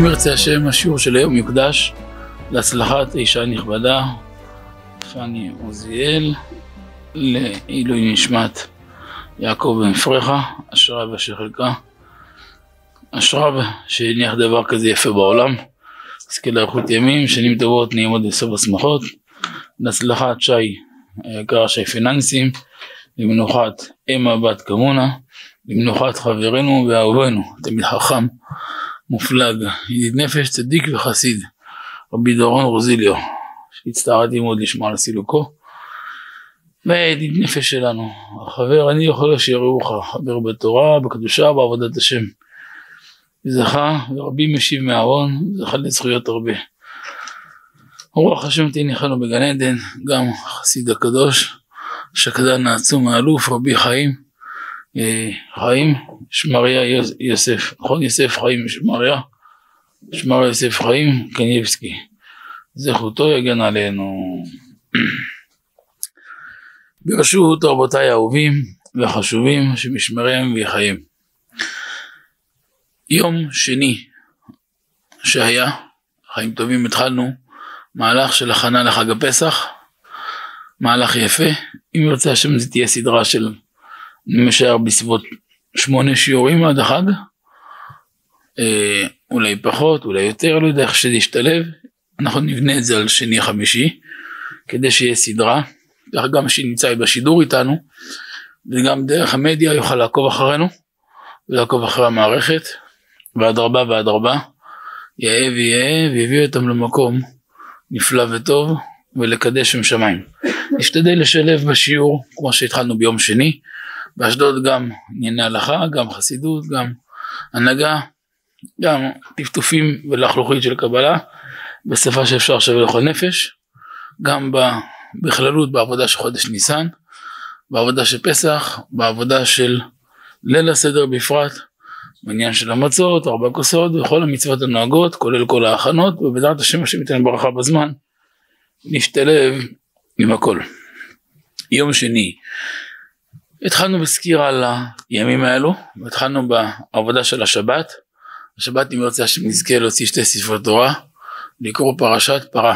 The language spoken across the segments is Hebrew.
אם ירצה השם, השיעור של היום יוקדש להצלחת אישה נכבדה פני עוזיאל, לעילוי נשמת יעקב בן פרחה, אשריו ואשר חלקה, אשריו שהניח דבר כזה יפה בעולם, נזכה לאריכות ימים, שנים טובות, נעימות וסוף השמחות, להצלחת שי היקר, שי פיננסים, למנוחת אם הבת כמונה, למנוחת חברנו ואהובנו, תמיד חכם, מופלג, ידיד נפש, צדיק וחסיד, רבי דורון רוזיליו, שהצטערתי מאוד לשמוע על סילוקו, וידיד נפש שלנו, החבר אני יכול שיראוך, חבר בתורה, בקדושה, בעבודת השם, וזכה ורבי משיב מהארון, זכה לזכויות הרבה. רוח השם תניחנו בגן עדן, גם חסיד הקדוש, שקדן העצום האלוף, רבי חיים, חיים שמריה יוסף, נכון? יוסף חיים שמריה יוסף חיים קניבסקי, זכותו יגן עלינו. ברשות רבותיי האהובים והחשובים שמשמריהם וחיים, יום שני שהיה חיים טובים, התחלנו מהלך של הכנה לחג הפסח, מהלך יפה. אם ירצה השם זה תהיה סדרה של משאר בסביבות 8 שיעורים עד החג, אולי פחות, אולי יותר, לא יודע איך שזה ישתלב. אנחנו נבנה את זה על שני חמישי, כדי שיהיה סדרה, כך גם שנמצא בשידור איתנו, וגם דרך המדיה יוכל לעקוב אחרינו, ולעקוב אחרי המערכת, ועד רבה, יאה ויביא אותם למקום נפלא וטוב, ולקדש שם שמיים. נשתדל לשלב בשיעור, כמו שהתחלנו ביום שני, באשדוד גם ענייני הלכה, גם חסידות, גם הנהגה, גם טפטופים ולחלוכית של קבלה, בשפה שאפשר שווה לכל נפש, גם בכללות בעבודה של חודש ניסן, בעבודה של פסח, בעבודה של ליל הסדר בפרט, בעניין של המצות, 4 כוסות, וכל המצוות הנוהגות, כולל כל ההכנות, ובעזרת השם ייתן ברכה בזמן, נשתלב עם הכל. יום שני, התחלנו בסקירה על הימים האלו, והתחלנו בעבודה של השבת. השבת אם ירצה שנזכה להוציא 2 ספרי תורה, לקרוא פרשת פרה.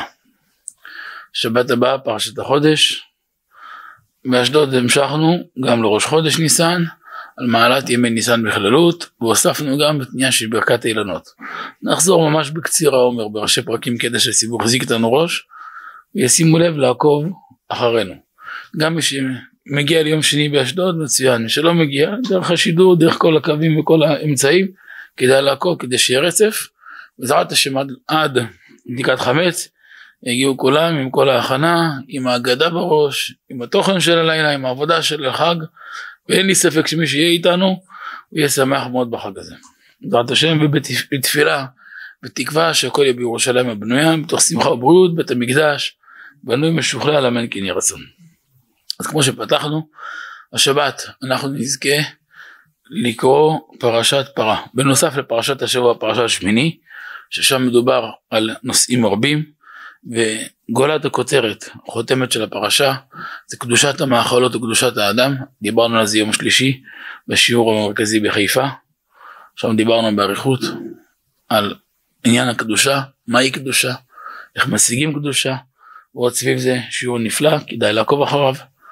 שבת הבאה פרשת החודש, באשדוד המשכנו גם לראש חודש ניסן, על מעלת ימי ניסן בכללות, והוספנו גם את עניין של ברכת האילנות. נחזור ממש בקציר העומר בראשי פרקים כדי שהציבור יחזיק איתנו ראש, וישימו לב לעקוב אחרינו. גם מי שמגיע ליום שני באשדוד מצוין, מי שלא מגיע דרך השידור, דרך כל הקווים וכל האמצעים, כדאי לעקוב כדי שיהיה רצף. בעזרת השם עד בדיקת חמץ יגיעו כולם עם כל ההכנה, עם ההגדה בראש, עם התוכן של הלילה, עם העבודה של החג, ואין לי ספק שמי שיהיה איתנו הוא יהיה שמח מאוד בחג הזה. בעזרת השם, ובתפילה בתקווה שהכל יהיה בירושלים הבנויה, בתוך שמחה ובריאות, בית המקדש בנוי משוכלל, אמן כן יהי רצון. אז כמו שפתחנו, השבת אנחנו נזכה לקרוא פרשת פרה, בנוסף לפרשת השבוע, פרשת השמיני, ששם מדובר על נושאים רבים, וגולת הכותרת, חותמת של הפרשה, זה קדושת המאכלות וקדושת האדם. דיברנו על זה יום שלישי, בשיעור המרכזי בחיפה, שם דיברנו באריכות, על עניין הקדושה, מהי קדושה, איך משיגים קדושה, ועוד סביב זה שיעור נפלא, כדאי לעקוב אחריו.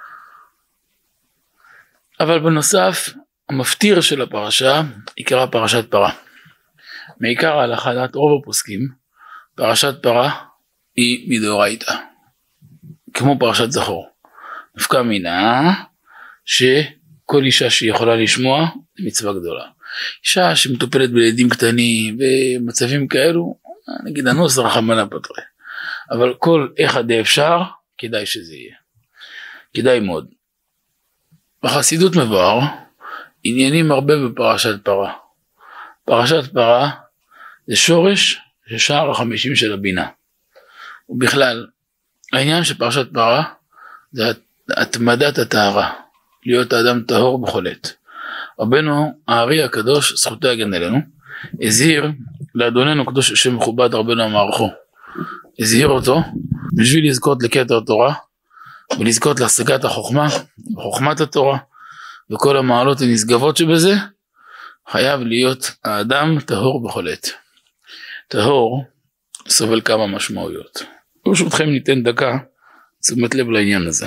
אבל בנוסף, המפטיר של הפרשה, יקרא פרשת פרה. מעיקר ההלכה דעת רוב הפוסקים, פרשת פרה היא מדאורייתא, כמו פרשת זכור. נפקא מינה שכל אישה שיכולה לשמוע, זה מצווה גדולה. אישה שמטופלת בילדים קטנים ומצבים כאלו, נגיד הנוס רחמנא פטרי. אבל כל אחד אפשר, כדאי שזה יהיה. כדאי מאוד. בחסידות מבואר, עניינים הרבה בפרשת פרה. פרשת פרה זה שורש של שער ה-50 של הבינה. ובכלל, העניין של פרשת פרה זה התמדת הטהרה, להיות האדם טהור בכל עת. רבנו הארי הקדוש, זכותו יגן עלינו, הזהיר לאדוננו קדוש השם מכובד רבנו המערכו, הזהיר אותו בשביל לזכות לכתר תורה, ולזכות להשגת החוכמה, חוכמת התורה, וכל המעלות הנשגבות שבזה, חייב להיות האדם טהור בכל עת. טהור סובל כמה משמעויות. ברשותכם ניתן דקה תשומת לב לעניין הזה.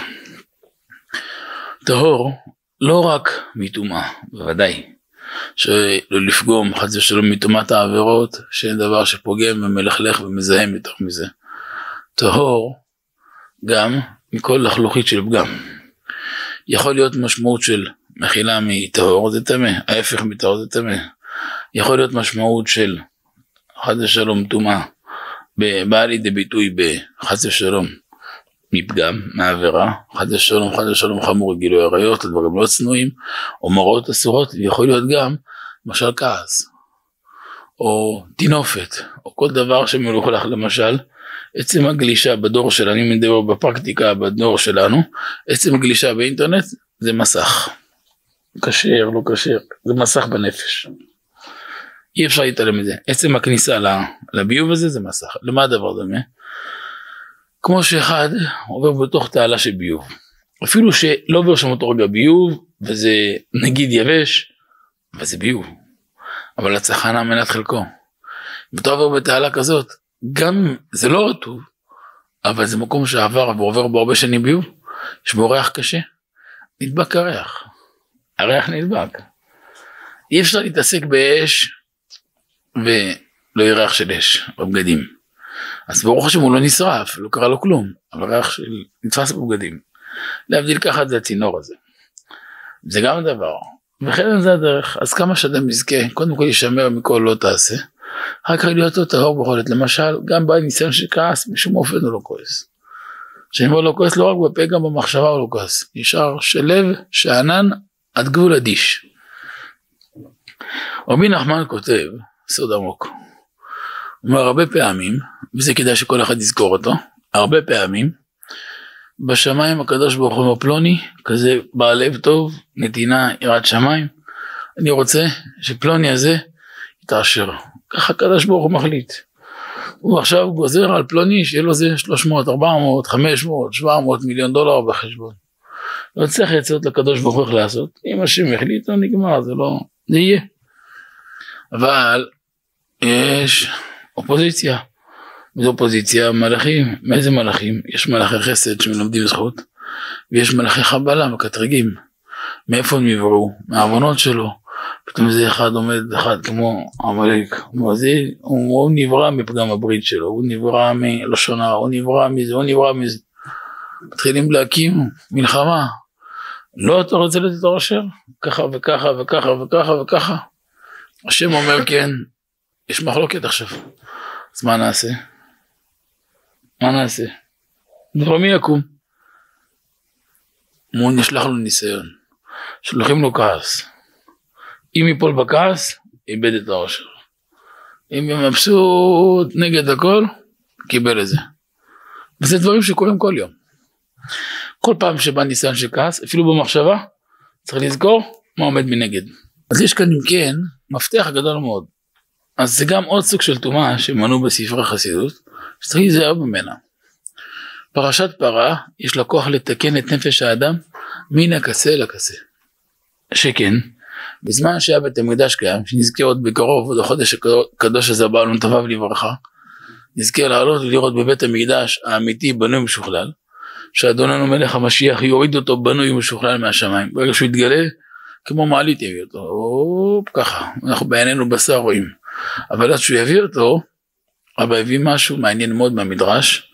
טהור לא רק מטומאה, בוודאי, שלא לפגום חס ושלום מטומאת העבירות, שאין דבר שפוגם ומלכלך ומזהם יותר מזה. טהור גם מכל לחלוכית של פגם. יכול להיות משמעות של מחילה מטהור זה טמא, ההפך מטהור זה טמא. יכול להיות משמעות של חס ושלום טומאה, באה לידי ביטוי בחס ושלום מפגם, מעבירה, חס ושלום חמור גילוי עריות, הדברים לא צנועים, או מראות אסורות, ויכול להיות גם למשל כעס, או תינופת, או כל דבר שמלוכלך. למשל, עצם הגלישה בדור שלנו, אני מדבר בפרקטיקה בדור שלנו, עצם הגלישה באינטרנט זה מסך. כשר, לא כשר, זה מסך בנפש. אי אפשר להתעלם מזה. עצם הכניסה לביוב הזה זה מסך. למה הדבר דומה? כמו שאחד עובר בתוך תעלה של ביוב. אפילו שלא עובר שם אותו רגע ביוב, וזה נגיד יבש, אבל זה ביוב. אבל הצחנה מנת חלקו. ואתה עובר בתעלה כזאת, גם זה לא רטוב, אבל זה מקום שעבר ועובר בו הרבה שנים ביוב, יש בו ריח קשה. נדבק הריח. הריח נדבק. אי אפשר להתעסק באש, ולא יהיה ריח של אש בבגדים. אז ברוך השם הוא לא נשרף, לא קרה לו כלום, אבל ריח של נתפס בבגדים. להבדיל ככה זה הצינור הזה. זה גם דבר. וכן זה הדרך. אז כמה שאדם יזכה, קודם כל ישמר מכל לא תעשה, רק להיות לו טהור בכל עת. למשל, גם בעל ניסיון שכעס, משום אופן הוא לא כועס. שאני אומר לא כועס לא רק בפה, גם במחשבה הוא לא כועס. נשאר שלב, שענן, עד גבול אדיש. רבי נחמן כותב, סוד עמוק. הוא אומר הרבה פעמים, וזה כדאי שכל אחד יזכור אותו, הרבה פעמים, בשמיים הקדוש ברוך הוא אומר פלוני, כזה בעל לב טוב, נתינה, יראת שמיים, אני רוצה שפלוני הזה יתעשר. ככה הקדוש ברוך הוא מחליט. הוא עכשיו גוזר על פלוני שיהיה לו זה 300, 400, 500, 700 מיליון דולר בחשבון. לא צריך יצאות לקדוש ברוך הוא לעשות. אם השם החליט, לא נגמר, זה לא, זה יהיה. אבל יש אופוזיציה. זו אופוזיציה מלאכים. מאיזה מלאכים? יש מלאכי חסד שמלמדים זכות, ויש מלאכי חבלה מקטרגים. מאיפה הם נבראו? מהעוונות שלו. פתאום זה אחד עומד, אחד כמו עמלק. הוא נברא מפגם הברית שלו, הוא נברא מלשון הרע, הוא נברא מזה, הוא נברא מזה. מתחילים להקים מלחמה. לא אתה רוצה לתת עושר? ככה וככה וככה וככה וככה. השם אומר כן, יש מחלוקת עכשיו. אז מה נעשה? מה נעשה? דבר מי יקום? הוא נשלח לו ניסיון. שלוחים לו כעס. אם יפול בכעס, איבד את העושר. אם הוא מבסוט נגד הכל, קיבל את זה. וזה דברים שקורים כל יום. כל פעם שבא ניסיון של כעס, אפילו במחשבה, צריך לזכור מה עומד מנגד. אז יש כאן אם כן, מפתח גדול מאוד. אז זה גם עוד סוג של טומאה שמנו בספרי חסידות, שצריך להיזהר ממנה. פרשת פרה, יש לה כוח לתקן את נפש האדם, מן הקצה לקצה. שכן, בזמן שהיה בית המקדש קיים, שנזכה עוד בקרוב, עוד החודש הקדוש הזה הבא לנו טובה ולברכה, נזכה לעלות ולראות בבית המקדש האמיתי בנוי ומשוכלל, שאדוננו מלך המשיח יוריד אותו בנוי ומשוכלל מהשמיים. ברגע שהוא יתגלה, כמו מעלית יביא אותו, ככה, אנחנו בעינינו בשר רואים. אבל עד שהוא יביא אותו, אבא הביא משהו מעניין מאוד מהמדרש,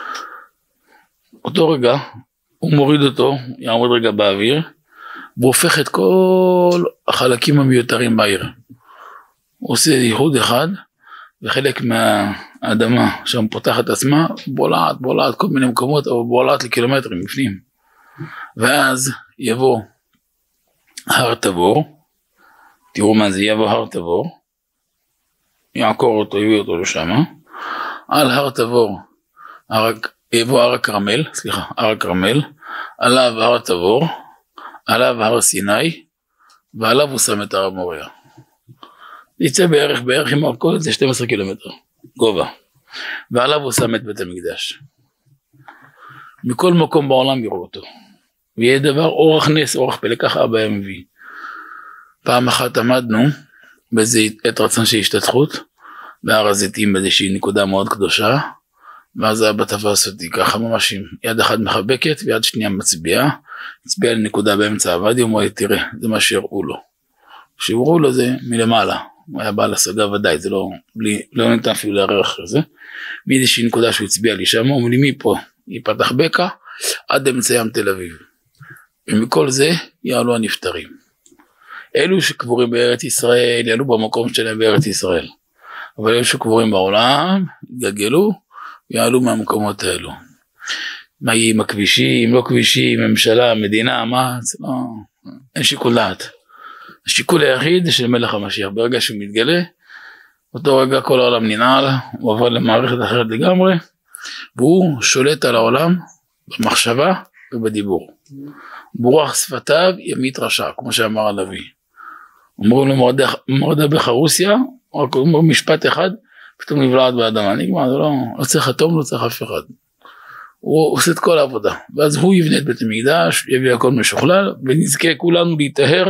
אותו רגע, הוא מוריד אותו, יעמוד רגע באוויר, והוא הופך את כל החלקים המיותרים בעיר. הוא עושה ייחוד אחד, וחלק מהאדמה שם פותח את עצמה, בולעת כל מיני מקומות, אבל בולעת לקילומטרים בפנים. ואז יבוא הר תבור, תראו מה זה, יבוא הר תבור, יעקור אותו, יביא אותו לשם, על הר תבור, יבוא הר הכרמל, הר הכרמל, עליו הר תבור, עליו הר סיני, ועליו הוא שם את הר המוריה. יצא בערך עם הכל, זה 12 קילומטר, גובה. ועליו הוא שם את בית המקדש. מכל מקום בעולם יראו אותו. ויהיה דבר אורח נס, אורח פלא, ככה אבא מביא. פעם אחת עמדנו, באיזה עת רצון של השתתחות, בהר הזיתים באיזושהי נקודה מאוד קדושה, ואז האבא תפס אותי ככה ממש עם יד אחת מחבקת ויד שנייה מצביעה, הצביעה לנקודה באמצע הוואדי, הוא אומר לי תראה, זה מה שהראו לו. שהראו לו זה מלמעלה, הוא היה בעל השגה ודאי, זה לא ניתן אפילו לערער אחרי זה, מאיזושהי נקודה שהוא הצביע לי שם, הוא אומר לי מפה, יפתח בקע, עד אמצע ים תל אביב. ומכל זה יעלו הנפטרים. אלו שקבורים בארץ ישראל, יעלו במקום שלהם בארץ ישראל. אבל אלו שקבורים בעולם, יגלגלו, יעלו מהמקומות האלו. מה יהיה עם הכבישים, לא כבישים, ממשלה, מדינה, מה, זה לא, אין שיקול דעת. השיקול היחיד של מלך המשיח, ברגע שהוא מתגלה, אותו רגע כל העולם ננעל, הוא עבר למערכת אחרת לגמרי, והוא שולט על העולם במחשבה ובדיבור. ברוח שפתיו ימית רשע, כמו שאמר הנביא. אומרים לו מרדה בחרוסיה, רק אומר משפט אחד, פתאום נבלעת באדמה, נגמר, זה לא צריך אטום, לא צריך אף אחד. הוא עושה את כל העבודה, ואז הוא יבנה את בית המקדש, יביא הכל משוכלל, ונזכה כולנו להיטהר,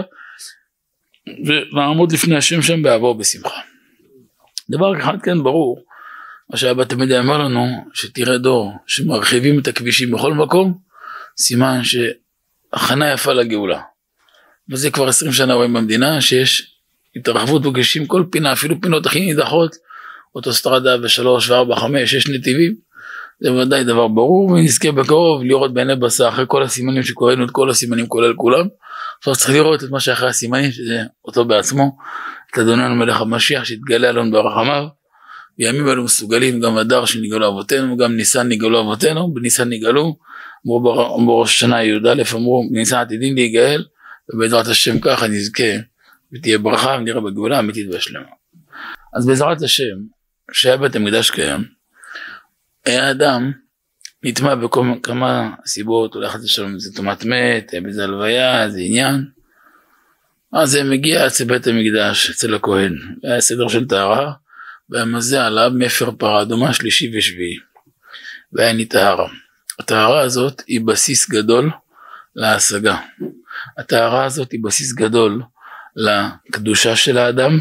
ולעמוד לפני השם שם באהבה ובשמחה. דבר אחד כן ברור, מה שהאבא תמיד אמר לנו, שתראה דור שמרחיבים את הכבישים בכל מקום, סימן שהכנה יפה לגאולה. וזה כבר 20 שנה רואים במדינה, שיש התרחבות בכבישים, כל פינה, אפילו פינות הכי נידחות, אוטוסטרדה ו3 ו4, 5, 6 נתיבים, זה ודאי דבר ברור, ונזכה בקרוב לראות בעיני בשר, אחרי כל הסימנים שקוראינו, את כל הסימנים כולל כולם, עכשיו צריך לראות את מה שאחרי הסימנים, שזה אותו בעצמו, את אדוננו מלך המשיח, שהתגלה עלינו ברחמיו, בימים אלו מסוגלים גם אדר שנגאלו אבותינו, גם ניסן נגאלו אבותינו, בניסן נגאלו, אמרו בראש שנה י"א, אמרו בניסן עתידים להיגאל, ובעזרת השם ככה נזכה, ותהיה ברכה ונראה בגאולה אמיתית והשלמה. אז בעזרת השם, שהיה בית המקדש קיים, היה אדם נטמע בכמה סיבות, אולי חס ושלום זה טומאת מת, בזה הלוויה, זה עניין. אז זה מגיע אצל בית המקדש, אצל הכהן, היה סדר של טהרה, והמזה עליו מפר פרה אדומה שלישי ושביעי, והיה נטהרה. הטהרה הזאת היא בסיס גדול להשגה. הטהרה הזאת היא בסיס גדול לקדושה של האדם,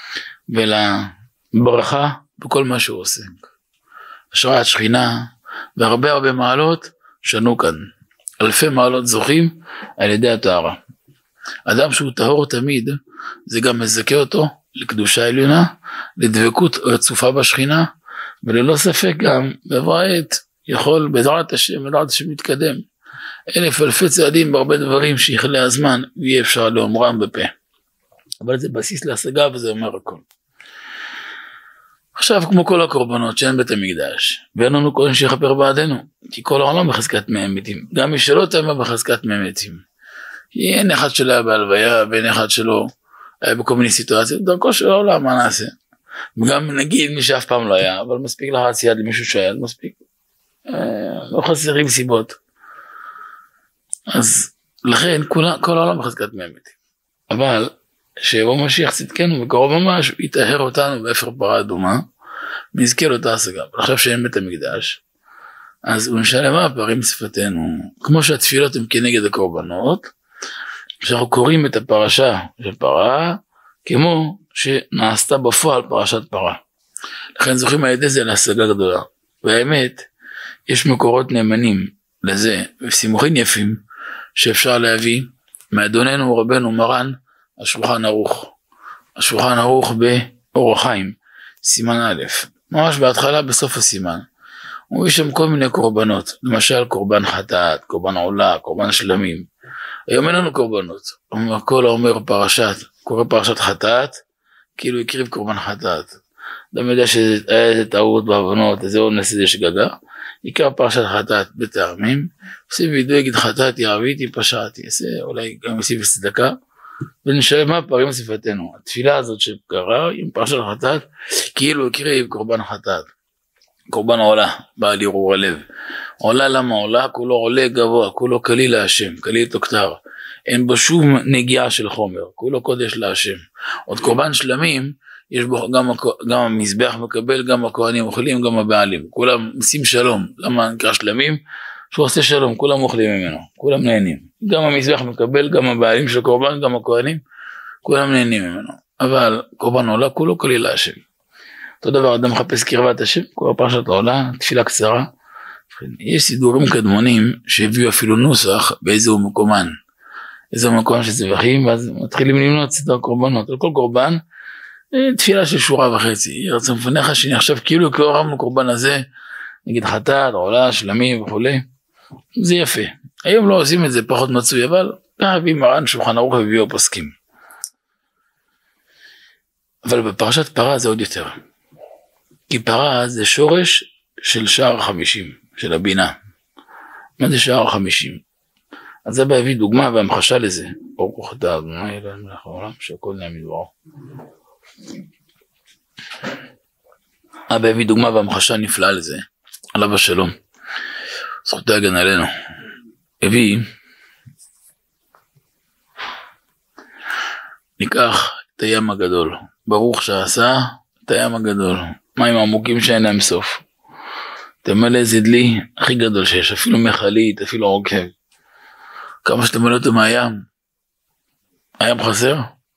ולברכה בכל מה שהוא עושה. השראת שכינה, והרבה מעלות שנו כאן. אלפי מעלות זוכים על ידי הטהרה. אדם שהוא טהור תמיד, זה גם מזכה אותו לקדושה עליונה, לדבקות רצופה בשכינה, וללא ספק גם בבית יכול בעזרת השם להתקדם. אלפי צעדים בהרבה דברים שיכלה הזמן, ויהיה אפשר לאומרם בפה. אבל זה בסיס להשגה וזה אומר הכל. עכשיו כמו כל הקורבנות שאין בית המקדש, ואין לנו כהן שיכפר בעדנו, כי כל העולם בחזקת מי מתים, גם מי שלא תמה בחזקת מי מתים. אין אחד שלא היה בהלוויה, ואין אחד שלא היה בכל מיני סיטואציות, דרכו של העולם, מה נעשה? וגם נגיד מי שאף פעם לא היה, אבל מספיק לחץ יד למישהו שהיה, מספיק. לא חסרים סיבות. אז לכן כל העולם בחזקת מי מתים. אבל שיבוא משיח צדקנו וקרוב ממש, הוא יטהר אותנו באפר פרה אדומה, נזכה לאותה השגה. עכשיו שאין בית המקדש, אז הוא משלם הפערים שפתנו, כמו שהתפילות הן כנגד הקורבנות, שאנחנו קוראים את הפרשה של פרה, כמו שנעשתה בפועל פרשת פרה. לכן זוכים על ידי זה להשגה גדולה. והאמת, יש מקורות נאמנים לזה, וסימוכין יפים, שאפשר להביא מאדוננו רבנו מרן, השולחן ערוך. השולחן ערוך באור החיים, סימן א', ממש בהתחלה בסוף הסימן. הוא מביא שם כל מיני קורבנות, למשל קורבן חטאת, קורבן עולה, קורבן שלמים. היום אין לנו קורבנות. כל האומר קורא פרשת חטאת, כאילו הקריב קורבן חטאת. אדם יודע שהיה איזה טעות בהבנות, איזה אונס, איזה שגגה. עיקר פרשת חטאת בטעמים, עושה וידוי יגיד חטאת יעביתי פשעתי, אולי גם יוסיף צדקה. ונשאל מה הפערים שפתנו. התפילה הזאת שקרה עם פרשת חטאת, כאילו הקריב קורבן חטאת. קורבן עולה, בעל ערעור הלב. עולה למה עולה? כולו עולה גבוה, כולו כליל להשם, כליל תוקתר. אין בו שום נגיעה של חומר, כולו קודש להשם. עוד קורבן שלמים, יש בו גם המזבח מקבל, גם הכהנים אוכלים, גם הבעלים. כולם עושים שלום. למה נקרא שלמים? שהוא עושה שלום, כולם אוכלים ממנו, כולם נהנים. גם המזבח מקבל, גם הבעלים של קורבן, גם הכהנים, כולם נהנים ממנו. אבל קורבן עולה, כולו כליל להשם. אותו דבר אדם מחפש קרבת השם, כל פרשת לעולה, תפילה קצרה. יש סידורים קדמונים שהביאו אפילו נוסח באיזהו מקומן. איזהו מקומן של זבחים, ואז מתחילים למנות סדר קורבנות. על כל קורבן, תפילה של שורה וחצי. ירצה מפניך שאני עכשיו כאילו קורבנו קורבן הזה, נגיד חטאת, עולה, שלמים וכו'. זה יפה. היום לא עושים את זה פחות מצוי, אבל ככה הביא מרן שולחן ערוך והביאו פוסקים. אבל בפרשת פרה זה עוד יותר. כי פרה זה שורש של שער 50, של הבינה. מה זה שער 50? אז זה בהביא דוגמה והמחשה לזה. ברוך אתה אדוני אלוהינו מלך העולם שהכל נהיה מדברו. אבא הביא דוגמה והמחשה נפלאה לזה. עליו השלום. זכותי הגן עלינו. הביא, ניקח את הים הגדול. ברוך שעשה את הים הגדול. מים עמוקים שאין להם סוף. תמלא איזה דלי הכי גדול שיש, אפילו מחלית, אפילו עוקב. כמה שתמלא אותו מהים, הים חסר?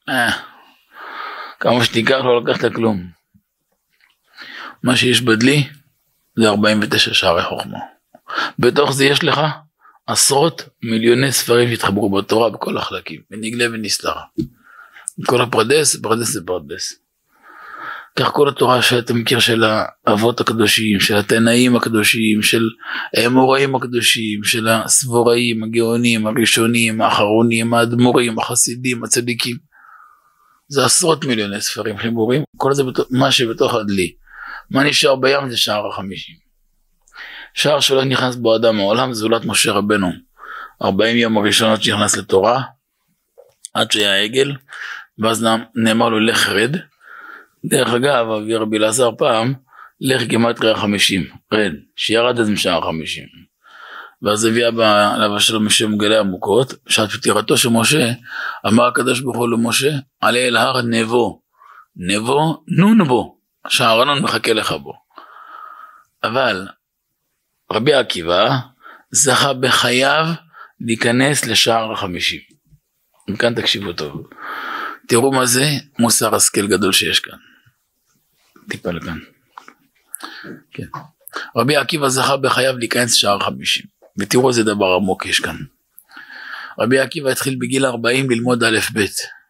כמה שתיקח לא לקחת כלום. מה שיש בדלי זה 49 שערי חוכמה. בתוך זה יש לך עשרות מיליוני ספרים שהתחברו בתורה בכל החלקים, בנגלה ונסתר. כל הפרדס, פרדס זה פרדס. כך כל התורה שאתה מכיר של האבות הקדושים, של התנאים הקדושים, של האמוראים הקדושים, של הסבוראים, הגאונים, הראשונים, האחרונים, האדמו"רים, החסידים, הצדיקים. זה עשרות מיליוני ספרים חיבורים, כל זה מה שבתוך הדלי. מה נשאר בים זה שער 50. שער שלא נכנס בו אדם מעולם, זולת משה רבנו. 40 יום הראשונות שנכנס לתורה, עד שהיה עגל, ואז נאמר לו לך רד. דרך אגב, אבי רבי אלעזר פעם, לך גימטריה 50, רד, שירד את משער 50. ואז הביא אבא עליו השלום משה מגלה עמוקות, בשעת פטירתו של משה, אמר הקדוש ברוך הוא למשה, עלה אל הר נבו, נבו נון בו, שהארנון מחכה לך בו. אבל רבי עקיבא זכה בחייו להיכנס לשער 50. מכאן תקשיבו טוב. תראו מה זה מוסר השכל גדול שיש כאן. טיפה לכאן. כן. רבי עקיבא זכה בחייו להיכנס לשער 50. ותראו איזה דבר עמוק יש כאן. רבי עקיבא התחיל בגיל 40 ללמוד א' ב'.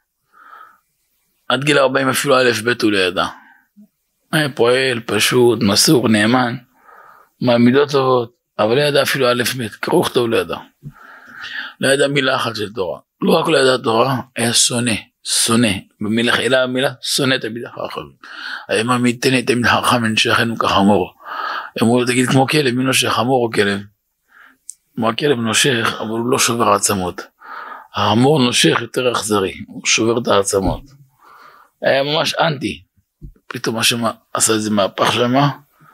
עד גיל 40 אפילו א' ב' הוא לא ידע. היה פועל, פשוט, מסור, נאמן. מעמידות טובות. אבל לא ידע אפילו א' ב'. קרוא וכתוב לא ידע. לא ידע מילה אחת של תורה. לא רק לא ידע תורה, היה שונא. במילה חילה המילה, שונא תמיד החכם. האמא מיתן תמיד חכם נשכנו כחמור. אמרו לו תגיד כמו כלב, מי נושך, חמור או כלב? כמו הכלב נושך, אבל הוא לא שובר עצמות. החמור נושך יותר אכזרי, הוא שובר את העצמות. היה ממש אנטי. פתאום השם עשה איזה מהפך שמה,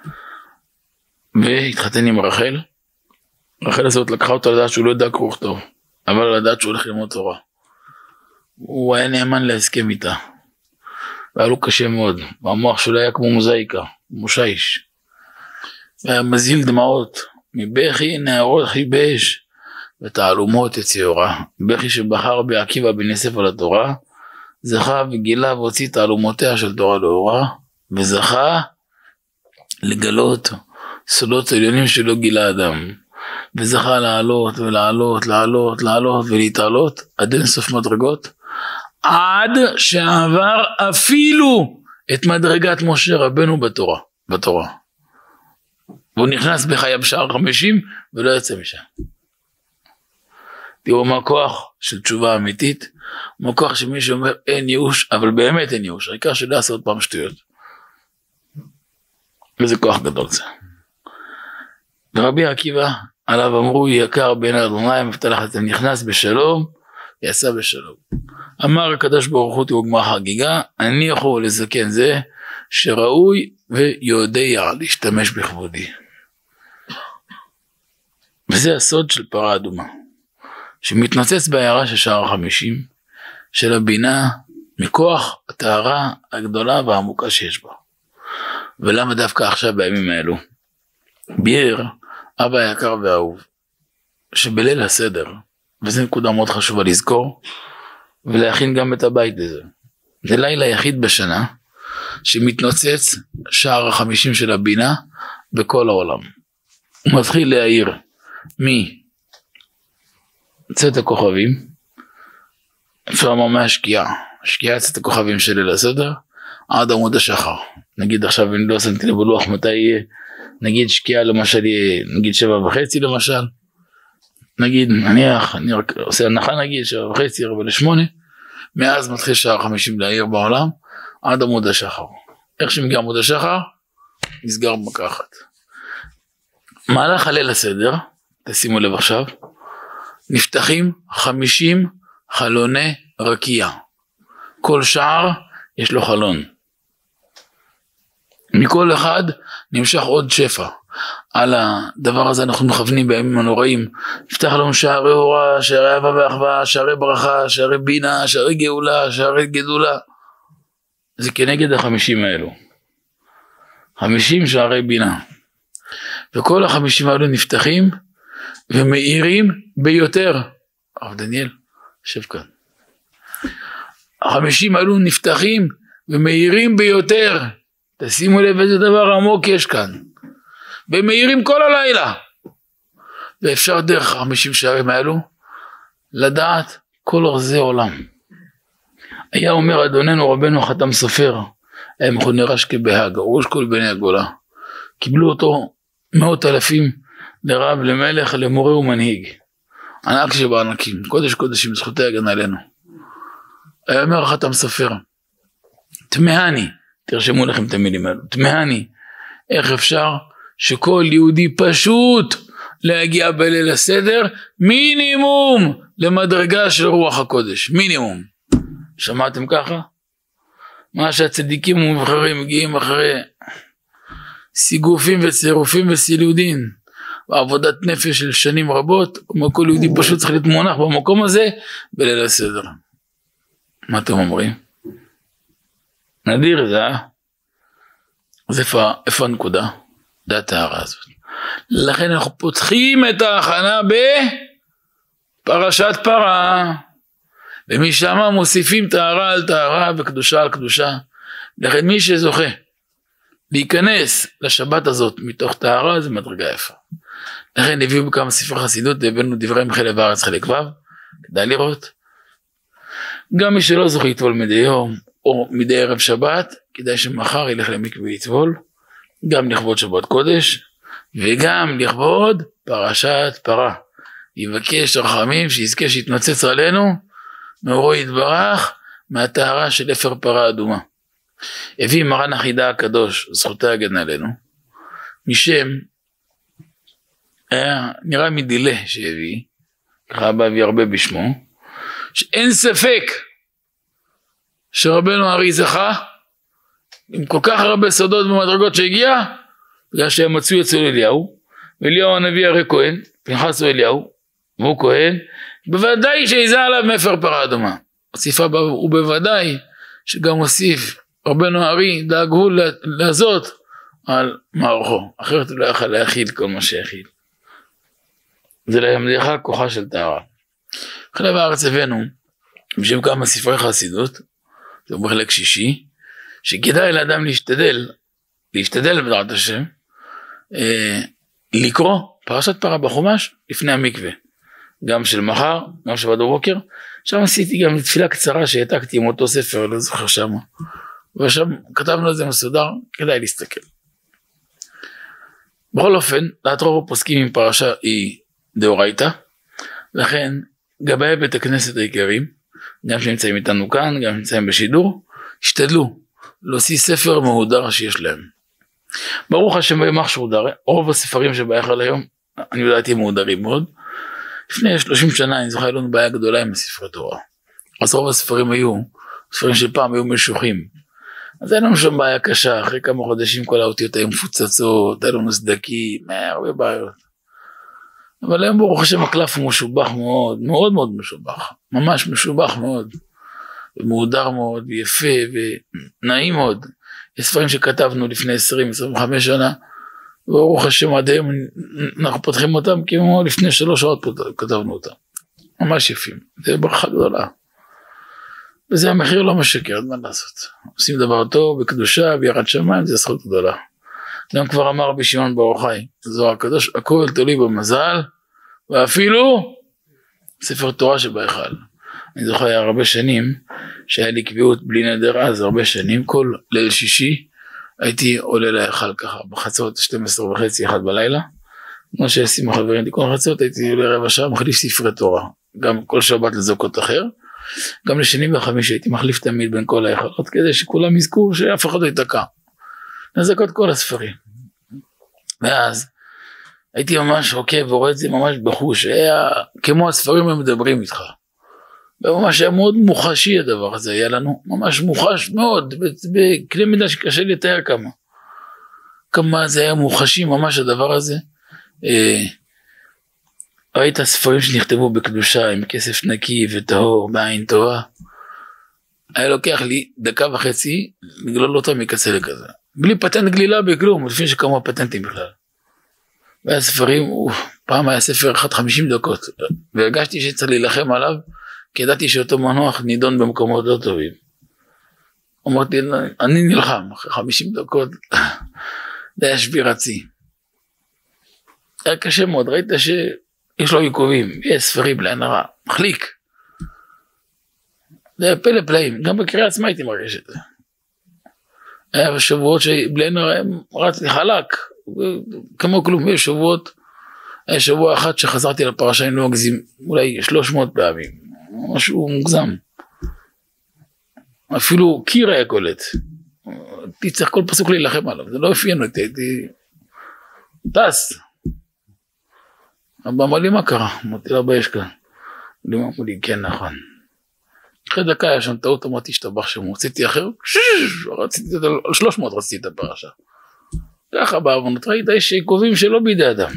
והתחתן עם רחל. רחל הזאת לקחה אותו לדעת שהוא לא ידע קרוא וכתוב, אבל לדעת שהוא הולך ללמוד תורה. הוא היה נאמן להסכם איתה. והיה לו קשה מאוד. והמוח שלו היה כמו מוזאיקה, מושייש. והיה מזיל דמעות. מבכי נערות חיבש. ותעלומות יציורה. בכי שבחר בעקיבא בן יוסף על התורה. זכה וגילה והוציא תעלומותיה של תורה לאורה. וזכה לגלות סודות עליונים שלא גילה אדם. וזכה לעלות ולהתעלות עד אין סוף מדרגות. עד שעבר אפילו את מדרגת משה רבנו בתורה. והוא נכנס בחייו שער 50 ולא יצא משם. תראו מה הכוח של תשובה אמיתית, מה הכוח שמי שאומר אין ייאוש, אבל באמת אין ייאוש, העיקר שלא יעשה עוד פעם שטויות. וזה כוח גדול זה. ורבי עקיבא עליו אמרו יקר בין אדוני מבטח אתם, נכנס בשלום יצא בשלום. אמר הקדוש ברוך הוא תראו גמר חגיגה, אני יכול לזקן זה שראוי ויודע להשתמש בכבודי. וזה הסוד של פרה אדומה, שמתנוצץ בהערה של שער 50 של הבינה מכוח הטהרה הגדולה והעמוקה שיש בה. ולמה דווקא עכשיו בימים האלו? ביאר אבא היקר והאהוב שבליל הסדר, וזו נקודה מאוד חשובה לזכור ולהכין גם את הבית לזה, זה לילה יחיד בשנה שמתנוצץ שער ה-50 של הבינה בכל העולם. הוא מתחיל להעיר מצאת הכוכבים, אפשר לומר מהשקיעה, השקיעה צאת הכוכבים של ליל הסדר, עד עמוד השחר. נגיד עכשיו אני לא שמתי לב בלוח מתי יהיה, נגיד שקיעה למשל יהיה, נגיד 7:30 למשל, נגיד אני רק עושה הנחה נגיד 7:30 4:08, מאז מתחיל שער 50 להעיר בעולם, עד עמוד השחר. איך שמגיע עמוד השחר, נסגר במכה. מהלך הליל הסדר, תשימו לב עכשיו, נפתחים 50 חלוני רקיע. כל שער יש לו חלון. מכל אחד נמשך עוד שפע. על הדבר הזה אנחנו מכוונים בימים הנוראים. נפתח לנו שערי אורה, שערי אהבה ואחווה, שערי ברכה, שערי בינה, שערי גאולה, שערי גדולה. זה כנגד 50 האלו. 50 שערי בינה. וכל 50 האלו נפתחים ומאירים ביותר. הרב דניאל, יושב כאן. 50 האלו נפתחים ומאירים ביותר. תשימו לב איזה דבר עמוק יש כאן. ומאירים כל הלילה. ואפשר דרך 50 שערים האלו לדעת כל אורזי עולם. היה אומר אדוננו רבנו חתם סופר, היה מכונה רש"י בהאג, ראש כל בני הגולה. קיבלו אותו 100,000 לרב, למלך, למורה ומנהיג. ענק שבענקים, קודש קודשים, זכותי הגן עלינו. היה אומר חתם סופר, תמהני, תרשמו לכם את המילים האלו, תמהני, איך אפשר שכל יהודי פשוט להגיע בליל הסדר, מינימום למדרגה של רוח הקודש, מינימום. שמעתם ככה? מה שהצדיקים ומבחרים מגיעים אחרי סיגופים וצירופים וסילודין, ועבודת נפש של שנים רבות, כמו כל יהודי פשוט צריך להיות מונח במקום הזה, בליל הסדר. מה אתם אומרים? נדיר זה, אז איפה הנקודה? זה הטהרה הזאת. לכן אנחנו פותחים את ההכנה בפרשת פרה, ומשם מוסיפים טהרה על טהרה וקדושה על קדושה. לכן מי שזוכה להיכנס לשבת הזאת מתוך טהרה, זה מדרגה יפה. לכן הביאו בכמה ספרי חסידות, הבאנו דברי מחלב הארץ חלק ו', כדאי לראות. גם מי שלא זוכה יטבול מדי יום, או מדי ערב שבת, כדאי שמחר ילך למקווה ויטבול, גם לכבוד שבת קודש, וגם לכבוד פרשת פרה. יבקש רחמים שיזכה שיתנוצץ עלינו, מאורו יתברך, מהטהרה של אפר פרה אדומה. הביא מרן החידה הקדוש, זכותי הגן עלינו, משם, נראה מדילה שהביא, ככה הבא הביא הרבה בשמו, שאין ספק שרבנו הארי זכה, עם כל כך הרבה סודות ומדרגות שהגיע, בגלל שהם מצאו אצל אליהו, ואליהו הנביא הרי כהן, פנחס הוא אליהו, והוא כהן, בוודאי שיזה עליו מאפר פרה אדומה. הוסיפה ובוודאי שגם הוסיף רבנו הארי דאגו לזאת על מערכו, אחרת הוא לא יכל להכיל כל מה שהכיל. זה להמדיך כוחה של טהרה. חלב הארץ הבאנו, בשם כמה ספרי חסידות, זה בחלק שישי, שכדאי לאדם להשתדל בדעת השם, לקרוא פרשת פרה בחומש לפני המקווה, גם של מחר, גם שבת בבוקר. שם עשיתי גם תפילה קצרה שהעתקתי עם אותו ספר, לא זוכר שם, ושם כתבנו את זה מסודר, כדאי להסתכל. בכל אופן, רוב הפוסקים עם פרשה היא דאורייתא, לכן גבאי בית הכנסת העיקרים, גם שנמצאים איתנו כאן, גם שנמצאים בשידור, השתדלו להוציא ספר מהודר שיש להם. ברוך השם בימח שהודר, רוב הספרים שבהיכל היום, אני יודעתי מהודרים מאוד. לפני 30 שנה, אני זוכר לנו בעיה גדולה עם הספרי תורה. אז רוב הספרים ספרים של פעם היו משוחים. אז אין לנו שם בעיה קשה, אחרי כמה חודשים כל האותיות היו מפוצצות, היה לנו סדקים, הרבה בעיות. אבל היום ברוך השם הקלף הוא משובח מאוד, מאוד מאוד משובח, ממש משובח מאוד, ומהודר מאוד, ויפה, ונעים מאוד. יש ספרים שכתבנו לפני 20-25 שנה, וברוך השם עד היום אנחנו פותחים אותם, כמו לפני 3 שעות כתבנו אותם. ממש יפים, זה ברכה גדולה. וזה המחיר לא משקר, אין מה לעשות. עושים דבר טוב, בקדושה, ביראת שמיים, זה זכות גדולה. גם כבר אמר רבי שמעון בר יוחאי, זוהר הקדוש, הכל תלוי במזל, ואפילו ספר תורה שבהיכל. אני זוכר היה הרבה שנים, שהיה לי קביעות בלי נדר אז, הרבה שנים, כל ליל שישי, הייתי עולה להיכל ככה, בחצות 12:30, 1 בלילה, כמו שעשינו עם החברים, כל חצות הייתי עולה רבע שעה, מחליף ספרי תורה, גם כל שבת לזוקות אחר, גם לשני וחמישי הייתי מחליף תמיד בין כל ההיכלות, כדי שכולם יזכו שאף אחד לא ייתקע, לזקות כל הספרים. ואז הייתי ממש עוקב ורואה את זה ממש בחוש, היה כמו הספרים הם מדברים איתך, וממש היה מאוד מוחשי הדבר הזה, היה לנו ממש מוחש מאוד, בקנה מידה שקשה לתאר כמה זה היה מוחשי ממש הדבר הזה. ראית הספרים שנכתבו בקדושה עם כסף נקי וטהור בעין טובה, היה לוקח לי 1.5 דקות לגלול אותם מקצה לכזה, בלי פטנט גלילה בכלום, לפני שכמה פטנטים בכלל. והספרים, פעם היה ספר 50 דקות, והרגשתי שצריך להילחם עליו, כי ידעתי שאותו מנוח נידון במקומות לא טובים. אמרתי, אני נלחם, אחרי 50 דקות, זה היה שבירצי. היה קשה מאוד, ראית שיש לו עיכובים, יש ספרים לעין הרע, מחליק. זה היה פלא פלאים, גם בקריאה עצמה הייתי מרגיש את זה. היה שבועות שבלי עין הרע רץ לי חלק, כמו כלום, יש שבועות, היה שבוע אחד שחזרתי לפרשה, אני לא אגזים, אולי 300 פעמים, משהו מוגזם. אפילו קיר היה קולט, הייתי צריך כל פסוק להילחם עליו, זה לא אפיין אותי, הייתי טס. אבא אמר לי מה קרה? אמרתי לה יש כאן. אמרו לי כן נכון. אחרי דקה היה שם טעות, אמרתי שתבח שם, רציתי אחר, רציתי על 300 רציתי את הפרשה. ככה בעוונות, ראית יש עיכובים שלא בידי אדם.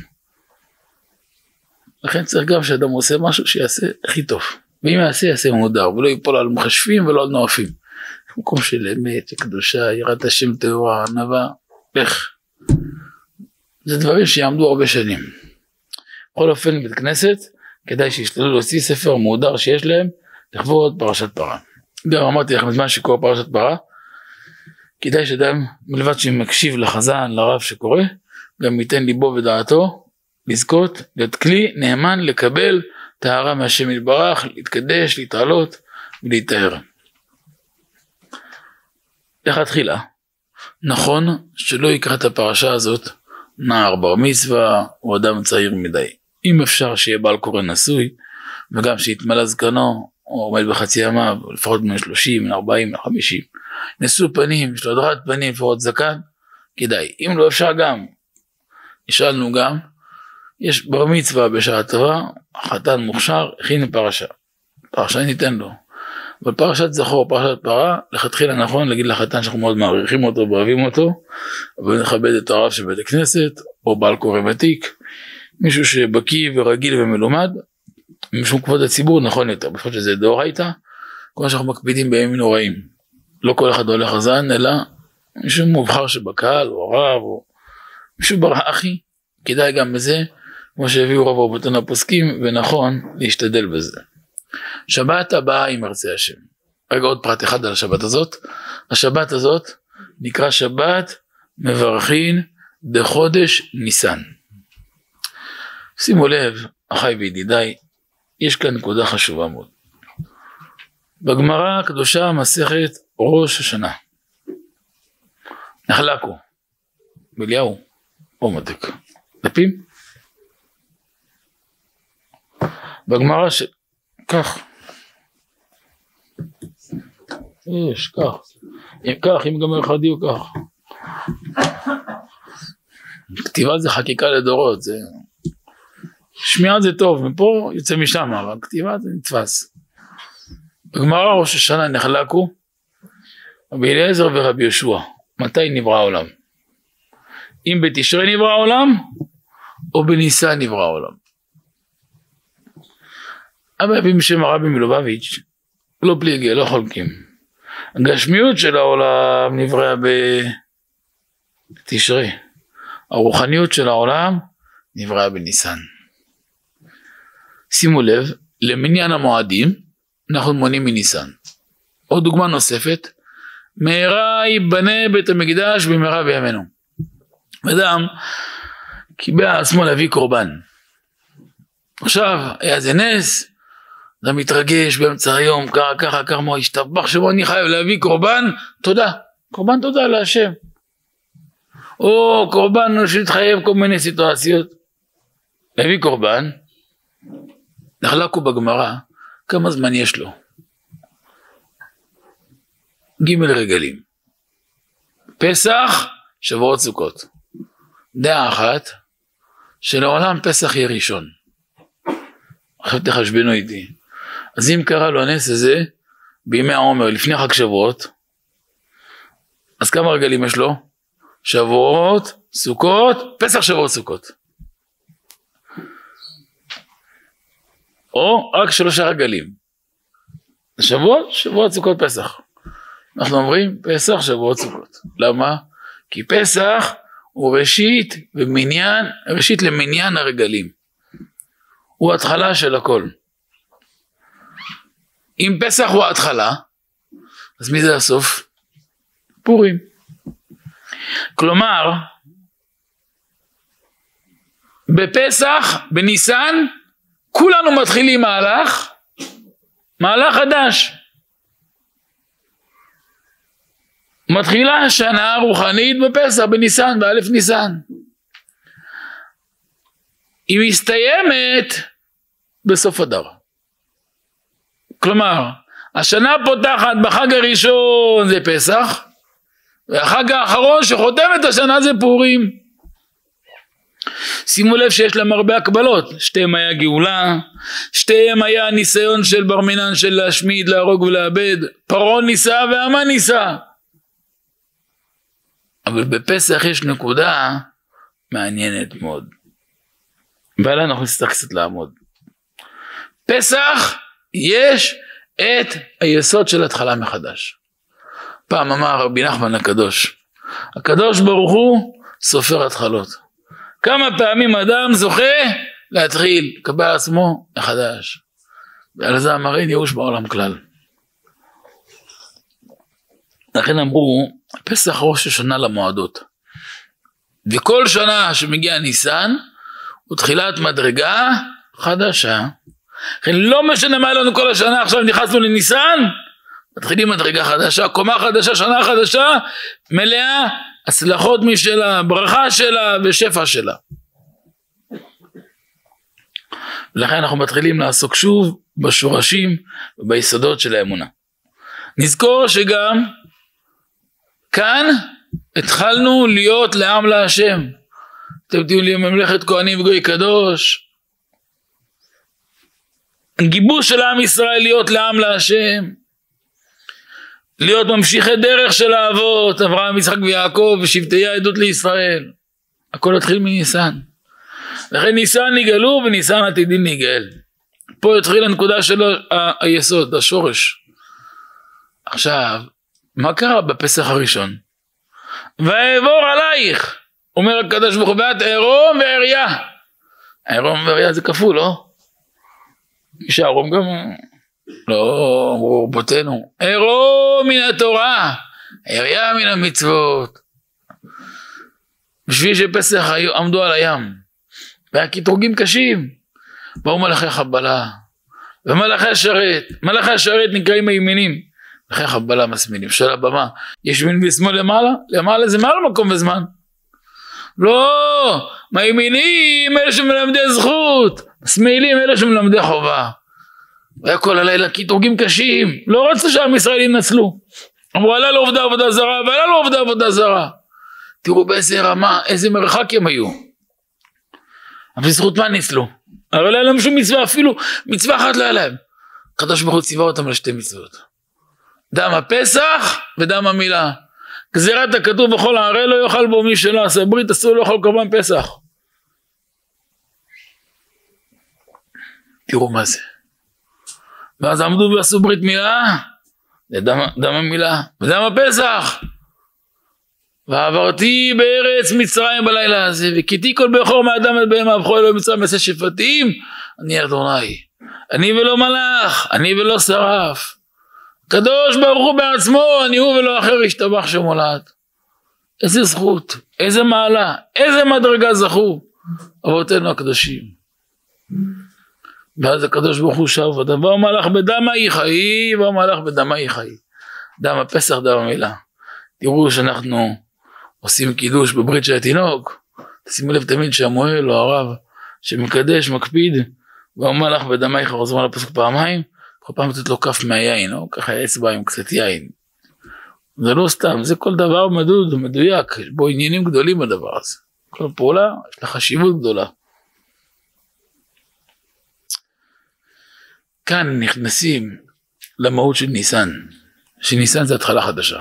לכן צריך גם שאדם עושה משהו שיעשה הכי טוב. ואם יעשה מודר, ולא ייפול על מחשבים ולא על נואפים. מקום של אמת, קדושה, יראת השם טהורה, ענווה, איך. זה דברים שיעמדו הרבה שנים. בכל אופן בית כנסת, כדאי שישתדלו להוציא ספר מודר שיש להם, לכבוד פרשת פרה. גם אמרתי לכם בזמן שקורא פרשת פרה, כדאי שאדם מלבד שמקשיב לחזן, לרב שקורא, גם ייתן ליבו ודעתו, לזכות, להיות כלי נאמן לקבל טהרה מהשם יתברך, להתקדש, להתעלות ולהיטהר. לכתחילה, נכון שלא יקרא את הפרשה הזאת נער בר מצווה או אדם צעיר מדי. אם אפשר שיהיה בעל קורא נשוי, וגם שיתמלא זקנו, או עומד בחצי ימיו, לפחות בין 30, בין 40, בין 50. נשוא פנים, יש לו הדרת פנים, לפחות זקן, כדאי. אם לא אפשר גם, נשאלנו גם, יש בר מצווה בשעה טובה, חתן מוכשר, הכין פרשה. פרשה ניתן לו. אבל פרשת זכור, פרשת פרה, לכתחילה נכון להגיד לחתן שאנחנו מאוד מעריכים אותו, אוהבים אותו, אבל נכבד את הרב של בית הכנסת, או בעל קורא ותיק, מישהו שבקיא ורגיל ומלומד, משום כבוד הציבור נכון יותר, בפרט שזה דאורייתא, כמו שאנחנו מקפידים בימים נוראים. לא כל אחד הולך חזן, אלא מישהו מובחר שבקהל, או רב, או מישהו אחי, כדאי גם בזה, כמו שהביאו רב רבותינו הפוסקים, ונכון להשתדל בזה. שבת הבאה עם ארצי השם. רגע עוד פרט אחד על השבת הזאת. השבת הזאת נקרא שבת מברכין דחודש ניסן. שימו לב, אחי וידידיי, יש כאן נקודה חשובה מאוד. בגמרא הקדושה מסכת ראש השנה. נחלקו. בליהו. או מתק. דפים. בגמרא כך. יש, כך, אם גמר אחד יהיו כך. כתיבה זה חקיקה לדורות, זה... שמיעה זה טוב, מפה יוצא משם, אבל כתיבה זה נתפס. בגמרא ראש השנה נחלקו, רבי אליעזר ורבי יהושע, מתי נברא העולם? אם בתשרי נברא העולם, או בניסן נברא העולם. אבא אבים שם הרבי מלובביץ' לא פליגי, לא חולקים. הגשמיות של העולם נבראה בתשרי. הרוחניות של העולם נבראה בניסן. שימו לב, למניין המועדים אנחנו מונים מניסן. עוד דוגמה נוספת, מהרה ייבנה בית המקדש במהרה בימינו. אדם קיבל על עצמו להביא קורבן. עכשיו היה זה נס, אתה מתרגש באמצע היום, ככה כמו השתבח שבו אני חייב להביא קורבן, תודה, קורבן תודה להשם. או קורבן שהתחייב כל מיני סיטואציות. להביא קורבן, נחלקו בגמרא, כמה זמן יש לו? ג' רגלים. פסח, שבועות סוכות. דעה אחת, שלעולם פסח יהיה ראשון. עכשיו תחשבנו איתי. אז אם קרה לו הנס הזה, בימי העומר, לפני חג שבועות, אז כמה רגלים יש לו? שבועות, סוכות, פסח שבועות סוכות. או רק 3 רגלים. שבועות סוכות פסח. אנחנו אומרים פסח שבועות סוכות. למה? כי פסח הוא ראשית למניין הרגלים. הוא התחלה של הכל. אם פסח הוא ההתחלה, אז מי זה הסוף? פורים. כלומר, בפסח, בניסן, כולנו מתחילים מהלך חדש. מתחילה השנה הרוחנית בפסח, בניסן, באלף ניסן. היא מסתיימת בסוף אדר. כלומר, השנה פותחת בחג הראשון זה פסח, והחג האחרון שחותם את השנה זה פורים. שימו לב שיש להם הרבה הקבלות, שתיהם היה גאולה, שתיהם היה ניסיון של בר מינן של להשמיד, להרוג ולאבד, פרעה ניסה והמן ניסה. אבל בפסח יש נקודה מעניינת מאוד, ועליה אנחנו נצטרך קצת לעמוד. פסח יש את היסוד של התחלה מחדש. פעם אמר רבי נחמן הקדוש ברוך הוא סופר התחלות. כמה פעמים אדם זוכה להתחיל, לקבל עצמו מחדש. ועל זה אמר אין ייאוש בעולם כלל. לכן אמרו, פסח ראש השנה למועדות. וכל שנה שמגיע ניסן, הוא תחילת מדרגה חדשה. לכן לא משנה מה לנו כל השנה, עכשיו נכנסנו לניסן, מתחילים מדרגה חדשה, קומה חדשה, שנה חדשה, מלאה, הצלחות משלה, ברכה שלה ושפע שלה. ולכן אנחנו מתחילים לעסוק שוב בשורשים וביסודות של האמונה. נזכור שגם כאן התחלנו להיות לעם להשם. אתם תהיו לי ממלכת כהנים וגוי קדוש. גיבוש של עם ישראל להיות לעם להשם. להיות ממשיכי דרך של האבות, אברהם, יצחק ויעקב ושבטי העדות לישראל. הכל התחיל מניסן. לכן ניסן נגאלו וניסן עתידין נגאל. פה התחיל הנקודה של היסוד, השורש. עכשיו, מה קרה בפסח הראשון? ואעבור עלייך, אומר הקדוש ברוך הוא, ואת עירום ועריה. עירום ועריה זה כפול, לא? שערום גם, לא, אמרו רבותינו, עירום מן התורה, עריה מן המצוות. בשביל שפסח עמדו על הים, והקטרוגים קשים, באו מלאכי חבלה, ומלאכי השרת, מלאכי השרת נקראים הימינים, מלאכי חבלה מסמינים, של הבמה, יש ימין ושמאל למעלה, למעלה זה מעל מקום וזמן, לא, מהימינים אלה שמלמדי זכות, השמאלים אלה שמלמדי חובה, והיה כל הלילה קטרוגים קשים, לא רצו שעם ישראל ינצלו, אמרו עלה לו עובדה זרה, ועלה לו עובדה זרה, תראו באיזה רמה, איזה מרחק הם היו, אבל בזכות מה ניצלו? אבל לא היה להם שום מצווה, אפילו מצווה אחת לא היה להם. הקדוש ברוך הוא ציווה אותם על 2 מצוות. דם הפסח ודם המילה. גזירת הכתוב בכל הערי לא יאכל בו מי שלא עשה ברית, אסור לא יאכל קורבן פסח. תראו מה זה. ואז עמדו ועשו ברית מילה, דם המילה, ודם הפסח. ועברתי בארץ מצרים בלילה הזה, וכיתי כל בכור מאדם עד בהמה, ובכל אלוהים מצרים מעשה שפטים, אני אדוני. אני ולא מלאך, אני ולא שרף. קדוש ברוך הוא בעצמו, אני הוא ולא אחר ישתבח שמולד. איזה זכות, איזה מעלה, איזה מדרגה זכו אבותינו הקדושים. ואז הקדוש ברוך הוא שב ודבר מלך בדמי חיי, ומלך בדמי חיי. דם הפסח, דם המילה. תראו שאנחנו עושים קידוש בברית של התינוק, תשימו לב תמיד שהמוהל או הרב שמקדש, מקפיד, והמלך בדמי חיי, חוזרים על הפסוק פעמיים, כל פעם לתת לו כף מהיין, או ככה אצבע עם קצת יין. זה לא סתם, זה כל דבר מדוד, מדויק, יש בו עניינים גדולים בדבר הזה. כל פעולה יש לה חשיבות גדולה. כאן נכנסים למהות של ניסן, שניסן זה התחלה חדשה.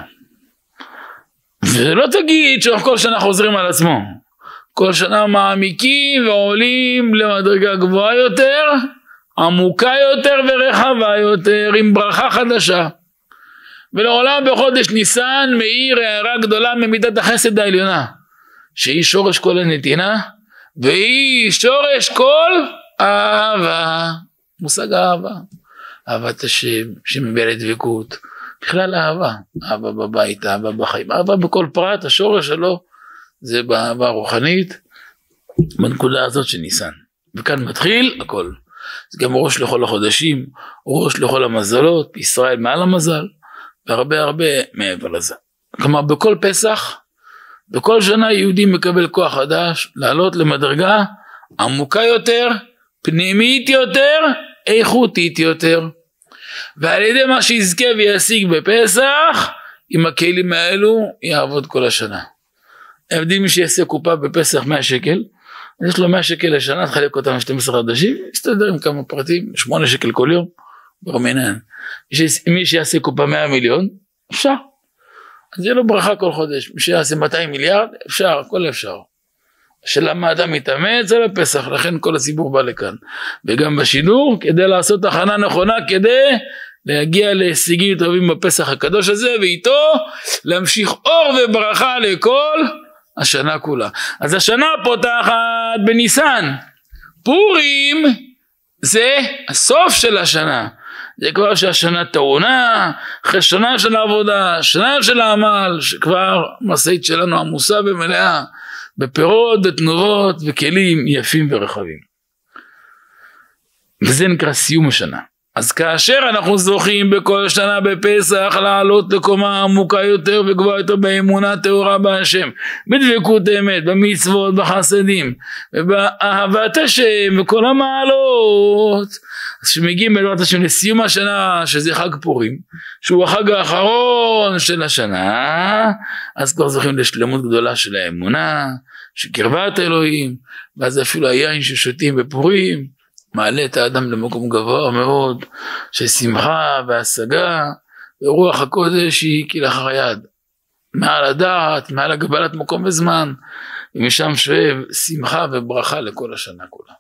ולא תגיד שכל שנה חוזרים על עצמו, כל שנה מעמיקים ועולים למדרגה גבוהה יותר, עמוקה יותר ורחבה יותר, עם ברכה חדשה. ולעולם בחודש ניסן מאיר הערה גדולה ממידת החסד העליונה, שהיא שורש כל הנתינה, והיא שורש כל אהבה. מושג אהבה, אהבת השם שמביאה לדבקות, בכלל אהבה, אהבה בבית, אהבה בחיים, אהבה בכל פרט, השורש שלו זה באהבה הרוחנית, בנקודה הזאת של ניסן. וכאן מתחיל הכל, זה גם ראש לכל החודשים, ראש לכל המזלות, ישראל מעל המזל, והרבה הרבה מעבר לזה. כלומר בכל פסח, בכל שנה יהודי מקבל כוח חדש, לעלות למדרגה עמוקה יותר, פנימית יותר, איכותית יותר. ועל ידי מה שיזכה וישיג בפסח, עם הכלים האלו יעבוד כל השנה. עבדים מי שיעשה קופה בפסח 100 שקל, יש לו 100 שקל לשנה, תחלק אותם 12 חודשים, יסתדר עם כמה פרטים, 8 שקל כל יום, ברמינן. מי שיעשה קופה 100 מיליון, אפשר. אז יהיה לו ברכה כל חודש. מי שיעשה 200 מיליארד, אפשר, הכל אפשר. שלמה אדם מתאמץ על הפסח, לכן כל הציבור בא לכאן. וגם בשידור, כדי לעשות הכנה נכונה, כדי להגיע להישגים טובים בפסח הקדוש הזה, ואיתו להמשיך אור וברכה לכל השנה כולה. אז השנה פותחת בניסן. פורים זה הסוף של השנה. זה כבר שהשנה טעונה, אחרי שנה של העבודה, שנה של העמל, שכבר המשאית שלנו עמוסה ומלאה, בפירות, בתנובות וכלים יפים ורחבים. וזה נקרא סיום השנה. אז כאשר אנחנו זוכים בכל שנה בפסח לעלות לקומה עמוקה יותר וגבוהה יותר באמונה טהורה בהשם, בדבקות אמת, במצוות, בחסדים, ובאהבת השם וכל המעלות, אז שמגיעים בעזרת השם לסיום השנה, שזה חג פורים, שהוא החג האחרון של השנה, אז כבר זוכים לשלמות גדולה של האמונה, של קרבת אלוהים, ואז אפילו היין ששותים בפורים, מעלה את האדם למקום גבוה מאוד, של שמחה והשגה, ורוח הקודש היא כלאחר יד, מעל הדעת, מעל הגבלת מקום וזמן, ומשם שואב שמחה וברכה לכל השנה כולה.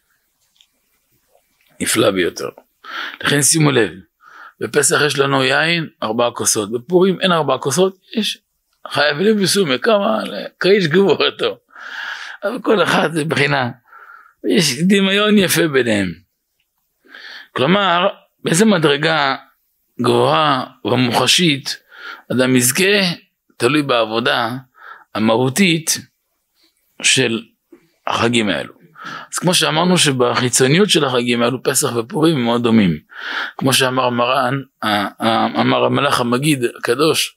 נפלא ביותר. לכן שימו לב, בפסח יש לנו יין 4 כוסות, בפורים אין 4 כוסות, יש חייבים בסומי, כמה, קריש גבוה טוב, אבל כל אחד זה בחינה, יש דמיון יפה ביניהם. כלומר, באיזה מדרגה גבוהה ומוחשית אדם יזכה, תלוי בעבודה המהותית של החגים האלו. אז כמו שאמרנו שבחיצוניות של החגים האלו, פסח ופורים הם מאוד דומים. כמו שאמר מרן, אמר המלאך המגיד הקדוש,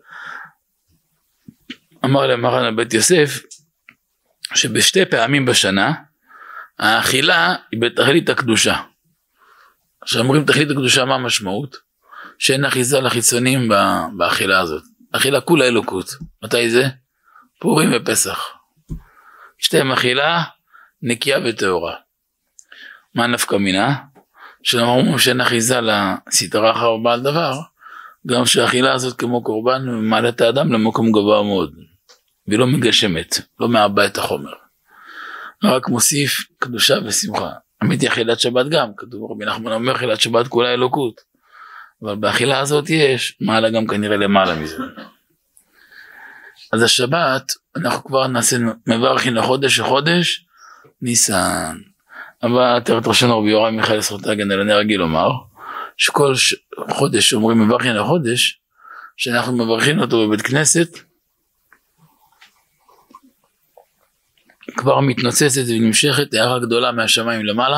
אמר למרן הבית יוסף, שבשתי פעמים בשנה, האכילה היא בתכלית הקדושה. כשאומרים תכלית הקדושה, מה המשמעות? שאין אחיזה לחיצונים באכילה הזאת. אכילה כולה אלוקות. מתי זה? פורים ופסח. שתיהם אכילה נקייה וטהורה. מה נפקא מינה? שאומרים שאין אחיזה לסתרה אחר בעל דבר, גם שהאכילה הזאת כמו קורבן מעלה את האדם למקום גבוה מאוד. והיא לא מגשמת, לא מעבה את החומר. רק מוסיף קדושה ושמחה. אמיתי אכילת שבת גם, כתוב רבי נחמן אומר אכילת שבת כולה אלוקות, אבל באכילה הזאת יש מעלה גם כנראה למעלה מזה. אז השבת אנחנו כבר נעשה מברכין לחודש ניסן. אבל תראה ראשון רבי יורם מיכאל סרוטגן על הנר רגיל לומר שכל חודש אומרים מברכין לחודש, שאנחנו מברכין אותו בבית כנסת, כבר מתנוצצת ונמשכת הערה גדולה מהשמיים למעלה,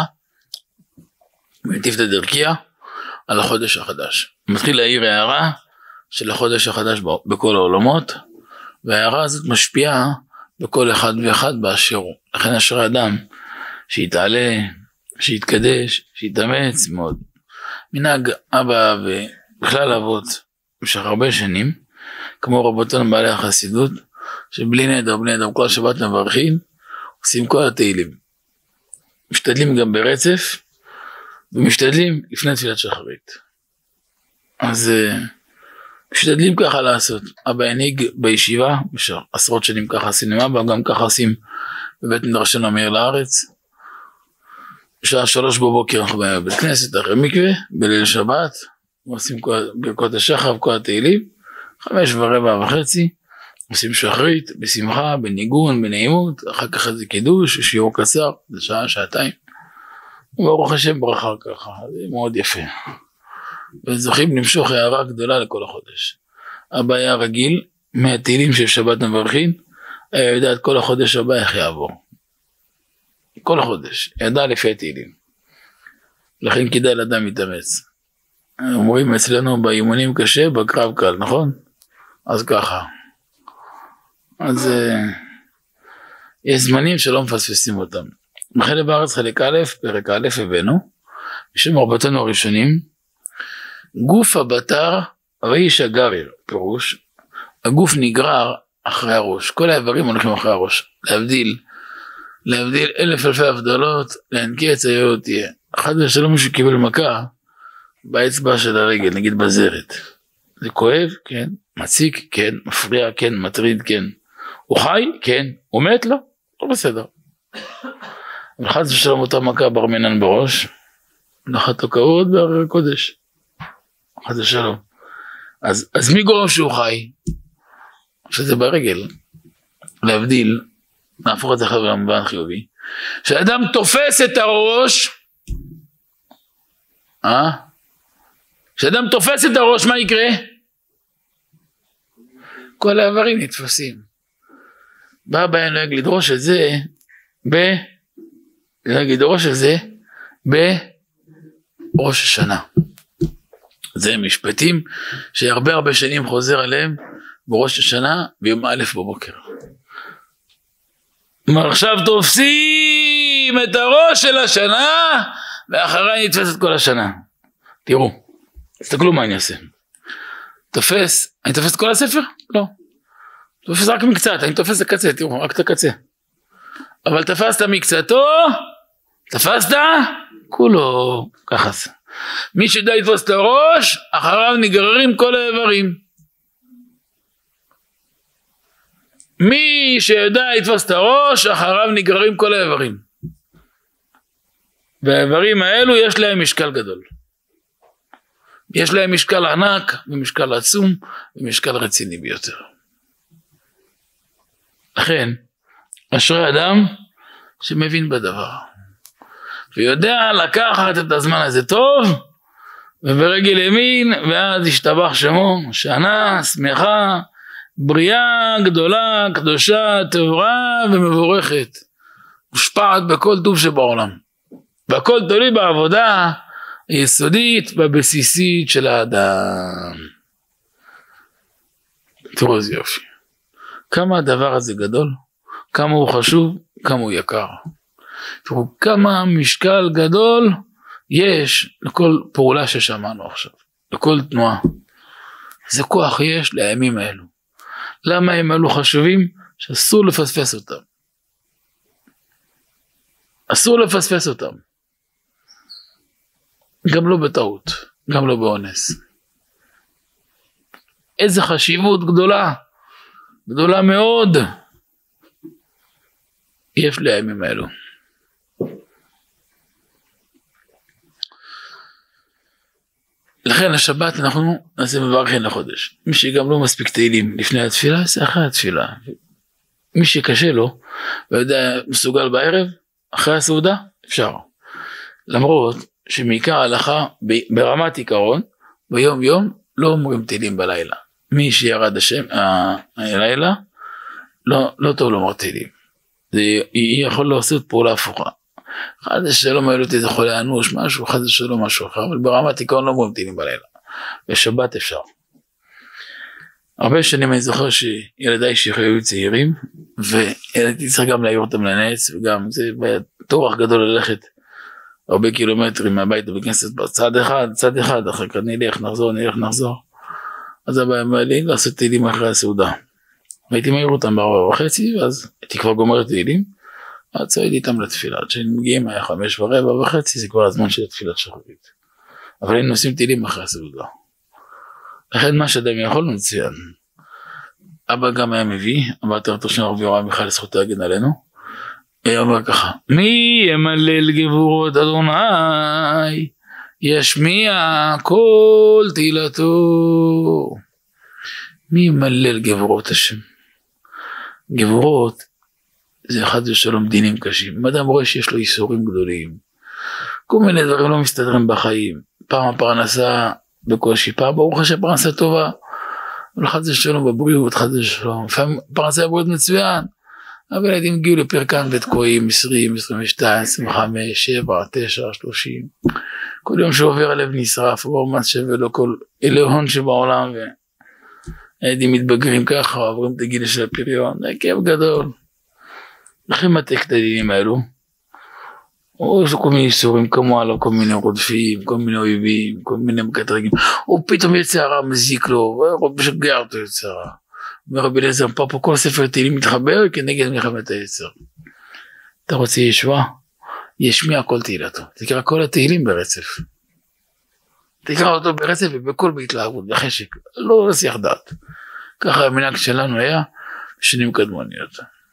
מטיפתא דרכיה, על החודש החדש. מתחיל להעיר הערה של החודש החדש בכל העולמות, וההערה הזאת משפיעה בכל אחד ואחד באשר הוא. לכן אשרי אדם שיתעלה, שיתקדש, שיתאמץ מאוד. מנהג אבא ובכלל אבות במשך הרבה שנים, כמו רבותינו בעלי החסידות, שבלי נדר, בלי נדר, כל שבת מברכים, עושים כל התהילים. משתדלים גם ברצף, ומשתדלים לפני תפילת שחרית. אז משתדלים ככה לעשות. אבא הנהיג בישיבה, עשרות שנים ככה עשינו עם אבא, גם ככה עושים בבית מדרשנו המאיר לארץ. בשעה 3 בבוקר אנחנו באים בבית כנסת, אחרי מקווה, בליל שבת, עושים ברכות השחר וכל התהילים, 5:15, עושים שחרית, בשמחה, בניגון, בנעימות, אחר כך זה קידוש, שיעור קצר, זה שעה, שעתיים. וברוך השם ברכה ככה, זה מאוד יפה. וזוכים למשוך הערה גדולה לכל החודש. אבא היה רגיל, מהתהילים של שבת מברכין, היה יודע את כל החודש הבא איך יעבור. כל החודש, ידע לפי התהילים. לכן כדאי לאדם להתאמץ. אומרים אצלנו באימונים קשה, בקרב קל, נכון? אז ככה. אז יש זמנים שלא מפספסים אותם. בחלק בארץ חלק א', פרק א' הבאנו, בשם רבותינו הראשונים, גוף הבטר ואיש הגריר, פירוש, הגוף נגרר אחרי הראש, כל האיברים הולכים אחרי הראש, להבדיל אלף אלפי הבדלות, להנקץ היה עוד תהיה. אחד שלא מישהו קיבל מכה, באצבע של הרגל, נגיד בזרת. זה כואב? כן. מציק? כן. מפריע? כן. מטריד? כן. הוא חי? כן. הוא מת? לא. לא בסדר. אבל חד ושלום אותה מכה בר מינן בראש, נחתו כעוד בהרי הקודש. חד ושלום. אז מי גורם שהוא חי? שזה ברגל. להבדיל, נהפוך את זה חבר למובן חיובי, שאדם תופס את הראש, כשאדם תופס את הראש, מה יקרה? כל האיברים נתפסים. בא בהם נוהג לדרוש את זה בראש השנה. זה משפטים שהרבה שנים חוזר עליהם בראש השנה ביום א' בבוקר. עכשיו תופסים את הראש של השנה ואחריי נתפס את כל השנה. תראו, תסתכלו מה אני אעשה. אני תופס את כל הספר? לא. תופס רק מקצת, אני תופס את הקצה, תראו, רק את הקצה. אבל תפסת מקצתו, תפסת, כולו, ככה זה. מי שידע לתפוס את הראש, אחריו נגררים כל האיברים. מי שידע לתפוס את הראש, אחריו נגררים כל האיברים. והאיברים האלו יש להם משקל גדול. יש להם משקל ענק, ומשקל עצום, ומשקל רציני ביותר. לכן, אשרי אדם שמבין בדבר. ויודע לקחת את הזמן הזה טוב, וברגל ימין, ואז ישתבח שמו, שנה, שמחה, בריאה גדולה, קדושה, טהורה ומבורכת. מושפעת בכל טוב שבעולם. והכל תלוי בעבודה היסודית והבסיסית של האדם. תראו איזה יופי. כמה הדבר הזה גדול, כמה הוא חשוב, כמה הוא יקר. תראו כמה משקל גדול יש לכל פעולה ששמענו עכשיו, לכל תנועה. איזה כוח יש לימים האלו. למה הם אלו חשובים? שאסור לפספס אותם. אסור לפספס אותם. גם לא בטעות, גם לא באונס. איזה חשיבות גדולה, גדולה מאוד, יש לימים האלו. לכן השבת אנחנו נעשה מברכין לחודש. מי שגם לא מספיק תהילים לפני התפילה, יעשה אחרי התפילה. מי שקשה לו, ויודע מסוגל בערב, אחרי הסעודה, אפשר. למרות שמעיקר ההלכה ברמת עיקרון, ביום יום לא אומרים תהילים בלילה. מי שירד השם הלילה, לא טוב לומר תהילים. היא יכול לעשות פעולה הפוכה. חד ושלום היה לו איזה חולה אנוש, משהו, חד ושלום משהו אחר, אבל ברמת עיקרון לא אומרים תהילים בלילה. בשבת אפשר. הרבה שנים אני זוכר שילדיי שהיו צעירים, וילדתי צריך גם להעיר אותם לנץ, וגם זה טורח גדול ללכת הרבה קילומטרים מהבית בכנסת צד אחד, אחר כך נלך נחזור. אז הבא אמר לי לעשות תהילים אחרי הסעודה. הייתי מעיר אותם ב4:30, ואז הייתי כבר גומר תהילים, אז צועד איתם לתפילה, עד שהם מגיעים היה 5:15, זה כבר הזמן של תפילת שחרית. אבל היינו עושים תהילים אחרי הסעודה. לכן מה שאדם יכול מצוין. אבא גם היה מביא, אבא תרתו של הרב יורם מיכל זכותו להגן עלינו, היה אומר ככה, מי ימלל גבורות אדוני, ישמיע כל תהילתו. מי ימלל גבורות השם? גבורות זה אחד ושלום דינים קשים. אם אדם רואה שיש לו איסורים גדולים, כל מיני דברים לא מסתדרים בחיים, פעם הפרנסה בקושי, פעם ברוך השם פרנסה טובה, אבל חד ושלום בבריאות, חד ושלום, לפעמים פרנסה בבריאות מצוין, אבל ילדים הגיעו לפרקן ותקועים 20, 22, 25, 7, 9, 30, כל יום שעובר הלב נשרף, הוא ממש שווה לו כל אלוהון שבעולם, והילדים מתבגרים ככה, עוברים את הגיל של הפריון, זה כאב גדול. לכן מתק את הדינים האלו, או יש לו כל מיני איסורים כמו עליו, כל מיני רודפים, כל מיני אויבים, כל מיני מקטרגים, או פתאום יצא הרע מזיק לו, או משגע אותו יצא הרע. אומר רבי אליעזר, פה כל ספר תהילים מתחבר כנגד מלחמת היצר. אתה רוצה ישועה? ישמיע כל תהילתו. תקרא כל התהילים ברצף. תקרא אותו ברצף ובכל בהתלהבות, בחשק. לא לשיח דעת. ככה המנהג שלנו היה בשנים קדמוניות.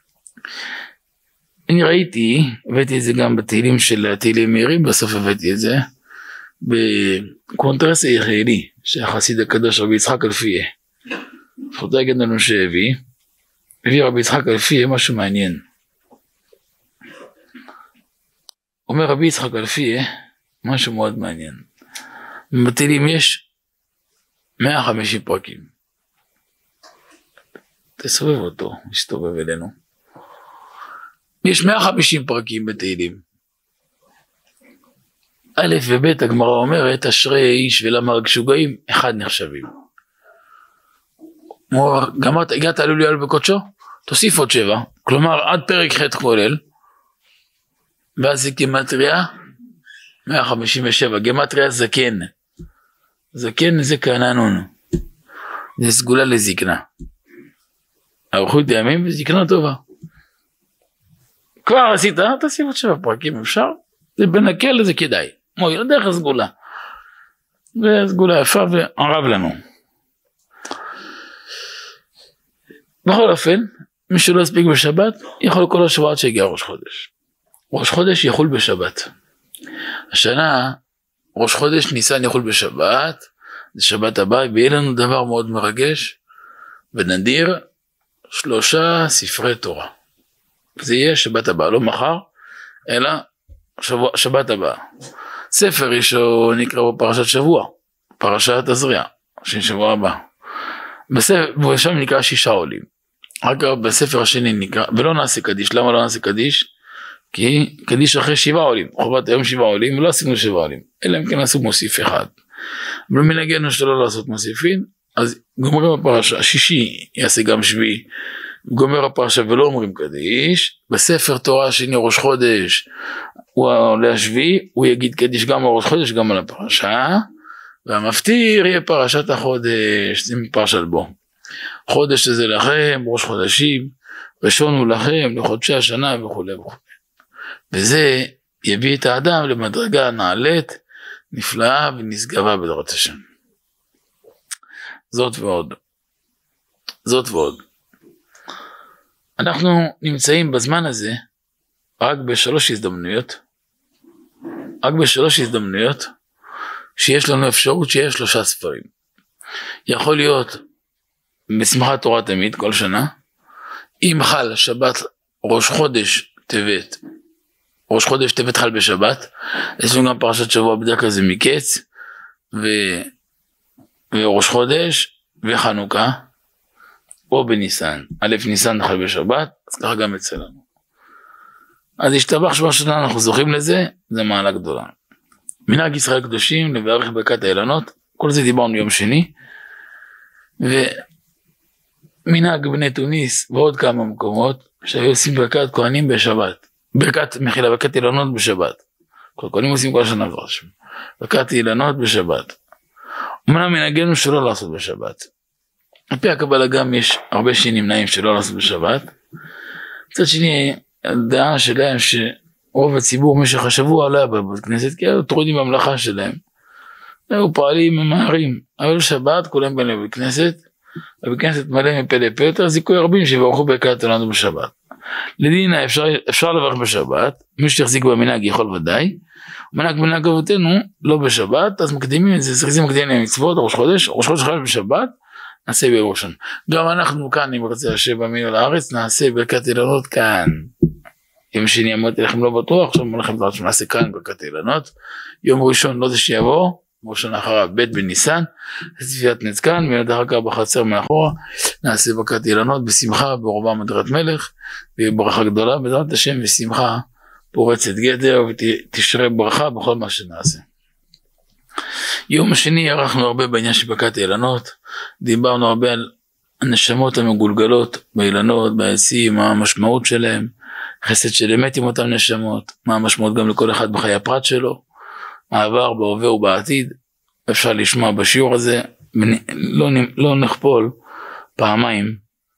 אני ראיתי, הבאתי את זה גם בתהילים של התהילים מהירים, בסוף הבאתי את זה, בקונטרס היחידי, שהחסיד הקדוש רבי יצחק אלפיה. זכותו להגן לנו הביא רבי יצחק אלפיה משהו מעניין. אומר רבי יצחק אלפיה משהו מאוד מעניין. בתהילים יש 150 פרקים. תסובב אותו, מסתובב אלינו. יש 150 פרקים בתהילים. א' וב' הגמרא אומרת, אשרי איש ולמה רגשוגעים, אחד נחשבים. הגעת עלול בקודשו, תוסיף עוד 7, כלומר עד פרק ח' כולל, ואז זה גמטריה 157, גמטריה זקן. זקן זה כעננון, זה סגולה לזקנה. אריכות ימים וזקנה טובה. כבר עשית, תוסיף עוד 7 פרקים, אפשר? זה בנקל, זה כדאי. מועיל דרך הסגולה. וסגולה יפה וערב לנו. בכל אופן, מי שלא הספיק בשבת, יכול כל השבוע עד שהגיע ראש חודש. ראש חודש יחול בשבת. השנה, ראש חודש ניסן יחול בשבת, זה שבת הבא, ויהיה לנו דבר מאוד מרגש, ונדיר 3 ספרי תורה. זה יהיה שבת הבא, לא מחר, אלא שבת הבא. ספר ראשון נקרא בו פרשת שבוע, פרשת תזריע, של שבוע הבא. ושם נקרא 6 עולים. רק בספר השני נקרא, ולא נעשה קדיש. למה לא נעשה קדיש? כי קדיש אחרי 7 עולים, חובת היום 7 עולים, ולא עשינו 7 עולים, אלא אם כן עשו מוסיף אחד. ומנהגנו שלא לעשות מוסיפים, אז גומרים הפרשה, השישי יעשה גם שביעי, גומר הפרשה ולא אומרים קדיש, בספר תורה שני ראש חודש, הוא עולה השביעי, הוא יגיד קדיש גם על ראש חודש, גם על הפרשה, והמפטיר יהיה פרשת החודש, זה מפרשת בו. חודש זה לכם, ראש חודשים, ראשון הוא לכם, לחודשי השנה וכו' וכו'. וזה יביא את האדם למדרגה נעלית, נפלאה ונשגבה בדורת השם. זאת ועוד. זאת ועוד. אנחנו נמצאים בזמן הזה רק ב3 הזדמנויות, שיש לנו אפשרות שיש 3 ספרים. יכול להיות בשמחת תורה תמיד כל שנה, אם חל שבת ראש חודש טבת, ראש חודש טבת חל בשבת, יש לנו גם פרשת שבוע בדרך כלל זה מקץ, וראש חודש וחנוכה, או בניסן, א' ניסן חל בשבת, אז ככה גם אצלנו. אז השתבח שמה שנה אנחנו זוכים לזה, זה מעלה גדולה. מנהג ישראל קדושים לברך ברכת האילנות, כל זה דיברנו יום שני, ומנהג בני תוניס ועוד כמה מקומות, שהיו עושים ברכת כהנים בשבת, ברכת אילנות בשבת, כל כהנים עושים כל השנה ברכת אילנות בשבת, אמנם מנהגנו שלא לעשות בשבת, על פי הקבלה גם יש הרבה שנמנעים שלא לעשות בשבת, מצד שני הדעה שלהם שרוב הציבור במשך השבוע לא היה בבית כנסת, כי היו טרודים במלאכה שלהם, היו פועלים ממהרים, אבל שבת כולם באים לבית כנסת, בבית כנסת מלא מפה לפה, יותר זיכוי רבים שיברכו ברכת אילנות בשבת. לדין אפשר לברך בשבת, מי שתחזיק במנהג יכול ודאי, מנהג אבותינו לא בשבת, אז מקדימים את זה, זריזים מקדימים למצוות, ראש חודש חל בשבת, נעשה ביום ראשון. גם אנחנו כאן, אם רוצה השם במינו לארץ, נעשה ברכת אילנות כאן. יום שני אמרתי לכם לא בטוח, עכשיו אמר לכם נעשה כאן ברכת אילנות. יום ראשון לא זה שיבוא, ראשון אחריו ב' בניסן, צפיית נץ כאן, מיד אחר כך בחצר מאחורה, נעשה ברכת אילנות בשמחה, בעורבה מדרת מלך, וברכה גדולה, בעזרת השם ושמחה, פורצת גדר, ותשרה ברכה בכל מה שנעשה. יום השני ערכנו הרבה בעניין של ברכת אילנות, דיברנו הרבה על הנשמות המגולגלות באילנות, בעצים, מה המשמעות שלהם, חסד של אמת עם אותם נשמות, מה המשמעות גם לכל אחד בחיי הפרט שלו, העבר, בהווה ובעתיד, אפשר לשמוע בשיעור הזה, לא נחפול פעמיים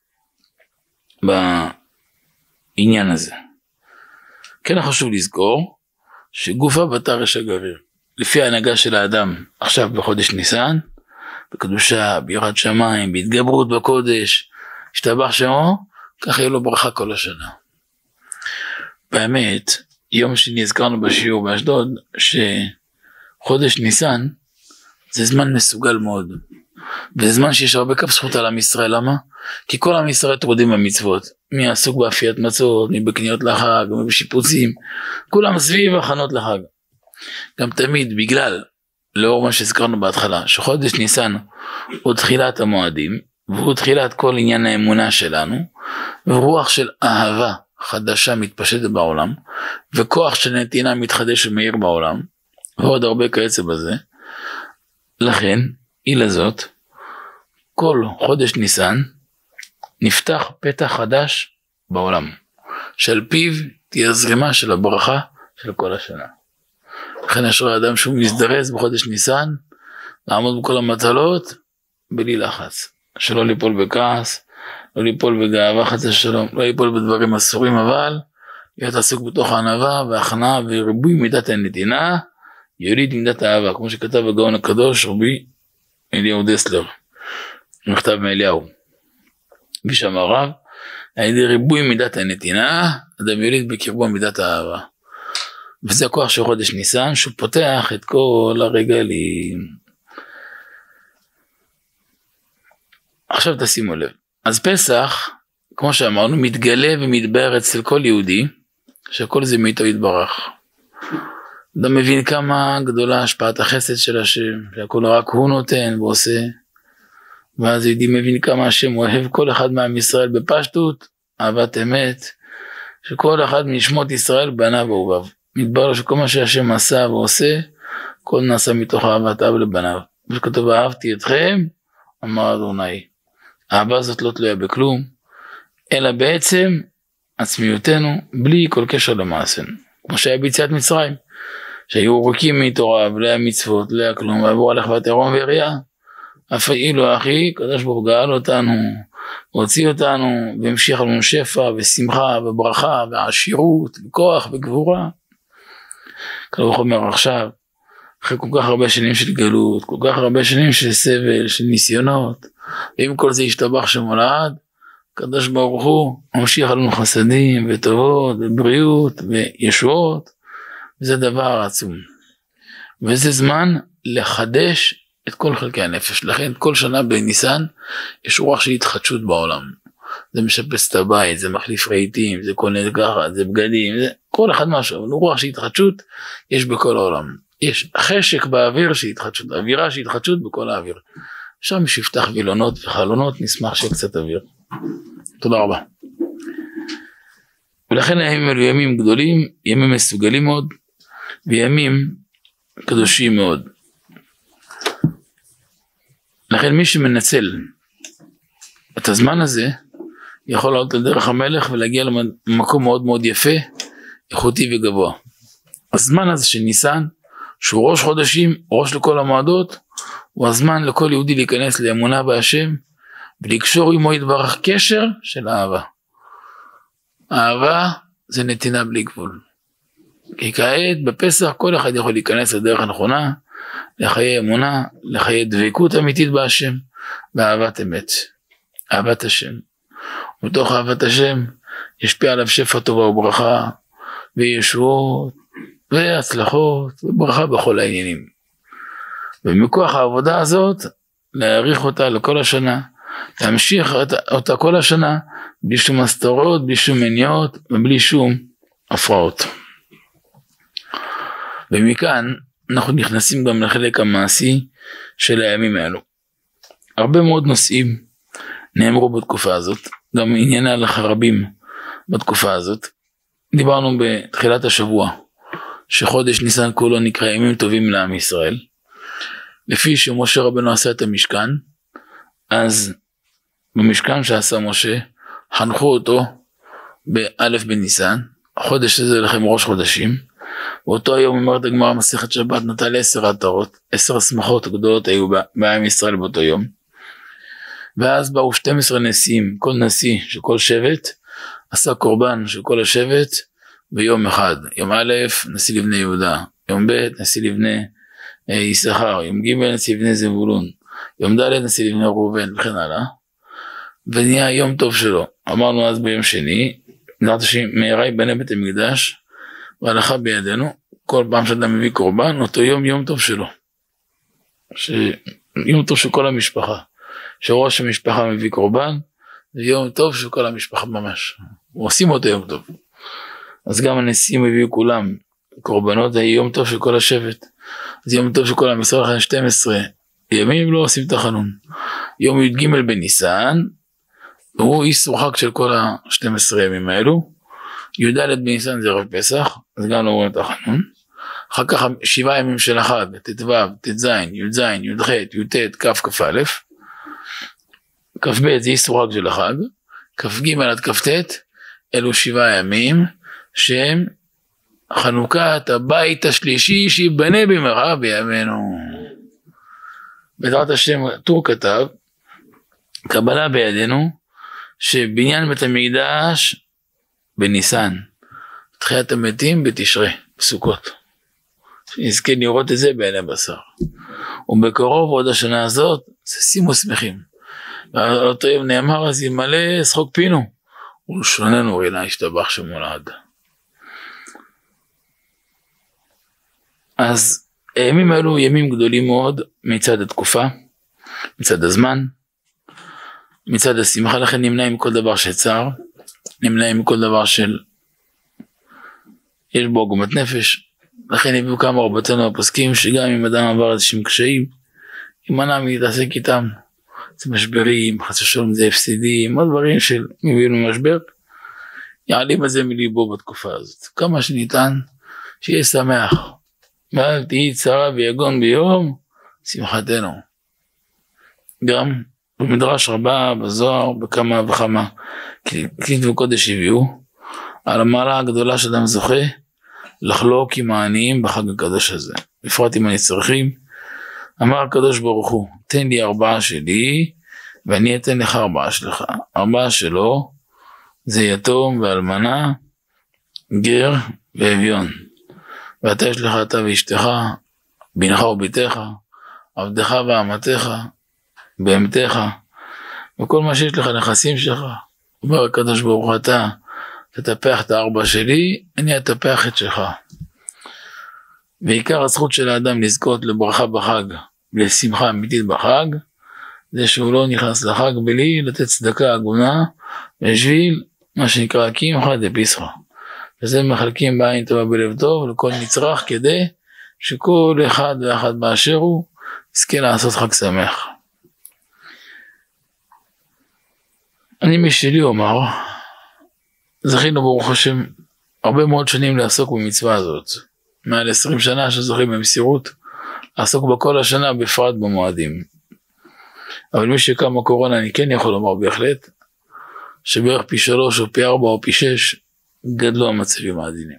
בעניין הזה. כן חשוב לזכור שגופה בתר יש הגביר, לפי ההנהגה של האדם עכשיו בחודש ניסן, בקדושה, ביראת שמיים, בהתגברות בקודש, השתבח שמו, כך יהיה לו ברכה כל השנה. באמת, יום שנזכרנו בשיעור באשדוד, שחודש ניסן זה זמן מסוגל מאוד, וזה זמן שיש הרבה כף זכות על עם ישראל. למה? כי כל עם ישראל טרודים במצוות, מי עסוק באפיית מצות, מי בקניות לחג, מי בשיפוצים, כולם סביב הכנות לחג. גם תמיד בגלל, לאור מה שהזכרנו בהתחלה, שחודש ניסן הוא תחילת המועדים, והוא תחילת כל עניין האמונה שלנו, ורוח של אהבה חדשה מתפשטת בעולם, וכוח של נתינה מתחדש ומאיר בעולם, ועוד הרבה כיוצא בזה. לכן, אילה זאת, כל חודש ניסן נפתח פתח חדש בעולם, שעל פיו תהיה זרימה של הברכה של כל השנה. לכן אשרי אדם שהוא מזדרז בחודש ניסן, לעמוד בכל המטלות, בלי לחץ, שלא ליפול בכעס, לא ליפול בגאווה חס ושלום, לא ליפול בדברים אסורים, אבל להיות עסוק בתוך הענווה והכנעה וריבוי מידת הנתינה, יוליד מידת האהבה, כמו שכתב הגאון הקדוש רבי אליהו דסלר, מכתב מאליהו, בשם הרב, על ידי ריבוי מידת הנתינה, אדם יוליד בקרבו מידת האהבה. וזה הכוח של חודש ניסן, שהוא פותח את כל הרגלים. עכשיו תשימו לב, אז פסח, כמו שאמרנו, מתגלה ומתבהר אצל כל יהודי, שכל זה מאיתו יתברך. אדם מבין כמה גדולה השפעת החסד של השם, שהכל רק הוא נותן ועושה, ואז יהודי מבין כמה השם אוהב כל אחד מעם ישראל בפשטות, אהבת אמת, שכל אחד משמות ישראל בניו ואוהביו. מתברר לו שכל מה שהשם עשה ועושה, כל נעשה מתוך אהבת אב לבניו. וכתוב אהבתי אתכם, אמר אדוני. האהבה הזאת לא תלויה בכלום, אלא בעצם עצמיותנו בלי כל קשר למעשינו. כמו שהיה ביציאת מצרים, שהיו רוקים מתורה ולא היה מצוות, לא היה כלום, ועברו על אחוות עירום ויריעה. אף אילו אחי, קדוש ברוך הוא גאל אותנו, הוציא אותנו, והמשיך לנו שפע ושמחה וברכה ועשירות וכוח וגבורה. כלומר אומר עכשיו, אחרי כל כך הרבה שנים של גלות, כל כך הרבה שנים של סבל, של ניסיונות, ואם כל זה ישתבח שמולד, קדוש ברוך הוא ממשיך לנו חסדים וטובות ובריאות וישועות, וזה דבר עצום. וזה זמן לחדש את כל חלקי הנפש. לכן כל שנה בניסן יש רוח של התחדשות בעולם. זה משפץ את הבית, זה מחליף רהיטים, זה קונה ככה, זה בגדים, זה כל אחד משהו. רוח של התחדשות יש בכל העולם. יש חשק באוויר של התחדשות, אווירה של התחדשות בכל האוויר. שם שיפתח וילונות וחלונות, נשמח שיהיה קצת אוויר. תודה רבה. ולכן הימים אלו ימים גדולים, ימים מסוגלים מאוד, וימים קדושים מאוד. לכן מי שמנצל את הזמן הזה, יכול לעלות על דרך המלך ולהגיע למקום מאוד מאוד יפה, איכותי וגבוה. הזמן הזה של ניסן, שהוא ראש חודשים, ראש לכל המועדות, הוא הזמן לכל יהודי להיכנס לאמונה בהשם, ולקשור עמו יתברך קשר של אהבה. אהבה זה נתינה בלי גבול. כי כעת בפסח כל אחד יכול להיכנס לדרך הנכונה, לחיי אמונה, לחיי דבקות אמיתית בהשם, באהבת אמת, אהבת השם. ובתוך אהבת השם ישפיע עליו שפע טובה וברכה, וישועות, והצלחות, וברכה בכל העניינים. ומכוח העבודה הזאת, להאריך אותה לכל השנה, להמשיך אותה כל השנה, בלי שום הסתרות, בלי שום מניעות, ובלי שום הפרעות. ומכאן אנחנו נכנסים גם לחלק המעשי של הימים האלו. הרבה מאוד נושאים נאמרו בתקופה הזאת, גם ענייני הלכה רבים בתקופה הזאת. דיברנו בתחילת השבוע, שחודש ניסן כולו נקרא ימים טובים לעם ישראל. לפי שמשה רבנו עשה את המשכן, אז במשכן שעשה משה, חנכו אותו באלף בניסן, החודש הזה לכם ראש חודשים, ואותו היום אומרת הגמרא מסכת שבת נטל 10 עטרות, 10 שמחות גדולות היו בעם ישראל באותו יום, ואז באו 12 נשיאים, כל נשיא של כל שבט, עשה קורבן של כל השבט ביום אחד, יום א' נשיא לבני יהודה, יום ב' נשיא לבני יששכר, יום ג' נשיא לבני זבולון, יום ד' נשיא לבני ראובן וכן הלאה, ונהיה יום טוב שלו. אמרנו אז ביום שני, בעזרת השם מהרה ייבנה בית המקדש, והלכה בידינו, כל פעם שאדם מביא קורבן, אותו יום יום טוב שלו. יום טוב של כל המשפחה. שראש המשפחה מביא קורבן, זה יום טוב של כל המשפחה ממש. עושים אותו יום טוב. אז גם הנשיאים הביאו כולם קורבנות, זה יום טוב של כל השבט. אז יום טוב של כל עם ישראל, לכן 12 ימים לא עושים תחנון. יום י"ג בניסן, הוא איסור חג של כל ה-12 ימים האלו. י"ד בניסן זה ערב פסח, אז גם לא אומרים תחנון. אחר כך 7 ימים של החג, ט"ו, ט"ז, י"ז, י"ח, י"ט, כ', כ"א. כ"ב זה איסור חג של החג. כ"ג עד כ"ט, אלו 7 ימים שהם חנוכת הבית השלישי שיבנה במהרה בימינו. בעזרת השם טור כתב, קבלה בידינו, שבניין בית המקדש בניסן, תחיית המתים בתשרי, בסוכות. נזכה לראות את זה בעיני בשר. ובקרוב עוד השנה הזאת, שימו שמחים. ועל אותו יום נאמר, אז ימלא שחוק פינו, ולשוננו רינה ישתבח שמו לעד. אז הימים האלו ימים גדולים מאוד מצד התקופה, מצד הזמן, מצד השמחה, לכן נמנע עם כל דבר שצער, נמנע עם כל דבר של יש בו עוגמת נפש. לכן הביאו כמה רבותינו הפוסקים שגם אם אדם עבר איזשהם קשיים, ימנע מלהתעסק איתם. זה משברים, חס ושלום זה הפסידים, עוד דברים של מביאנו משבר, יעלים את זה מליבו בתקופה הזאת. כמה שניתן שיהיה שמח, ואל תהי צרה ויגון ביום שמחתנו. גם במדרש רבה, בזוהר, בכמה וכמה כלי וקודש הביאו, על המעלה הגדולה שאדם זוכה, לחלוק עם העניים בחג הקדוש הזה. בפרט עם הנצרכים, אמר הקדוש ברוך הוא, תן לי 4 שלי, ואני אתן לך 4 שלך. 4 שלו, זה יתום ואלמנה, גר ואביון. ואתה יש לך אתה ואשתך, בנך וביתך, עבדך ואמתך, בהמתך, וכל מה שיש לך נכסים שלך. אומר הקדוש ברוך הוא, אתה תטפח את 4 שלי, אני אטפח את שלך. ועיקר הזכות של האדם לזכות לברכה בחג, לשמחה אמיתית בחג, זה שהוא לא נכנס לחג בלי לתת צדקה הגונה, בשביל מה שנקרא קמחא דפסחא. וזה מחלקים בעין טובה בלב טוב לכל נצרך, כדי שכל אחד ואחד באשר הוא יזכה לעשות חג שמח. אני משלי אומר, זכינו ברוך השם הרבה מאוד שנים לעסוק במצווה הזאת, מעל 20 שנה שזוכים במסירות לעסוק בכל השנה, בפרט במועדים. אבל מי שקם הקורונה, אני כן יכול לומר בהחלט שבערך פי 3 או פי 4 או פי 6 גדלו המצבים העדינים.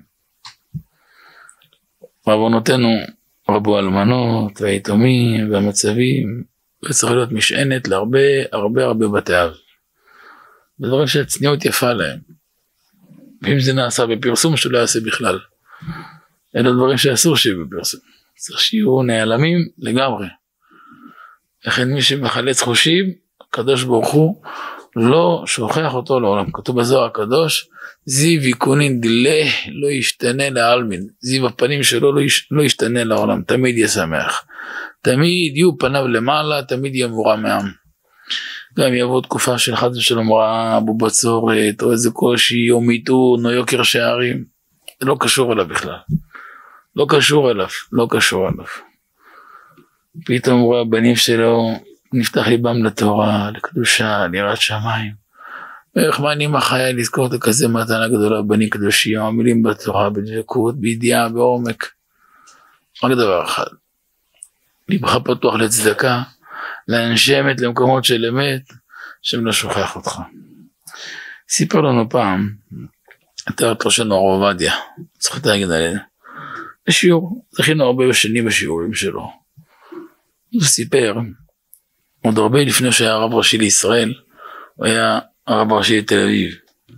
בעוונותינו רבו אלמנות והיתומים והמצבים, וצריך להיות משענת להרבה הרבה בתי אב, בדברים שהצניעות יפה להם. ואם זה נעשה בפרסום, שלא יעשה בכלל. אלה דברים שאסור שיהיו בפרסום, צריך שיהיו נעלמים לגמרי. לכן מי שמחלץ חושים, הקדוש ברוך הוא לא שוכח אותו לעולם. כתוב בזוהר הקדוש, זיו יקונין דילה לא ישתנה לעלמין, זיו הפנים שלו לא ישתנה לעולם, תמיד ישמח, תמיד יהיו פניו למעלה, תמיד יהיה מורם מעם. גם יבוא תקופה של חס ושלום רעב או בצורת או איזה קושי או מיתון או יוקר שערים, זה לא קשור אליו בכלל, לא קשור אליו. פתאום רואה הבנים שלו נפתח ליבם לתורה, לקדושה, ליראת שמיים. איך מעניין החיה לזכור את כזה מתנה גדולה, בנים קדושים, עמלים בתורה, בדבקות, בידיעה, בעומק. רק דבר אחד, ליבך פתוח לצדקה, לאנשי אמת, למקומות של אמת, שם לא שוכח אותך. סיפר לנו פעם, אתה ראשנו הרב עובדיה, צריך להגיד עלינו, בשיעור, זכינו הרבה שנים בשיעורים שלו. הוא סיפר, עוד הרבה לפני שהיה הרב ראשי לישראל, הוא היה הרב ראשי לתל אביב.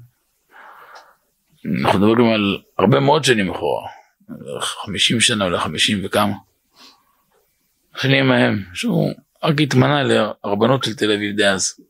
אנחנו מדברים על הרבה מאוד שנים אחורה, 50 שנה אולי 50 וכמה. שנים מהם, שהוא רק התמנה לרבנות של תל אביב דאז.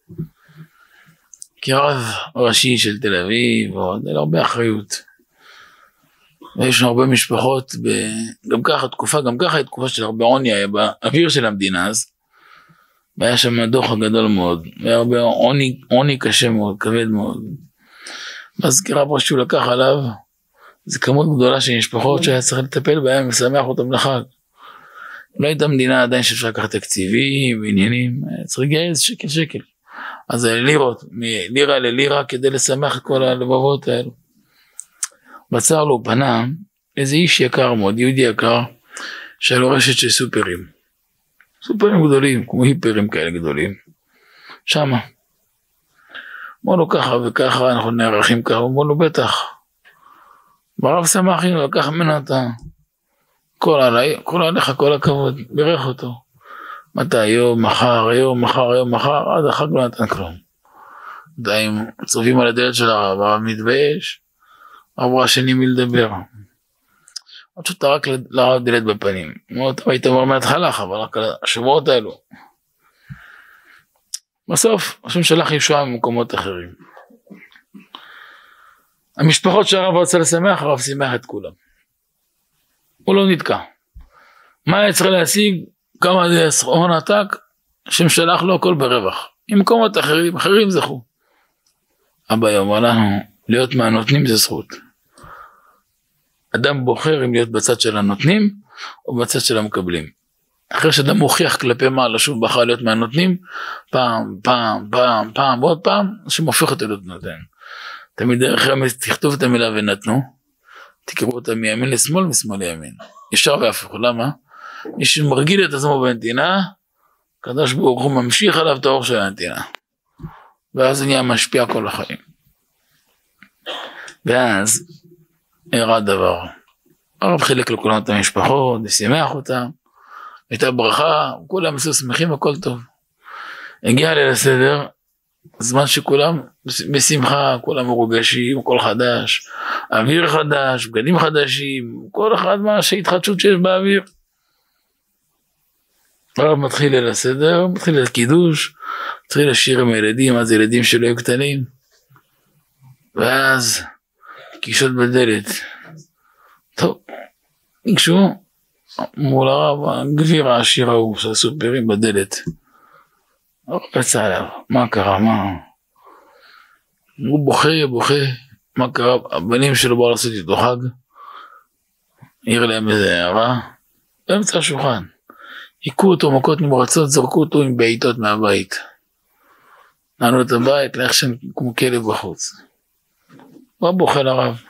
כרב ראשי של תל אביב, ועוד הרבה אחריות. ויש הרבה משפחות, גם ככה תקופה של הרבה עוני היה באוויר של המדינה אז, והיה שם הדוח הגדול מאוד, והיה הרבה עוני קשה מאוד, כבד מאוד. אז כרב ראשי הוא לקח עליו, זו כמות גדולה של משפחות שהיה צריך לטפל בהם ושמח אותם לחג. לא הייתה מדינה עדיין שאפשר לקחת תקציבים ועניינים, צריך לגייס שקל. אז לירות, מלירה ללירה כדי לשמח את כל הלבבות האלו. בצר לו פנה איזה איש יקר מאוד, יהודי יקר, שהיה לו רשת של סופרים גדולים, כמו היפרים כאלה גדולים, שמה. אמרו לו ככה וככה, אנחנו נערכים ככה, אמרו לו בטח. ברב שמח, הנה לקח ממנו אתה, כל עליך, כל הכבוד, בירך אותו. מתי? יום, מחר, עד החג לא נתן כלום. דיים, צופים על הדלת של הרב מתבייש, הרב השני מי לדבר. עוד שאתה רק לרב דלת בפנים. אתה היית אומר מההתחלה, אבל רק על השבועות האלו. בסוף, השם שלח ישועה ממקומות אחרים. המשפחות שהרב רוצה לשמח, הרב שימח את כולם. הוא לא נתקע. מה היה צריך להשיג? כמה זה הון עתק, השם שלח לו הכל ברווח. עם מקומות אחרים זכו. אבא יאמר לנו, להיות מהנותנים זה זכות. אדם בוחר אם להיות בצד של הנותנים, או בצד של המקבלים. אחרי שאדם מוכיח כלפי מעלה, שוב בחר להיות מהנותנים, פעם, ועוד פעם, שמופך אותו להיות נותן. תמיד דרך תכתוב את המילה ונתנו, תקראו אותה מימין לשמאל, משמאל לימין. ישר והפוך, למה? מי שמרגיל את עצמו בנתינה, הקדוש ברוך הוא ממשיך עליו את האור של הנתינה. ואז נהיה משפיע כל החיים. ואז אירע דבר. הרב חילק לכולם את המשפחות, ושימח אותם, הייתה ברכה, כולם עשו שמחים, הכל טוב. הגיע ליל הסדר, זמן שכולם בשמחה, כולם מרוגשים, הכל חדש, אוויר חדש, בגדים חדשים, כל אחד מה שהתחדשות שיש באוויר. הרב מתחיל ליל הסדר, מתחיל לקידוש, מתחיל לשיר עם הילדים, אז ילדים שלא היו קטנים, ואז קישות בדלת. טוב, ניגשו מול הרב, הגביר העשיר ההוא, שהסופרים בדלת. הרב פצע עליו, מה קרה, מה? הוא בוכה, מה קרה? הבנים שלו באו לעשות איתו חג, העיר להם איזה הערה, באמצע השולחן, עיקו אותו מכות נמרצות, זרקו אותו עם בעיטות מהבית, נענו את הבית, לך שם כמו כלב בחוץ. הוא בוכה לרב,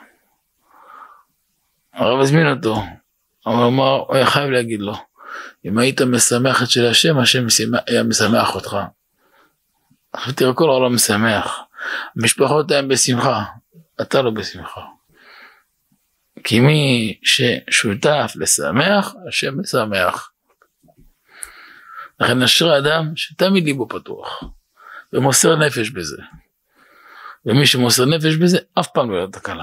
הרב הזמין אותו, אבל הוא היה חייב להגיד לו, אם היית משמח את של השם, השם היה משמח אותך. עכשיו תראה, כל העולם משמח, המשפחות הן בשמחה, אתה לא בשמחה. כי מי ששותף לשמח, השם משמח. לכן אשרי אדם שתמיד ליבו פתוח, ומוסר נפש בזה. ומי שמוסר נפש בזה, אף פעם לא יהיה תקלה.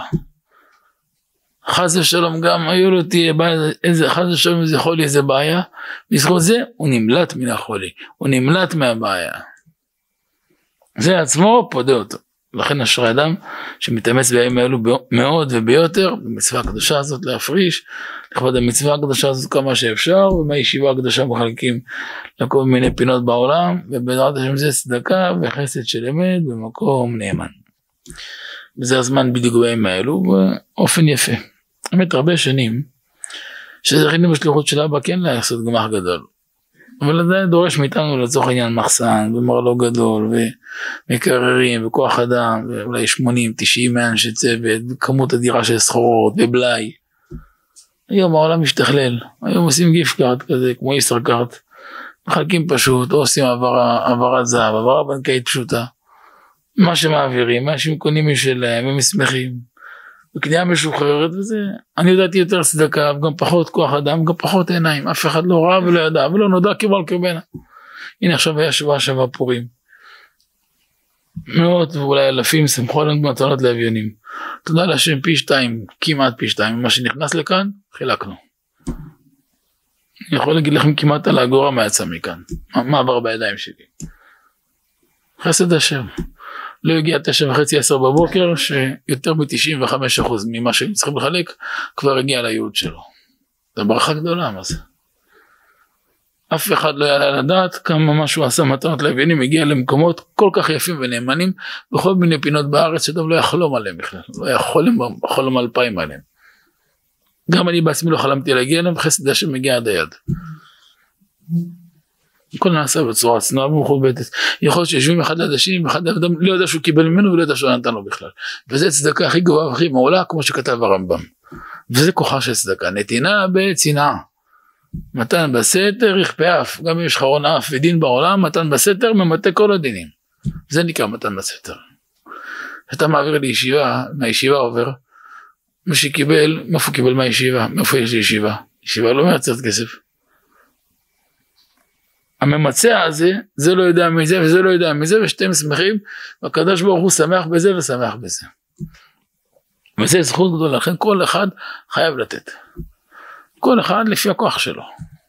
חס ושלום גם, היו לו תהיה בעיה, חס ושלום איזה חולי, איזה בעיה, בזכות זה הוא נמלט מן החולי, הוא נמלט מהבעיה. זה עצמו פודה אותו. לכן אשרי אדם שמתאמץ בימים האלו מאוד וביותר, במצווה הקדושה הזאת להפריש, לכבוד המצווה הקדושה הזאת כמה שאפשר, ומהישיבה הקדושה מחלקים לכל מיני פינות בעולם, ובעזרת השם זה צדקה וחסד של אמת במקום נאמן. וזה הזמן בדיוק בימים האלו, באופן יפה. באמת הרבה שנים, שזכינו בשליחות של אבא כן לעשות גמח גדול. אבל עדיין דורש מאיתנו לצורך העניין מחסן, ומרלוג גדול, ומקררים, וכוח אדם, ואולי 80, 90 מאנשי צוות, וכמות אדירה של סחורות, ובלאי. היום העולם משתכלל, היום עושים גיפט קארט כזה, כמו ישראכרט, מחלקים פשוט, או עושים העברת זהב, העברה בנקאית פשוטה. מה שמעבירים, מה שהם קונים משלהם, הם מסמכים. וקנייה משוחררת וזה, אני יודעתי יותר צדקה, גם פחות כוח אדם, גם פחות עיניים, אף אחד לא ראה ולא ידע, ולא נודע כבל קרבנה. הנה עכשיו היה שבוע פורים. מאות ואולי אלפים שמחו עלינו במתנות לאביונים. תודה להשם פי 2, כמעט פי 2, מה שנכנס לכאן, חילקנו. אני יכול להגיד לכם כמעט על האגורה מה יצא מכאן, מה עבר בידיים שלי. חסד השם. לא הגיע 9:30-10 בבוקר, שיותר מ-95% ממה שהם צריכים לחלק, כבר הגיע לייעוד שלו. זו ברכה גדולה, מה זה? אף אחד לא יעלה לדעת כמה משהו עשה מתנות לאביונים, הגיע למקומות כל כך יפים ונאמנים, בכל מיני פינות בארץ, שדב לא יחלום עליהם בכלל, לא יחלום 2,000 עליהם. גם אני בעצמי לא חלמתי להגיע אליהם, חסד השם מגיע עד היד. הכל נעשה בצורה צנועה ומכובדת. יכול להיות שיושבים אחד ליד השני, אחד אדם לא יודע שהוא קיבל ממנו ולא יודע שהוא נתן לו בכלל. וזה צדקה הכי גבוהה והכי מעולה, כמו שכתב הרמב"ם. וזה כוחה של צדקה. נתינה בצנעה. מתן בסתר יכפה אף. גם אם יש חרון אף ודין בעולם, מתן בסתר ממתה כל הדינים. זה נקרא מתן בסתר. אתה מעביר לישיבה, מהישיבה עובר. מי שקיבל, מאיפה קיבל מהישיבה? מאיפה יש לישיבה? ישיבה לא מייצרת כסף. הממצע הזה, זה לא יודע מזה וזה לא יודע מזה, ושתיהם שמחים, והקדוש ברוך הוא שמח בזה ושמח בזה. וזה זכות גדולה, לכן כל אחד חייב לתת. כל אחד לפי הכוח שלו.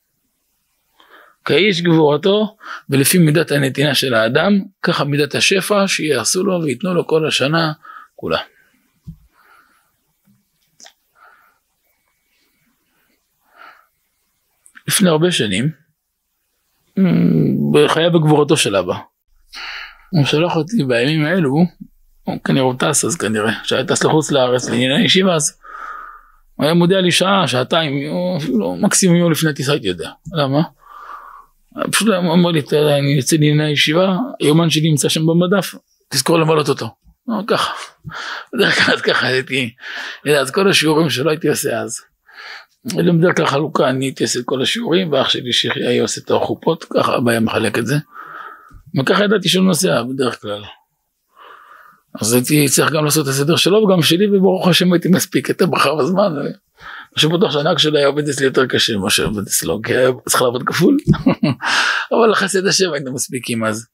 כאיש גבורתו, ולפי מידת הנתינה של האדם, ככה מידת השפע שיעשו לו ויתנו לו כל השנה כולה. לפני הרבה שנים, בחיה בגבורתו של אבא. הוא שלח אותי בימים האלו, הוא כנראה הוא טס אז כנראה, שהייתה לחוץ לארץ לענייני ישיבה אז, הוא היה מודיע לי שעה, שעתיים, אפילו מקסימום יום לפני טיסה הייתי יודע. למה? פשוט הוא אמר לי, אני יוצא לענייני ישיבה, היומן שלי נמצא שם במדף, תזכור למלות אותו. ככה, בדרך כלל ככה הייתי, אז כל השיעורים שלא הייתי עושה אז. בדרך כלל חלוקה, אני הייתי עושה את כל השיעורים, ואח שלי שחי היה עושה את החופות, ככה אבא היה מחלק את זה, וככה ידעתי שהוא נוסע בדרך כלל. אז הייתי צריך גם לעשות את הסדר שלו, וגם שלי, וברוך השם הייתי מספיק את הברכה בזמן, שבטוח שהנהג שלה היה עובד אצלי יותר קשה ממה שעובד אצלו, כי היה צריך לעבוד כפול, אבל לחסד השם היינו מספיקים אז.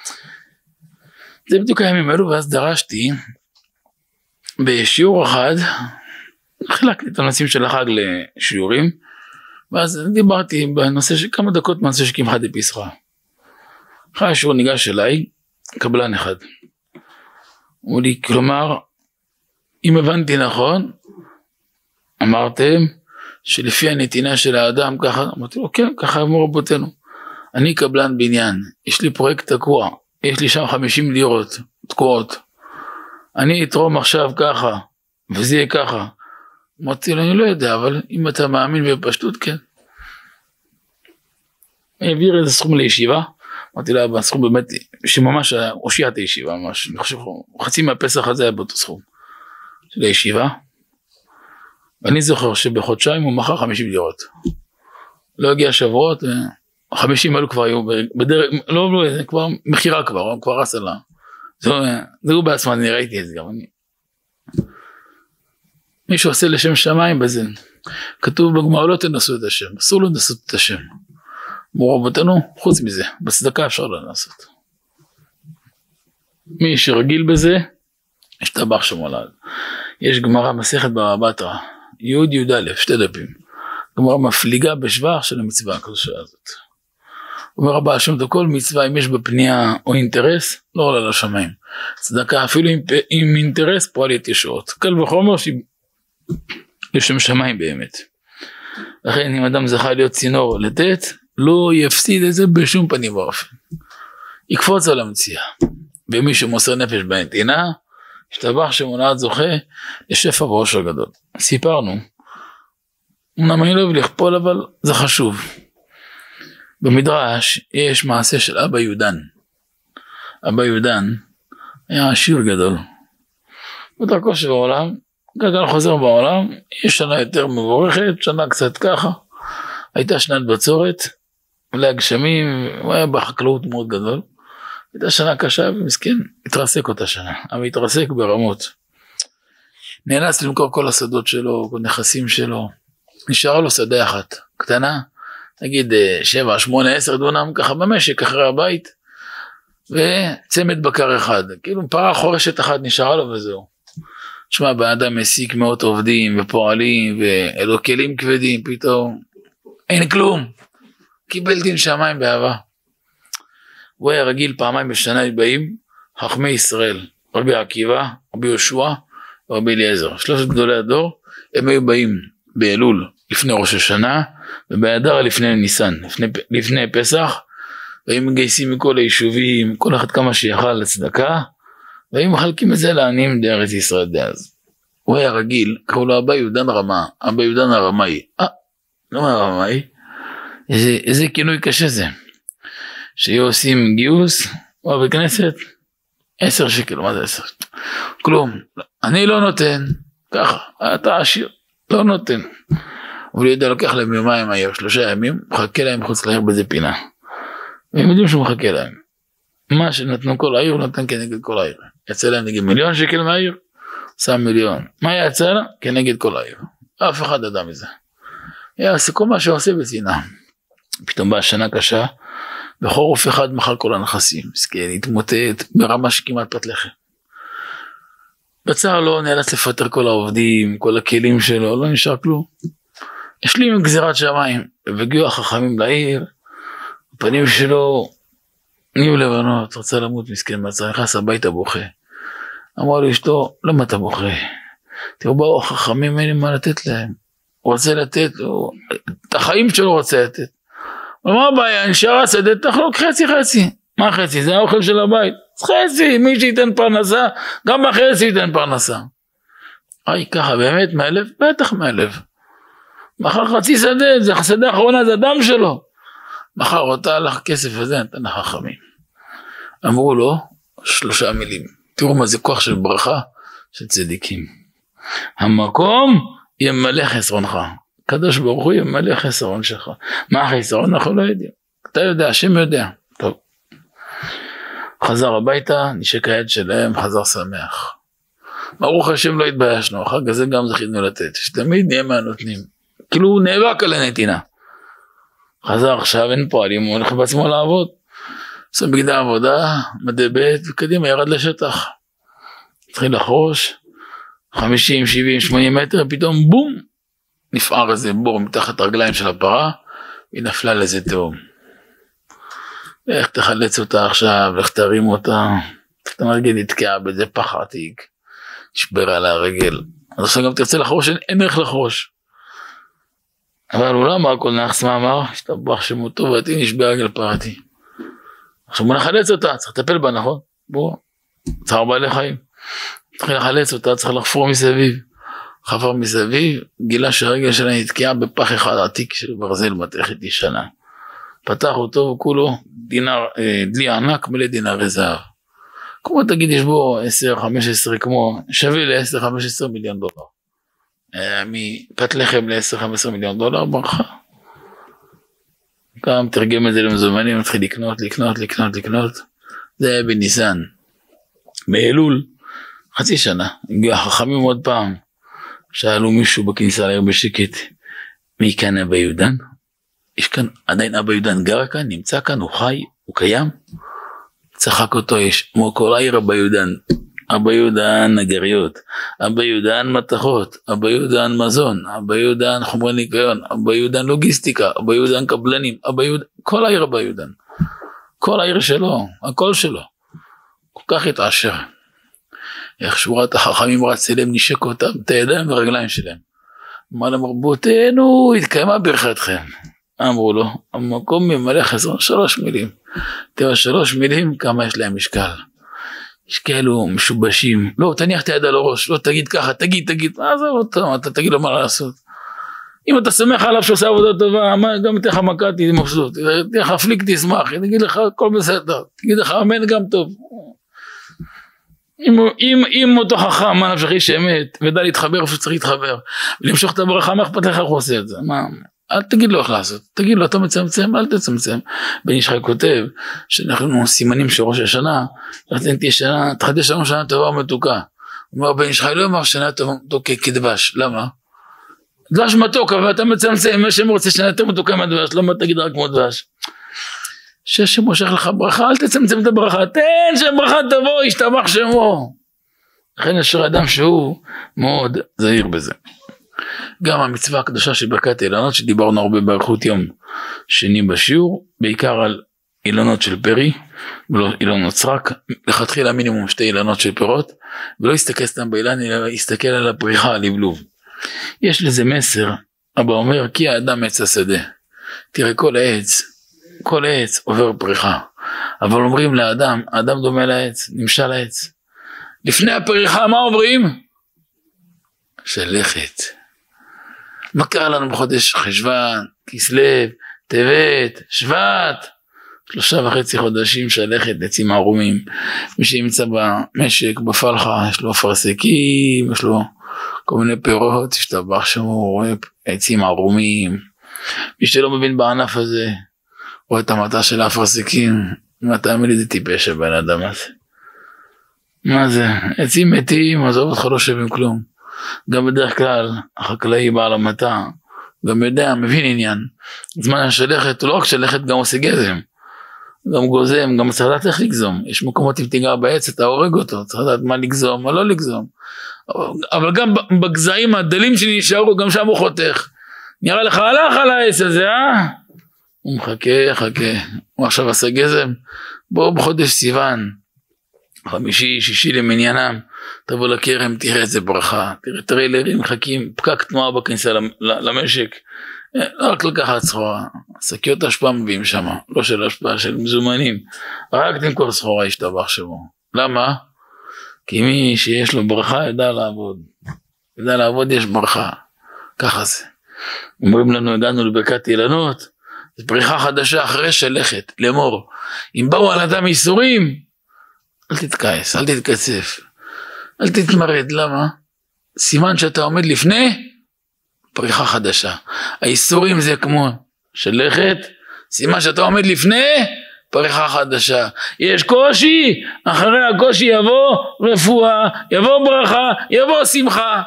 זה בדיוק הימים האלו, ואז דרשתי, בשיעור אחד, חילקתי את הנושאים של החג לשיעורים, ואז דיברתי בנושא של כמה דקות בנושא של קמחא דפסחא. אחרי השיעור ניגש אליי, קבלן אחד. הוא לי, כלומר, אם הבנתי נכון, אמרתם שלפי הנתינה של האדם ככה, אמרתי לו, כן, ככה אמרו רבותינו. אני קבלן בניין, יש לי פרויקט תקוע, יש לי שם 50 לירות תקועות. אני אתרום עכשיו ככה, וזה יהיה ככה. אמרתי לו, אני לא יודע, אבל אם אתה מאמין בפשטות, כן. העביר איזה סכום לישיבה, אמרתי לה, בסכום באמת, שממש הושיע את הישיבה, ממש, אני חושב, חצי מהפסח הזה היה באותו סכום, של הישיבה, ואני זוכר שבחודשיים הוא מכר 50 דירות, לא הגיע שבועות, 50 אלו כבר היו, בדרך, לא, זה כבר מחירה כבר רס עלה, זה הוא בעצמו, אני ראיתי את זה גם, מישהו עושה לשם שמיים בזה, כתוב בגמרא לא תנסו את השם, אסור לו לנסות את השם, אמרו רבותינו, חוץ מזה, בצדקה אפשר לא לעשות. מי שרגיל בזה, השתבח שמולד. יש גמרא מסכת בבא בתרא, י' 2 דפים, גמרא מפליגה בשבח של המצווה הקדושה הזאת. אומר הבעל שם טוב, כל מצווה אם יש בה פנייה או אינטרס, לא עולה לשמיים. צדקה אפילו עם אינטרס פועל ישועות. קל וחומר שהיא לשם שמיים באמת. לכן אם אדם זכה להיות צינור לתת, לא יפסיד את זה בשום פנים ואופן. יקפוץ על המציאה. ומי שמוסר נפש בנתינה, השתבח שמולד זוכה לשפע ואושר גדול. סיפרנו, אמנם אני לא אוהב לכפול, אבל זה חשוב. במדרש יש מעשה של אבא יהודן. אבא יהודן היה עשיר גדול. בדרכו של העולם, גלגל חוזר בעולם, יש שנה יותר מבורכת, שנה קצת ככה. הייתה שנת בצורת, להגשמים, הוא היה בחקלאות מאוד גדול. הייתה שנה קשה ומסכן, התרסק אותה שנה, אבל התרסק ברמות. נאלץ למכור כל השדות שלו, כל נכסים שלו. נשארה לו שדה אחת, קטנה, נגיד 7, 8, 10 דונם, ככה במשק, אחרי הבית, וצמד בקר אחד, כאילו פרה חורשת אחת נשארה לו וזהו. תשמע, באדם העסיק מאות עובדים ופועלים, ואלו כלים כבדים, פתאום, אין כלום. קיבל דין שמיים באהבה. הוא היה רגיל פעמיים בשנה באים, חכמי ישראל, רבי עקיבא, רבי יהושע, ורבי אליעזר. 3 גדולי הדור, הם היו באים באלול לפני ראש השנה, ובאדר לפני ניסן, לפני פסח, והיו מגייסים מכל היישובים, כל אחד כמה שיכל לצדקה, והיו מחלקים את זה לעניים בארץ ישראל דאז. הוא היה רגיל, קראו לו אבא יהודן רמה, אבא יהודן הרמאי. לא מה הרמאי? איזה כינוי קשה זה. שיהיו עושים גיוס, או בכנסת, 10 שקל, מה זה 10? כלום, אני לא נותן, ככה, אתה עשיר, לא נותן. אבל יודע, לוקח להם יומיים היום, 3 ימים, מחכה להם חוץ לעיר באיזה פינה. והם יודעים שהוא מחכה להם. מה שנתנו כל העיר, הוא נתן כנגד כל העיר. יצא להם נגיד 1,000,000 שקל מהעיר, שם 1,000,000. מה יצא לה? כנגד כל העיר. אף אחד ידע מזה. יעשה כל מה שעושה בצנעה. פתאום באה שנה קשה, בחורף אחד מחל כל הנכסים, מסכן, התמוטט ברמה שכמעט פת לחם. בצער לא נאלץ לפטר כל העובדים, כל הכלים שלו, לא נשאר כלום. השלים עם גזירת שמיים, והגיעו החכמים לעיר, הפנים שלו נהיו לבנות, רצה למות מסכן מצא, נכנס הביתה בוכה. אמר לי אשתו, למה אתה בוכה? תראו באו החכמים, אין לי מה לתת להם. הוא רוצה לתת, את החיים שלו רוצה לתת. מה הבעיה, נשאר השדה, תחלוק חצי. מה חצי? זה האוכל של הבית. חצי, מי שייתן פרנסה, גם בחצי ייתן פרנסה. ככה, באמת מהלב? בטח מהלב. מחר חצי שדה, זה השדה האחרונה, זה הדם שלו. מחר אותה לך כסף וזה, נתן לחכמים. אמרו לו 3 מילים. תראו מה זה כוח של ברכה, של צדיקים. המקום ימלא חסרונך. קדוש ברוך הוא ימלא חסרון שלך. מה החסרון? אנחנו לא יודעים. אתה יודע, השם יודע. טוב. חזר הביתה, נשק היד שלהם, חזר שמח. ברוך השם לא התביישנו, אחר כזה גם זכינו לתת. שתמיד נהיה מהנותנים. כאילו הוא נאבק על הנתינה. חזר עכשיו, אין פועלים, הוא הולך בעצמו לעבוד. עושה בגדי עבודה, מדי בית, וקדימה ירד לשטח. התחיל לחרוש, 50, 70, 80 מטר, פתאום בום, נפער איזה בור מתחת הרגליים של הפרה, היא נפלה לזה תאום. איך תחלץ אותה עכשיו, איך תרים אותה, אתה מרגל נתקעה בזה פח עתיק, נשבר על הרגל. אז עכשיו גם תרצה לחרוש, אין איך לחרוש. אבל הוא לא אמר כל נחס מה אמר, השתבח שמותו ואתי נשבר רגל פרתי. עכשיו בוא נחלץ אותה, צריך לטפל בה, נכון? בוא, צער בעלי חיים. צריך לחלץ אותה, צריך לחפור מסביב. חפר מסביב, גילה שהרגל שלה נתקעה בפח אחד עתיק של ברזל מתכת ישנה. פתח אותו וכולו דלי ענק מלא דינרי זהב. כמו תגיד יש בו 10-15 כמו שווה ל-10-15 מיליון דולר. מפת לחם ל-10-15 מיליון דולר ברכה. גם תרגם את זה למזומנים, מתחיל לקנות. זה היה בניסן. באלול, חצי שנה, הגיעו החכמים עוד פעם. שאלו מישהו בכניסה לעיר בשקט, מי כאן אבא יהודן? יש כאן עדיין אבא יהודן גר כאן, נמצא כאן, הוא חי, הוא קיים? צחק אותו איש, כמו כל העיר אבא יהודן. אבא יהודן נגריות, אבא יהודן מתכות, אבא יהודן מזון, אבא יהודן חומרי ניקיון, אבא יהודן לוגיסטיקה, אבא יהודן קבלנים, כל העיר אבא יהודן. כל העיר שלו, הכל שלו. כל כך התעשר. איך שורת החכמים רץ אליהם, נשק אותם, את הידיים והרגליים שלהם. אמר להם, רבותינו, התקיימה ברכתכם. אמרו לו, המקום ממלא חסרון 3 מילים. תראה 3 מילים, כמה יש להם משקל. יש כאלו משובשים, לא, תניח את היד על הראש, לא תגיד ככה, תגיד, עזוב אותו, אתה תגיד לו מה לעשות. אם אתה שמח עליו שעושה עבודה טובה, גם תהיה לך מכה, תהיה מבסוט, תהיה לך פליק תשמח, תגיד לך הכל בסדר, תגיד לך אמן גם טוב. אם אותו חכם, מה נפשך איש אמת, ודע להתחבר איפה שצריך להתחבר, ולמשוך את הברכה, מה אכפת לך איך הוא עושה את זה? אל תגיד לו איך לעשות, תגיד לו אתה מצמצם, אל תצמצם. בן איש חי כותב, שאנחנו סימנים של ראש השנה, תחדש לנו שנה טובה ומתוקה. הוא אומר, בן איש חי לא אמר שנה טובה ומתוקה כדבש, למה? דבש מתוק, אבל אתה מצמצם, מה שהם רוצה שנה יותר מתוקה מהדבש, למה תגיד רק כמו דבש? שמושך לך ברכה, אל תצמצם את הברכה, תן שהברכה תבוא, ישתבח שמו. לכן יש אדם שהוא מאוד זהיר בזה. גם המצווה הקדושה של ברכת אילנות, שדיברנו הרבה באריכות יום שני בשיעור, בעיקר על אילנות של פרי, ולא אילנות סרק, לכתחילה מינימום 2 אילנות של פירות, ולא יסתכל סתם באילן, אלא יסתכל על הפריחה, על לבלוב. יש לזה מסר, אבא אומר, כי האדם עץ השדה. תראה, כל עץ עובר פריחה, אבל אומרים לאדם, האדם דומה לעץ, נמשל לעץ. לפני הפריחה מה עוברים? שלכת. מה קרה לנו בחודש חשוון, כסלו, טבת, שבט? 3.5 חודשים שלכת עצים ערומים. מי שימצא במשק, בפלחה, יש לו אפרסקים, יש לו כל מיני פירות, השתבח שם, הוא רואה עצים ערומים. מי שלא מבין בענף הזה, רואה את המטה של האפרסקים, מה תאמין לי זה טיפש הבן אדם הזה. מה זה? עצים מתים, עזוב אותך לא שווים כלום. גם בדרך כלל, החקלאי בעל המטה, גם יודע, מבין עניין. זמן השלכת, הוא לא רק שלכת, גם עושה גזם. גם גוזם, גם צריך לדעת איך לגזום. יש מקומות אם תיגע בעץ, אתה הורג אותו, צריך לדעת מה לגזום, מה לא לגזום. אבל גם בגזעים הדלים שנשארו, גם שם הוא חותך. נראה לך, הלך על העץ הזה, הוא מחכה, הוא עכשיו עשה גזם. בואו בחודש סיוון, 5, 6 למניינם, תבוא לכרם, תראה איזה ברכה, תראה טריילרים, מחכים, פקק תנועה בכניסה למשק, לא רק לקחת סחורה, שקיות השפעה מביאים שם, לא של השפעה, של מזומנים, רק תמכור סחורה ישתבח שמו. למה? כי מי שיש לו ברכה ידע לעבוד, יש ברכה, ככה זה. אומרים לנו, הגענו לברכת אילנות, זה פריחה חדשה אחרי שלכת, לאמור, אם באו על אדם איסורים, אל תתכעס, אל תתקצף, אל תתמרד, למה? סימן שאתה עומד לפני פריחה חדשה. האיסורים זה כמו שלכת, סימן שאתה עומד לפני פריחה חדשה. יש קושי, אחרי הקושי יבוא רפואה, יבוא ברכה, יבוא שמחה.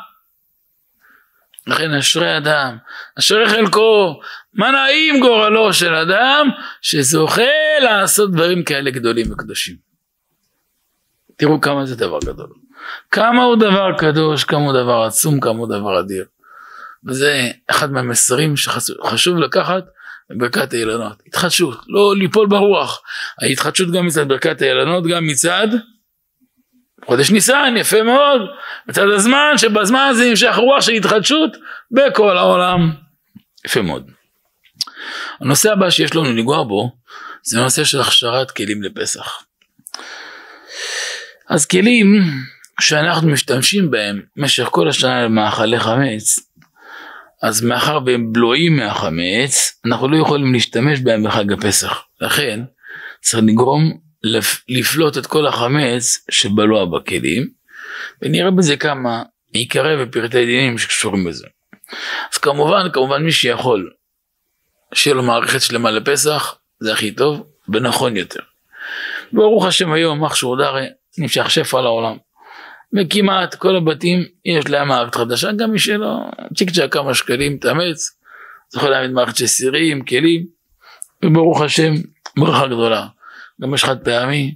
לכן אשרי אדם, אשרי חלקו, מה נעים גורלו של אדם שזוכה לעשות דברים כאלה גדולים וקדושים. תראו כמה זה דבר גדול. כמה הוא דבר קדוש, כמה הוא דבר עצום, כמה הוא דבר אדיר. וזה אחד מהמסרים שחשוב לקחת בברכת האילנות. התחדשות, לא ליפול ברוח. ההתחדשות גם מצד ברכת האילנות, גם מצד חודש ניסן, יפה מאוד. מצד הזמן, שבזמן הזה נמשך רוח של התחדשות בכל העולם. יפה מאוד. הנושא הבא שיש לנו לנגוע בו, זה הנושא של הכשרת כלים לפסח. אז כלים, שאנחנו משתמשים בהם במשך כל השנה למאכלי חמץ, אז מאחר והם בלועים מהחמץ, אנחנו לא יכולים להשתמש בהם בחג הפסח. לכן צריך לגרום לפלוט את כל החמץ שבלוע בכלים, ונראה בזה כמה עיקרי ופרטי דינים שקשורים בזה. אז כמובן מי שיכול שיהיה לו מערכת שלמה לפסח, זה הכי טוב ונכון יותר. ברוך השם היום מחשור דרי נמשך שפע לעולם, וכמעט כל הבתים יש להם מערכת חדשה, גם מי שלא צ'יק צ'ק כמה שקלים תאמץ, זה יכול להעמיד מערכת של סירים, כלים, וברוך השם ברכה גדולה. גם יש חד פעמי,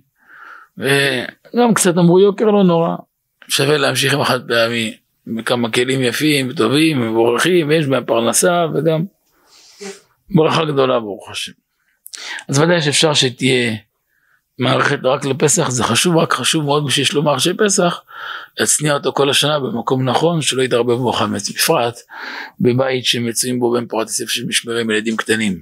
וגם קצת אמרו יוקר לא נורא, שווה להמשיך עם החד פעמי, וכמה כלים יפים וטובים ומבורכים, ויש בהם פרנסה וגם ברכה גדולה ברוך השם. אז ודאי שאפשר שתהיה מערכת רק לפסח, זה חשוב, רק חשוב מאוד שיש לו מערכת של פסח, להצניע אותו כל השנה במקום נכון, שלא יתערבב בו חמץ, בפרט בבית שמצויים בו בין פרט הסף של משמרים ילדים קטנים.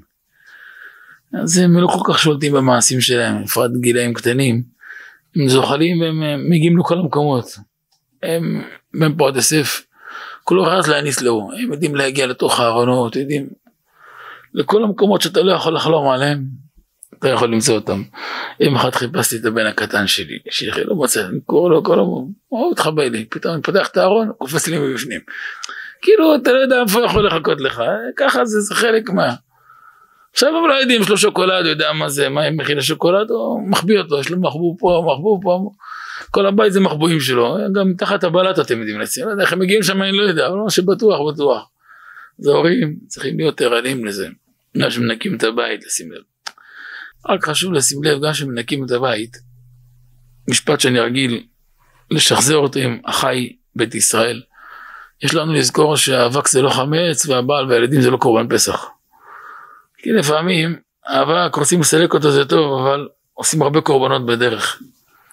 אז הם לא כל כך שולטים במעשים שלהם, בפרט גילאים קטנים, הם זוחלים והם מגיעים לכל המקומות, הם בין פרט הסף, כולו חייב להניס לו, הם יודעים להגיע לתוך הארונות, יודעים, לכל המקומות שאתה לא יכול לחלום עליהם, אתה יכול למצוא אותם. אם אחת חיפשתי את הבן הקטן שלי, שיחי לא מוצא, אני קורא לו כל המום, הוא התחבא לי, פתאום אני פותח את הארון, קופץ לי מבפנים. כאילו אתה לא יודע איפה יכול לחכות לך, ככה זה חלק מה. עכשיו הם לא יודעים, יש לו שוקולד, הוא יודע מה זה, מה אם מכין לשוקולד, הוא מחביא אותו, יש לו מחבוא פה, כל הבית זה מחבואים שלו, גם תחת הבלט אתם יודעים לצים, לא יודע איך הם מגיעים שם, אני לא יודע, אבל שבטוח. זה הורים, צריכים להיות ערניים לזה, גם שמנקים את הבית, לשים לב. רק חשוב לשים לב, גם שמנקים את הבית, משפט שאני רגיל לשחזר אותו עם אחי בית ישראל, יש לנו לזכור שהאבק זה לא חמץ, והבעל והילדים זה לא קורבן פסח. כי לפעמים, האבק רוצים לסלק אותו זה טוב, אבל עושים הרבה קורבנות בדרך.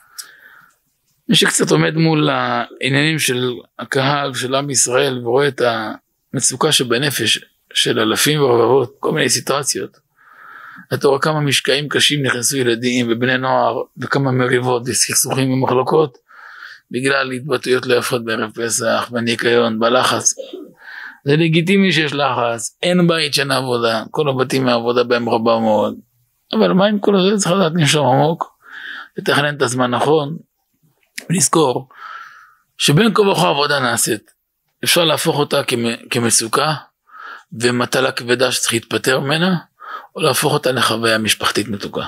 מי שקצת עומד מול העניינים של הקהל, של עם ישראל, ורואה את המצוקה שבנפש של אלפים ורבבות, כל מיני סיטואציות, אתה רואה כמה משקעים קשים נכנסו ילדים ובני נוער, וכמה מריבות וסכסוכים ומחלוקות, בגלל התבטאויות לא יפות בערב פסח, בניקיון, בלחץ. זה לגיטימי שיש לחץ, אין בית שאין עבודה, כל הבתים מהעבודה בהם רבה מאוד. אבל מה עם כל זה? צריך לדעת נשום עמוק, לתכנן את הזמן נכון, ולזכור שבין כה וכה עבודה נעשית, אפשר להפוך אותה כמצוקה, ומטלה כבדה שצריך להתפטר ממנה, או להפוך אותה לחוויה משפחתית מתוקה.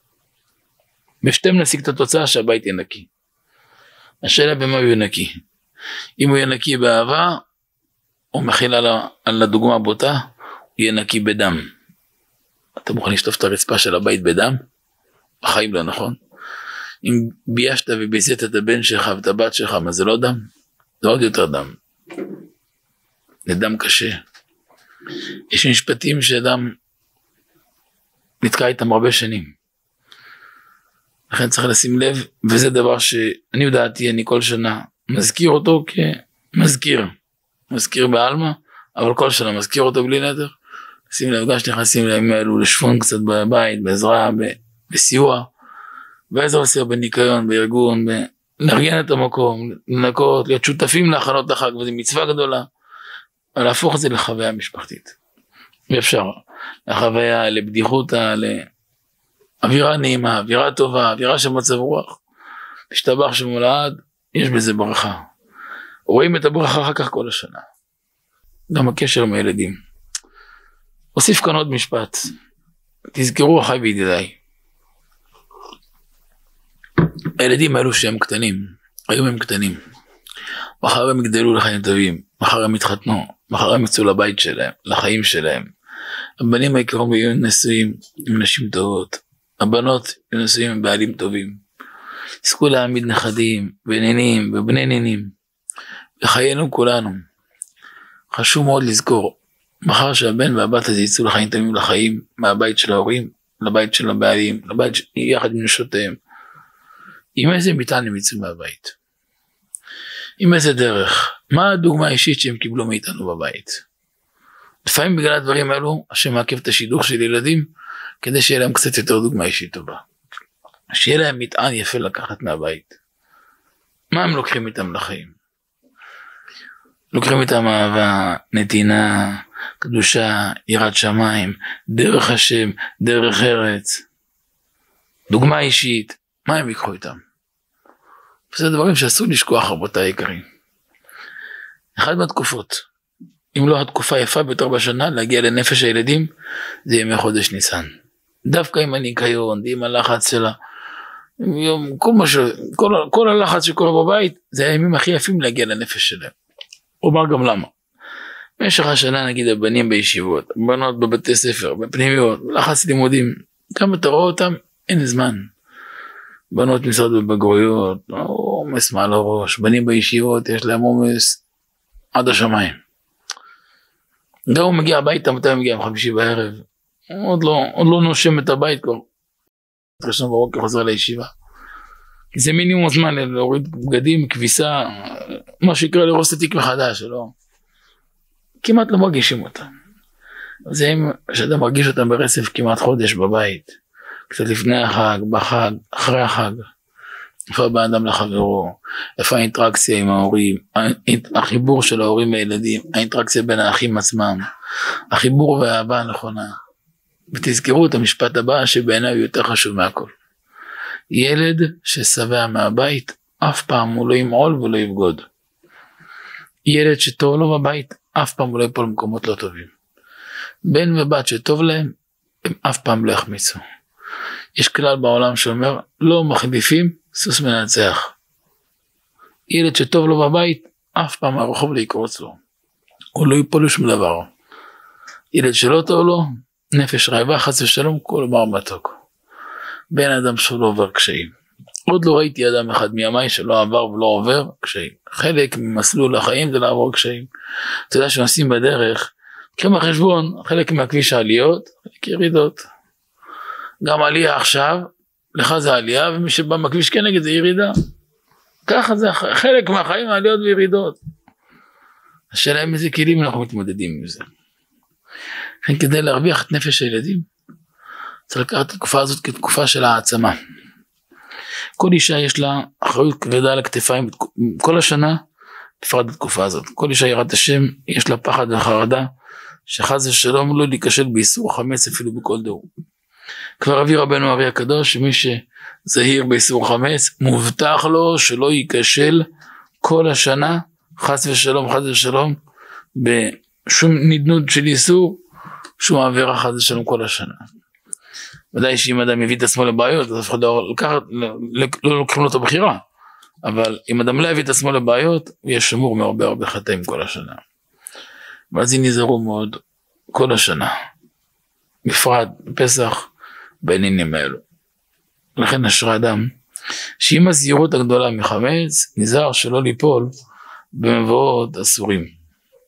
בשתיהם נשיג את התוצאה שהבית יהיה נקי. השאלה במה הוא יהיה נקי. אם הוא יהיה נקי באהבה, הוא מכיל על הדוגמה הבוטה, הוא יהיה נקי בדם. אתה מוכן לשטוף את הרצפה של הבית בדם? בחיים לא נכון. אם ביישת וביזית את הבן שלך ואת הבת שלך, מה זה לא דם? זה עוד יותר דם. זה דם קשה. יש משפטים שאדם נתקע איתם הרבה שנים. לכן צריך לשים לב, וזה דבר שאני יודעתי, אני כל שנה מזכיר אותו מזכיר בעלמה, אבל כל שנה מזכיר אותו בלי נדר. שים לב, גם שנכנסים לימים האלו לשפון קצת בבית, בעזרה, בסיוע, בעזרה עושה בניקיון, בארגון, לארגן את המקום, לנקות, להיות שותפים להכנות לחג, וזו מצווה גדולה, אבל להפוך את זה לחוויה משפחתית. ואפשר, לחוויה, לבדיחותה, לאווירה נעימה, אווירה טובה, אווירה של מצב רוח, להשתבח שמולעד, יש בזה ברכה. רואים את הברכה אחר כך כל השנה. גם הקשר עם הילדים. אוסיף כאן עוד משפט. תזכרו אחי וידידיי. הילדים האלו שהם קטנים, היום הם קטנים. מחר הם יגדלו לחיים טובים, מחר הם יתחתנו, מחר הם יצאו לבית שלהם, לחיים שלהם. הבנים העיקרון יהיו נשואים עם נשים טובות. הבנות יהיו נשואים עם בעלים טובים. יזכו להעמיד נכדים ונינים ובני נינים. לחיינו כולנו. חשוב מאוד לזכור, מחר שהבן והבת הזה יצאו לחיים טובים לחיים, מהבית של ההורים, לבית של הבעלים, לבית יחד עם נשותיהם. עם איזה מטען הם יצאו מהבית? עם איזה דרך? מה הדוגמה האישית שהם קיבלו מאיתנו בבית? לפעמים בגלל הדברים האלו, השם מעכב את השידוך של ילדים, כדי שיהיה להם קצת יותר דוגמה אישית טובה. שיהיה להם מטען יפה לקחת מהבית. מה הם לוקחים איתם לחיים? לוקחים איתם אהבה, נתינה, קדושה, יראת שמיים, דרך השם, דרך ארץ, דוגמה אישית. מה הם יקחו איתם? וזה דברים שאסור לשכוח, רבותיי היקרים. אחד מהתקופות, אם לא התקופה היפה ביותר בשנה להגיע לנפש הילדים, זה ימי חודש ניסן. דווקא עם הניקיון, עם הלחץ שלה, כל הלחץ שקורה בבית, זה הימים הכי יפים להגיע לנפש שלהם. אומר גם למה. במשך השנה נגיד הבנים בישיבות, בנות בבתי ספר, בפנימיות, לחץ לימודים, גם אתה רואה אותם, אין זמן. בנות נמצאות בבגרויות, עומס מעל הראש, בנים בישיבות, יש להם עומס עד השמיים. גם הוא מגיע הביתה, מתי הוא מגיע? חמישי בערב, עוד לא נושם את הבית כבר. ראשון בבוקר חוזר לישיבה. כי זה מינימום זמן להוריד בגדים, כביסה, מה שיקרה לרוס התיק מחדש, לא? כמעט לא מרגישים אותם. זה אם שאתה מרגיש אותם ברצף כמעט חודש בבית, קצת לפני החג, בחג, אחרי החג, איפה בא אדם לחברו, איפה האינטראקציה עם ההורים, החיבור של ההורים והילדים, האינטראקציה בין האחים עצמם, החיבור והאהבה הנכונה. ותזכרו את המשפט הבא שבעיניי הוא יותר חשוב מהכל. ילד ששבע מהבית, אף פעם הוא לא ימעול ולא יבגוד. ילד שטוב לו בבית, אף פעם הוא לא יפול למקומות לא טובים. בן ובת שטוב להם, הם אף פעם לא יחמיצו. יש כלל בעולם שאומר, לא מחליפים סוס מנצח. ילד שטוב לו בבית, אף פעם הרחוב לא יקרוץ לו. הוא לא ייפול לשום דבר. ילד שלא טוב לו, נפש רעבה, חס ושלום, כל דבר מתוק. בן אדם שלא עובר קשיים. עוד לא ראיתי אדם אחד מימי שלא עבר ולא עובר קשיים. חלק ממסלול החיים זה לעבור קשיים. אתה יודע שעושים בדרך, כמה חשבון, חלק מהכביש העליות, חלק ירידות. גם עלייה עכשיו, לך זה עלייה, ומי שבא מהכביש כנגד זה ירידה. ככה זה חלק מהחיים העליות וירידות. השאלה עם איזה כלים אנחנו מתמודדים עם זה. כדי להרוויח את נפש הילדים, צריך לקחת את התקופה הזאת כתקופה של העצמה. כל אישה יש לה אחריות כבדה על הכתפיים כל השנה, בפרט בתקופה הזאת. כל אישה יראת השם, יש לה פחד וחרדה, שחס ושלום לא להיכשל באיסור חמץ אפילו בכל דור. כבר אבי רבנו ארי הקדוש, שמי שזהיר באיסור חמץ, מובטח לו שלא ייכשל כל השנה, חס ושלום, בשום נדנוד של איסור, שום עבירה חס ושלום כל השנה. ודאי שאם אדם יביא את עצמו לבעיות, אז אף אחד לא לוקחים לו את הבחירה. אבל אם אדם לא יביא את עצמו לבעיות, הוא יהיה שמור מהרבה חטאים כל השנה. ואז נזהרו מאוד כל השנה. בפרט, בפסח, בעניינים האלו. לכן אשרי אדם, שעם הזהירות הגדולה מחמץ, נזהר שלא ליפול במבואות אסורים.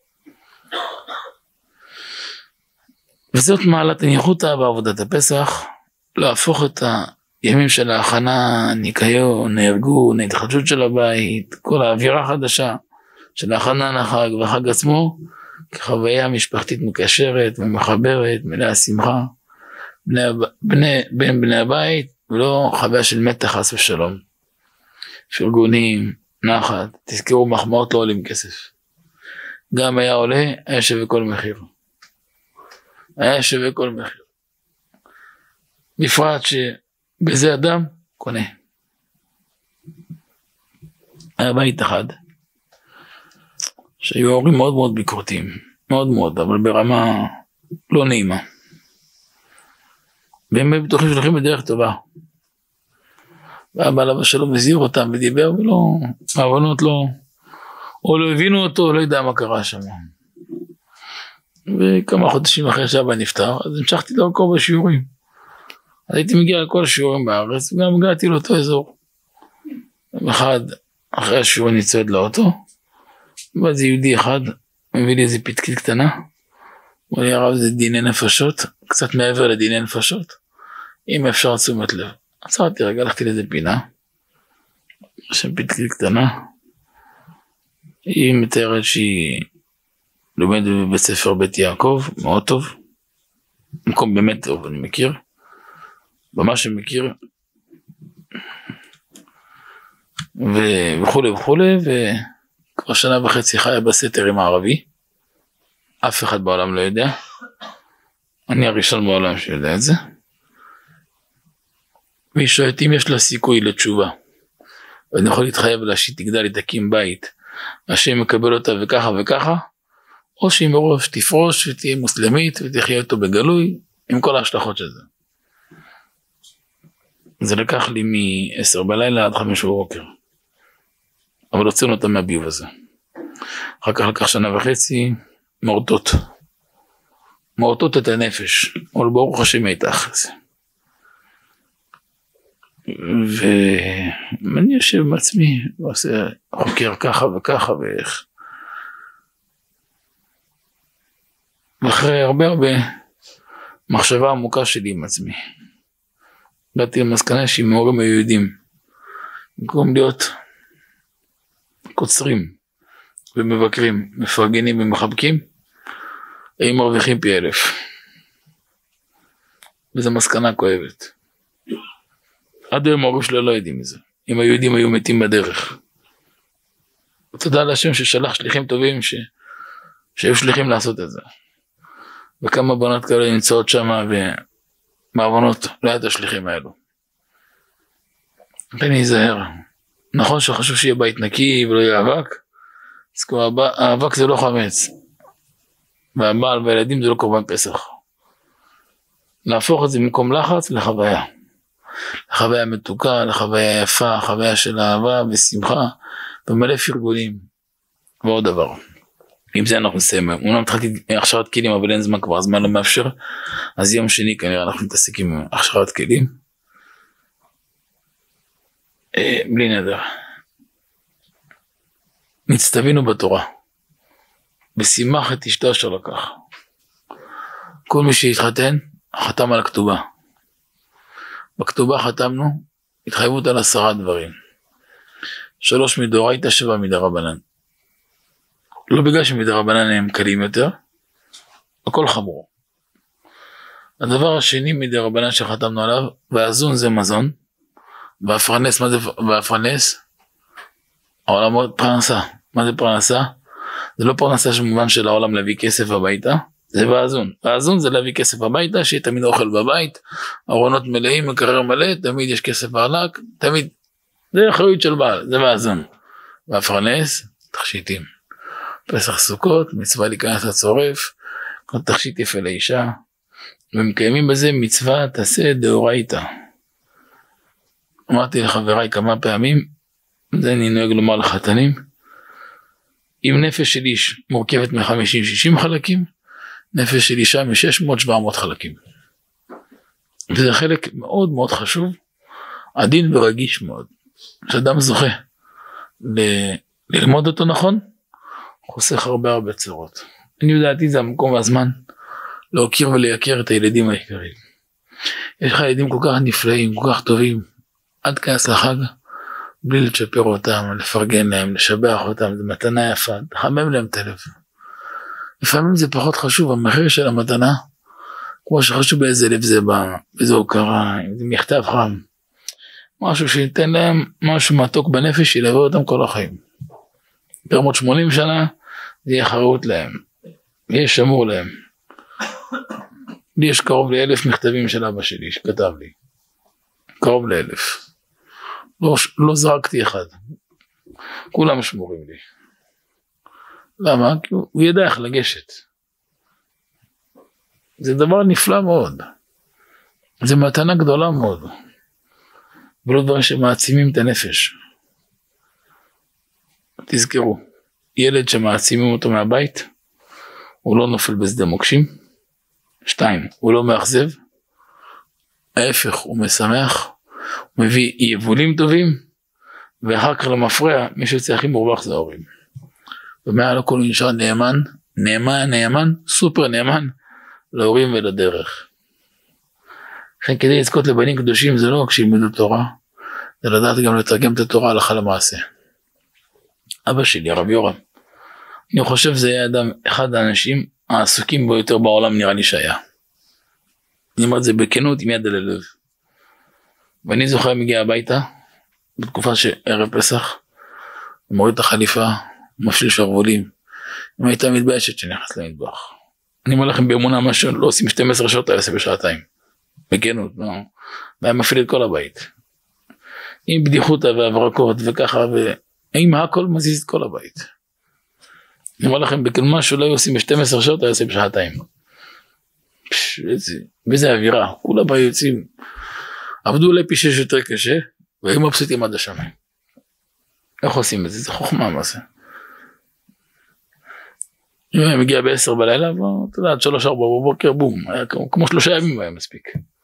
וזאת מעלת הניחותא בעבודת הפסח, להפוך את הימים של ההכנה, ניקיון, הארגון, ההתחדשות של הבית, כל האווירה החדשה של ההכנה לחג והחג עצמו, כחוויה משפחתית מקשרת ומחברת, מלאה שמחה, בין בני הבית, ולא חוויה של מתח חס ושלום. פרגונים, נחת, תזכרו מחמאות לא עולים כסף. גם היה עולה, היה שווה כל מחיר. היה שווה כל מחיר. בפרט שבזה אדם קונה. היה בית אחד, שהיו הורים מאוד מאוד ביקורתיים, מאוד, אבל ברמה לא נעימה. והם בטוחים שהולכים בדרך טובה. והבעל אבא שלו מזהיר אותם ודיבר, ולא, הבנות לא, או לא הבינו אותו, לא יודע מה קרה שם. וכמה חודשים אחרי שאבא נפטר, אז המשכתי דרכו בשיעורים. אז הייתי מגיע לכל השיעורים בארץ, וגם הגעתי לאותו אזור. אחד, אחרי השיעור אני צועד לאוטו, ואז יהודי אחד מביא לי איזה פתקית קטנה, אמר לי הרב זה דיני נפשות, קצת מעבר לדיני נפשות, אם אפשר תשומת לב. עצרתי רגע, הלכתי לאיזה פינה, שם פתקית קטנה, היא מתארת שהיא לומדת בבית ספר בית יעקב, מאוד טוב, מקום באמת טוב, אני מכיר, במה שמכיר, וכולי וכולי, וכבר 1.5 שנה חיה בסתר עם הערבי, אף אחד בעולם לא יודע, אני הראשון בעולם שיודע את זה, והיא שואלת אם יש לה סיכוי לתשובה, ואני יכול להתחייב לה שהיא תגדל, היא תקים בית, השם מקבל אותה וככה וככה, או שהיא מראש תפרוש ותהיה מוסלמית ותחיה אותו בגלוי, עם כל ההשלכות של זה. זה לקח לי מ-10 בלילה עד 5 בבוקר, אבל הוצאנו אותה מהביוב הזה. אחר כך לקח 1.5 שנה, מורטות את הנפש, אבל ברוך השם הייתה אחרי זה. ואני יושב עם עצמי, ועושה חוקר ככה וככה ואיך. ואחרי הרבה מחשבה עמוקה שלי עם עצמי, הגעתי למסקנה שעם ההורים היהודים, במקום להיות קוצרים ומבקרים, מפרגנים ומחבקים, הם מרוויחים פי 1000. וזו מסקנה כואבת. עד היום ההורים שלו לא יודעים מזה. אם היהודים היו מתים בדרך. תודה להשם ששלח שליחים טובים שהיו שליחים לעשות את זה. וכמה בנות כאלה נמצאות שם ומעוונות לא היו את השליחים האלו. כן להיזהר. נכון שחשוב שיהיה בית נקי ולא יהיה אבק, אז כמו האבק זה לא חמץ. והבעל והילדים זה לא קורבן פסח. להפוך את זה במקום לחץ לחוויה. לחוויה מתוקה, לחוויה יפה, חוויה של אהבה ושמחה, ומלא פרגונים. ועוד דבר. עם זה אנחנו נסיים. אומנם התחלתי הכשרת כלים, אבל אין זמן כבר, הזמן לא מאפשר. אז יום שני כנראה אנחנו נתעסק עם הכשרת כלים. בלי נדר. נצטווינו בתורה. ושימח את אשתו אשר לקח. כל מי שהתחתן, חתם על הכתובה. בכתובה חתמנו התחייבות על 10 דברים. 3 מדאורייתא, 7 מדרבנן. לא בגלל שמדרבנן הם קלים יותר, הכל חמור. הדבר השני מדרבנן שחתמנו עליו, והזון זה מזון, והפרנס, מה זה והפרנס? העולם פרנסה. מה זה פרנסה? זה לא פרנסה שמובן של העולם להביא כסף הביתה, זה והזון. והזון זה להביא כסף הביתה, שיהיה תמיד אוכל בבית, ארונות מלאים, מקרר מלא, תמיד יש כסף בעלק, תמיד, זה אחריות של בעל, זה והזון. והפרנס, תכשיטים. פסח סוכות, מצווה להיכנס לצורף, כל תכשיט יפה לאישה, ומקיימים בזה מצווה תעשה דאורייתא. אמרתי לחבריי כמה פעמים, זה אני נוהג לומר לחתנים, אם נפש של איש מורכבת מ50-60 חלקים, נפש של אישה מ600-700 חלקים. וזה חלק מאוד מאוד חשוב, עדין ורגיש מאוד. כשאדם זוכה ללמוד אותו נכון, חוסך הרבה צרות. אני יודעתי זה המקום והזמן להוקיר ולייקר את הילדים העיקריים. יש לך ילדים כל כך נפלאים, כל כך טובים, עד כנס לחג, בלי לצ'פר אותם, לפרגן להם, לשבח אותם, זה מתנה יפה, תחמם להם את הלב. לפעמים זה פחות חשוב, המחיר של המתנה, כמו שחשוב באיזה לב זה בא, באיזה הוקרה, אם זה מכתב חם, משהו שייתן להם, משהו מתוק בנפש, ילווה אותם כל החיים. 180 שנה, זה יהיה חרות להם, יהיה שמור להם. לי יש קרוב ל1,000 מכתבים של אבא שלי, שכתב לי. קרוב ל1,000. לא זרקתי אחד. כולם שמורים לי. למה? כי הוא ידע איך לגשת. זה דבר נפלא מאוד. זה מתנה גדולה מאוד. ולא דברים שמעצימים את הנפש. תזכרו, ילד שמעצימים אותו מהבית, הוא לא נופל בשדה מוקשים. 2, הוא לא מאכזב. ההפך, הוא משמח. הוא מביא יבולים טובים, ואחר כך למפרע, מי שיוצא הכי מורווח זה ההורים. ומעל הכל הוא נשאר נאמן, סופר נאמן, להורים ולדרך. לכן כדי לזכות לבנים קדושים, זה לא רק שילמדו תורה, זה לדעת גם לתרגם את התורה הלכה למעשה. אבא שלי, הרב יורם, אני חושב זה היה אחד האנשים העסוקים ביותר בעולם, נראה לי שהיה. אני אומר את זה בכנות עם יד על הלב. ואני זוכר מגיע הביתה, בתקופה שערב פסח, מוריד את החליפה, מפשיל שרוולים, אם הייתה מתביישת שנכנס למטבח. אני אומר לכם באמונה משהו, לא עושים 12 שעות, היה עושה בשעתיים. בכנות, לא. והיה מפעיל את כל הבית. עם בדיחותה והברקות וככה, ועם הכל מזיז את כל הבית. אני אומר לכם, משהו לא עושים ב-12 שעות, היה עושה בשעתיים. וזה אווירה, כולה ביוצאים, עבדו אולי פי 6 יותר קשה, והיו מבסוטים עד השמיים. איך עושים את זה? זה חוכמה מה זה. אם היה מגיע ב-10 בלילה, אתה יודע, עד 3-4 בבוקר, בום, היה כמו 3 ימים היה מספיק.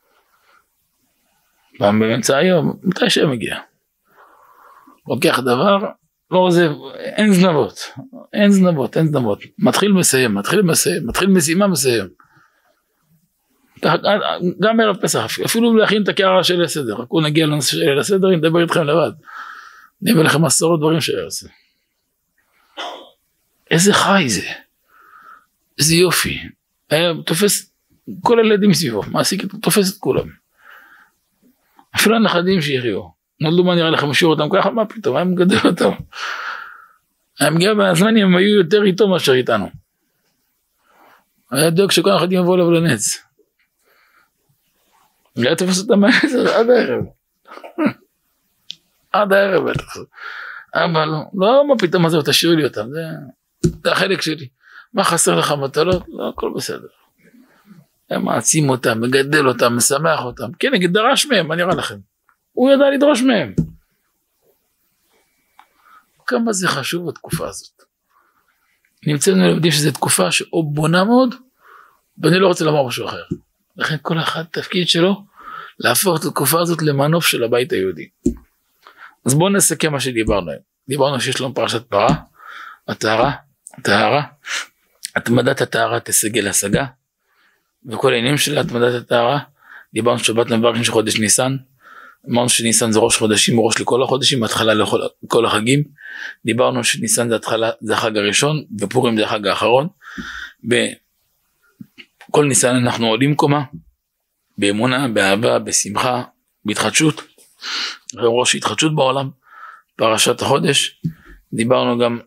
פעם באמצע היום, מתי שהיה מגיע? לוקח דבר, לא עוזב, אין זנבות, אין זנבות, אין זנבות. מתחיל מסיים, מתחיל מסיים, מתחיל משימה מסיים. גם ערב פסח, אפילו להכין את הקערה של הסדר, רק הוא נגיע לסדר, נדבר איתכם לבד. נביא לכם עשרות דברים שהיה עושה. איזה חי זה, איזה יופי. היה תופס כל הילדים סביבו, מעסיק, תופס את כולם. אפילו הנכדים שיחיו. נולדו מה נראה לכם, משאיר אותם ככה, מה פתאום, היה מגדל אותם. היה מגיע בזמנים, הם היו יותר איתו מאשר איתנו. היה דוק שכל הנכדים יבואו אליו לנץ. היה תופס אותם עד הערב. עד הערב. אבל לא, מה פתאום הזה, תשאירו לי אותם, זה החלק שלי. מה חסר לך מטלות? לא, הכל בסדר. היה מעצים אותם, מגדל אותם, משמח אותם. כן, נגיד דרש מהם, מה נראה לכם? הוא ידע לדרוש מהם. כמה זה חשוב בתקופה הזאת. נמצאנו לבדים שזו תקופה שאו בונה מאוד, ואני לא רוצה לומר משהו אחר. לכן כל אחד תפקיד שלו, להפוך את התקופה הזאת למנוף של הבית היהודי. אז בואו נסכם מה שדיברנו. דיברנו שיש לנו פרשת פרה, הטהרה, התמדת הטהרה תסגל השגה, וכל העניינים של התמדת הטהרה, דיברנו שבת למברכים של חודש ניסן, אמרנו שניסן זה ראש חודשים, ראש לכל החודשים, התחלה לכל החגים, דיברנו שניסן זה התחלה, זה החג הראשון, ופורים זה החג האחרון, בכל ניסן אנחנו עולים קומה, באמונה, באהבה, בשמחה, בהתחדשות, ראש התחדשות בעולם, פרשת החודש, דיברנו גם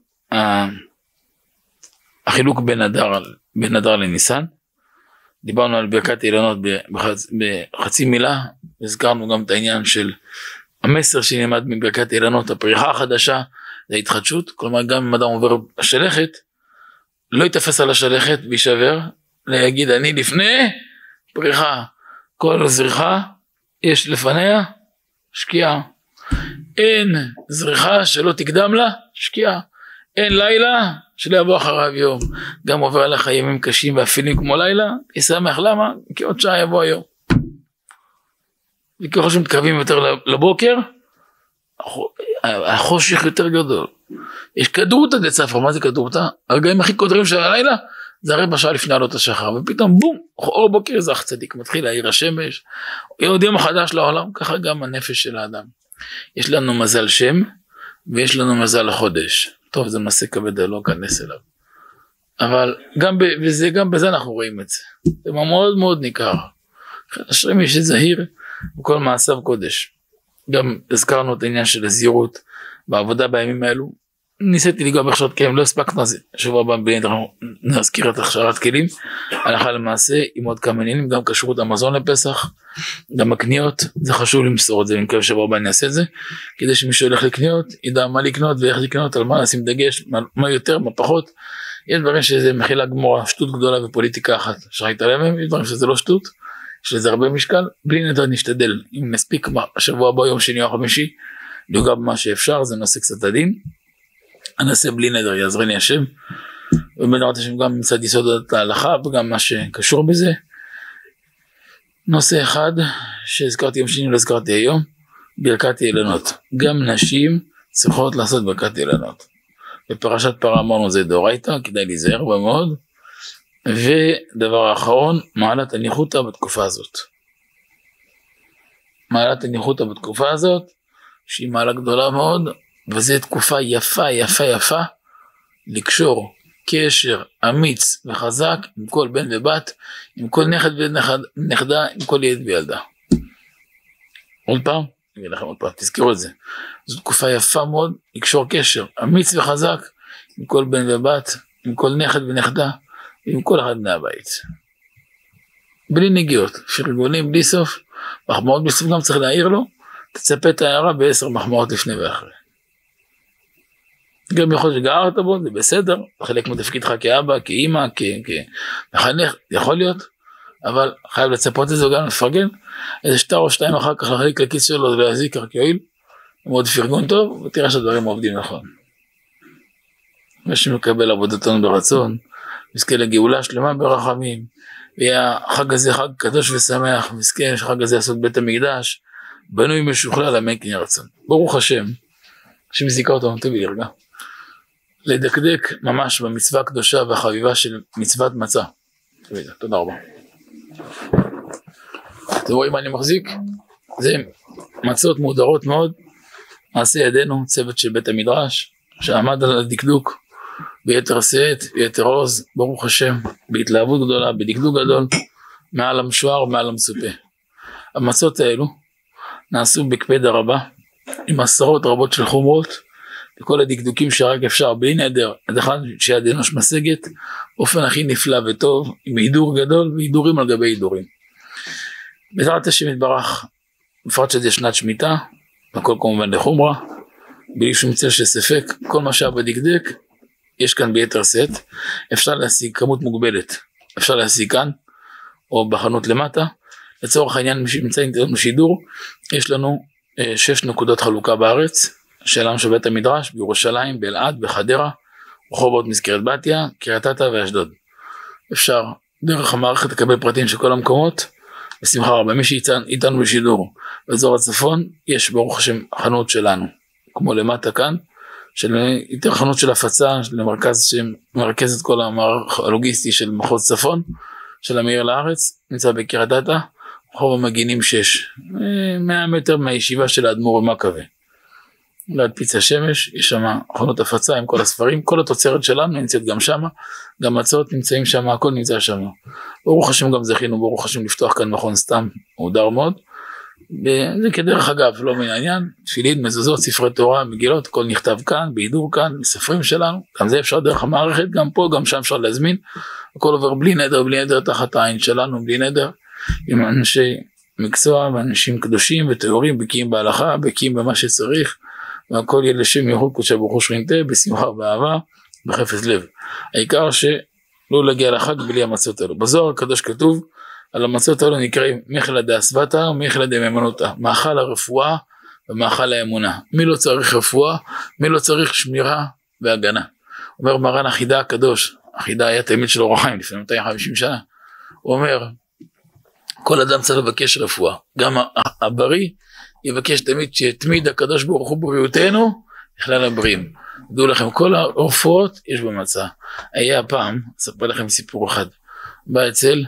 החילוק בין אדר לניסן, דיברנו על ברכת אילנות בחצי מילה, הזכרנו גם את העניין של המסר שנלמד מברכת אילנות, הפריחה החדשה, זה התחדשות, כלומר גם אם אדם עובר השלכת, לא יתפס על השלכת וישבר, להגיד אני לפני פריחה, כל זריחה יש לפניה שקיעה, אין זריחה שלא תקדם לה שקיעה, אין לילה שלא יבוא אחריו יום, גם עובר עליך ימים קשים ואפלים כמו לילה, ישמח למה? כי עוד שעה יבוא היום. וככל שמתקרבים יותר לבוקר, החושך יותר גדול. יש כדרותא דצפרא, מה זה כדרותא? הרגעים הכי קודרים של הלילה, זה הרי בשעה לפני עלות השחר, ופתאום בום, אור בוקר זך צדיק, מתחיל להאיר השמש, עוד יום חדש לעולם, ככה גם הנפש של האדם. יש לנו מזל שם, ויש לנו מזל החודש. טוב, זה מעשה כבד, לא כנס אליו. אבל גם בזה אנחנו רואים את זה. זה מאוד מאוד ניכר. אשרי מי שזהיר בכל מעשיו קודש. גם הזכרנו את העניין של הזהירות בעבודה בימים האלו. ניסיתי לגוע בהכשרת כלים, לא הספקנו את זה. שבוע הבא נזכיר את הכשרת כלים. הלכה למעשה עם עוד כמה עניינים, גם כשרות המזון לפסח, גם הקניות, זה חשוב למסור את זה, אני מקווה שבוע הבא אני אעשה את זה, כדי שמי שהולך לקניות, ידע מה לקנות ואיך לקנות, על מה לשים דגש, מה יותר, מה פחות. יש דברים שזה מחילה גמורה, שטות גדולה ופוליטיקה אחת, שראית עליהם, יש דברים שזה לא שטות, יש לזה הרבה משקל, בלי נדע נשתדל, אם נספיק שבוע הבא, יום שני או חמישי, נוגע במה שאפשר, זה נושא קצת עדין, אני אעשה בלי נדר, יעזרני השם, ובעזרת השם גם מצד יסוד ההלכה, וגם מה שקשור בזה. נושא אחד שהזכרתי יום שני, לא הזכרתי היום, ברכת אילנות. גם נשים צריכות לעשות ברכת אילנות. בפרשת פרה אמרנו זה דאורייתא, כדאי להיזהר בה מאוד. ודבר האחרון, מעלת הניחותא בתקופה הזאת. מעלת הניחותא בתקופה הזאת, שהיא מעלה גדולה מאוד, וזו תקופה יפה, יפה, יפה, לקשור קשר אמיץ וחזק עם כל בן ובת, עם כל נכד ונכדה, עם כל ילד וילדה. עוד פעם, אגיד לכם עוד פעם, תזכרו את זה. זו תקופה יפה מאוד, לקשור קשר, אמיץ וחזק, עם כל בן ובת, עם כל נכד ונכדה, ועם כל אחד בני הבית. בלי נגיעות, פרגונים בלי סוף, מחמאות בלי סוף גם צריך להעיר לו, תצפה את ההערה ב10 מחמאות לפני ואחרי. גם יכול שגערת בו, זה בסדר, חלק מתפקידך כאבא, כאמא, כמחנך, יכול להיות, אבל חייב לצפות את זה וגם לפרגן, איזה 2 או 2 אחר כך להחליק לכיס שלו ולהזיק רק יועיל, מאוד פרגון טוב, ותראה שהדברים עובדים נכון. מי שמקבל עבודתנו ברצון, מזכה לגאולה שלמה ברחמים, ויהיה החג הזה חג קדוש ושמח, מזכה שהחג הזה לעשות בית המקדש, בנוי משוכלל אמן כן יהי רצון. ברוך השם, שמזיקה אותו נוטה וירגע. לדקדק ממש במצווה הקדושה והחביבה של מצוות מצה. תודה רבה. אתם רואים מה אני מחזיק? זה מצות מודרות מאוד, מעשה ידינו, צוות של בית המדרש, שעמד על הדקדוק, ביתר שאת, ביתר עוז, ברוך השם, בהתלהבות גדולה, בדקדוק גדול, מעל המשוער ומעל המצופה. המצות האלו נעשו בקפדה רבה, עם עשרות רבות של חומרות, וכל הדקדוקים שרק אפשר, בלי נדר, עד אחד שיד אנוש משגת, אופן הכי נפלא וטוב, עם הידור גדול, והידורים על גבי הידורים. בעזרת השם יתברך, בפרט שזה שנת שמיטה, הכל כמובן לחומרה, בלי שום צל של ספק, כל מה שהיה בדקדק, יש כאן ביתר שאת, אפשר להשיג כמות מוגבלת, אפשר להשיג כאן, או בחנות למטה, לצורך העניין נמצאים בשידור, יש לנו 6 נקודות חלוקה בארץ, שלנו של בית המדרש, בירושלים, באלעד, בחדרה, רחובות מזכרת בתיה, קריית אתא ואשדוד. אפשר דרך המערכת לקבל פרטים של כל המקומות, בשמחה רבה. מי שאיתנו בשידור באזור הצפון, יש ברוך השם חנות שלנו, כמו למטה כאן, של יותר חנות של הפצה, למרכז שמרכז את כל המערך הלוגיסטי של מחוז צפון, של המאיר לארץ, נמצא בקריית אתא, רחוב המגינים 6, 100 מטר מהישיבה של האדמו"ר במקווה. ליד פיצה שמש, יש שם חנות הפצה עם כל הספרים, כל התוצרת שלנו נמצאת גם שם, גם מצות נמצאים שם, הכל נמצא שם. ברוך השם גם זכינו, ברוך השם לפתוח כאן מכון סתם, מודר מאוד, וזה כדרך אגב, לא מן העניין, תפילין, מזוזות, ספרי תורה, מגילות, הכל נכתב כאן, בהידור כאן, בספרים שלנו, גם זה אפשר דרך המערכת, גם פה, גם שם אפשר להזמין, הכל עובר בלי נדר תחת העין שלנו, בלי נדר, עם אנשי מקצוע ואנשים קדושים וטהורים, בקיאים בהלכה, בקיאים במה שצריך, והכל יהיה לשם יחוד קודשא ברוך הוא שכינתה, בשמחה ובאהבה, בחפץ לב. העיקר שלא להגיע לחג בלי המצות האלו. בזוהר הקדוש כתוב, על המצות האלו נקראים מיכלא דאסוותא ומיכלא דמיימנותא, מאכל הרפואה ומאכל האמונה. מי לא צריך רפואה? מי לא צריך שמירה והגנה? אומר מרן החידה הקדוש, החידה היה תלמיד של אור החיים לפני 250 שנה, הוא אומר, כל אדם צריך לבקש רפואה, גם הבריא יבקש תמיד שיתמיד הקדוש ברוך הוא בריאותנו לכלל הבריאים. דעו לכם, כל הרפואות יש במצה. היה פעם, אספר לכם סיפור אחד, בא אצל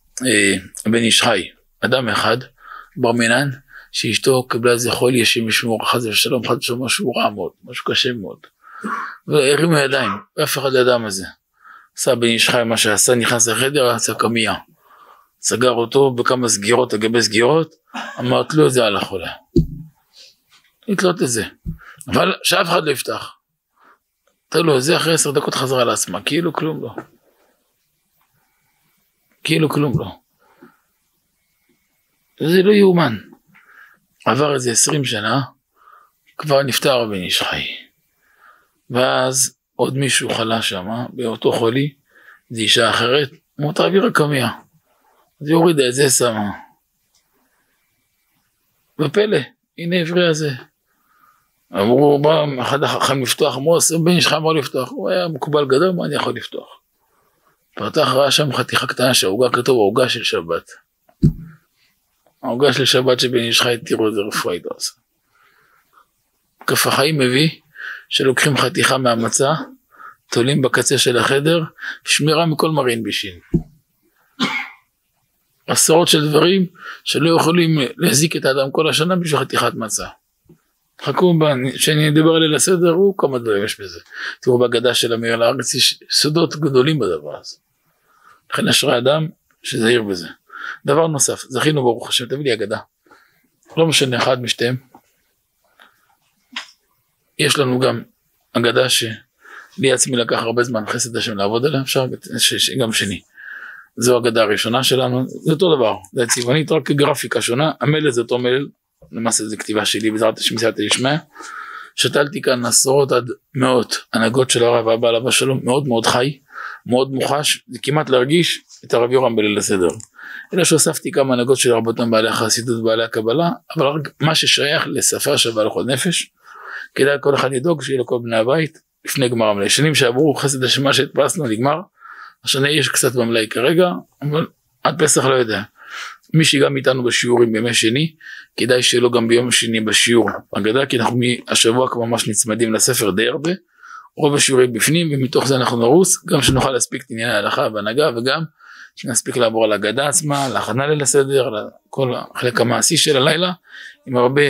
בן איש חי, אדם אחד, בר מינן, שאשתו קבלה איזה חולי, השם ישמור, חס ושלום, חס ושלום, משהו רע מאוד, משהו קשה מאוד. והרימו ידיים, ואף אחד ידע מה זה. עשה בן איש חי מה שעשה, נכנס לחדר, עשה קמייה. סגר אותו בכמה סגירות, אגבי סגירות, אמרת לו, זה על החולה. לתלות את זה. אבל שאף אחד לא יפתח. תראו לו, זה אחרי 10 דקות חזרה לעצמה, כאילו כלום לא. כאילו כלום לא. זה לא יאומן. עבר איזה 20 שנה, כבר נפטר בן איש חי. ואז עוד מישהו חלה שם, באותו חולי, זו אישה אחרת, הוא תעביר הקמייה. אז היא הורידה את זה שמה. בפלא, הנה עברי הזה. אמרו, בא אחד החכם לפתוח, אמרו, בן איש חי אמר לפתוח, הוא היה מקובל גדול, מה אני יכול לפתוח? פתח ראה שם חתיכה קטנה שהעוגה כתוב, העוגה של שבת. העוגה של שבת שבן איש חי, תראו איזה רפואה איתו עושה. כף החיים מביא, שלוקחים חתיכה מהמצה, תולים בקצה של החדר, שמירה מכל מרעין בישין. עשרות של דברים שלא יכולים להזיק את האדם כל השנה בשביל חתיכת מצה. חכו שאני אדבר עליה לסדר, הוא כמה דברים יש בזה. תראו בהגדה של המאיר לארץ, יש סודות גדולים בדבר הזה. לכן אשרי אדם שזהיר בזה. דבר נוסף, זכינו ברוך השם, תביא לי אגדה. לא משנה אחד משתיהם, יש לנו גם אגדה שלי עצמי לקח הרבה זמן חסד השם לעבוד עליה, אפשר גם שני. זו אגדה הראשונה שלנו, זה אותו דבר, זה צבעונית רק גרפיקה שונה, המלל זה אותו מלל, למעשה זה כתיבה שלי בעזרת השם סייעתא דשמיא. שתלתי כאן עשרות עד מאות הנהגות של הרב אבא עליו השלום, מאוד מאוד חי, מאוד מוחש, זה כמעט להרגיש את הרב יורם בליל הסדר. אלא שהוספתי כמה הנהגות של רבותיהם בעלי החסידות ובעלי הקבלה, אבל רק מה ששייך לשפה שווה לכל נפש, כדאי כל אחד לדאוג שיהיה לכל בני הבית לפני גמר המלאי. שנים שעברו חסד השם מה שהדפסנו נגמר, השנה יש קצת במלאי כרגע, אבל עד פסח לא יודע. מי שגם איתנו בשיעורים בימי שני, כדאי שיהיה לו גם ביום שני בשיעור אגדה, כי אנחנו מהשבוע כבר ממש נצמדים לספר די הרבה, רוב השיעורים בפנים, ומתוך זה אנחנו נרוס, גם שנוכל להספיק את ענייני ההלכה והנהגה, וגם שנספיק לעבור על האגדה עצמה, להכנה ליל הסדר, כל החלק המעשי של הלילה, עם הרבה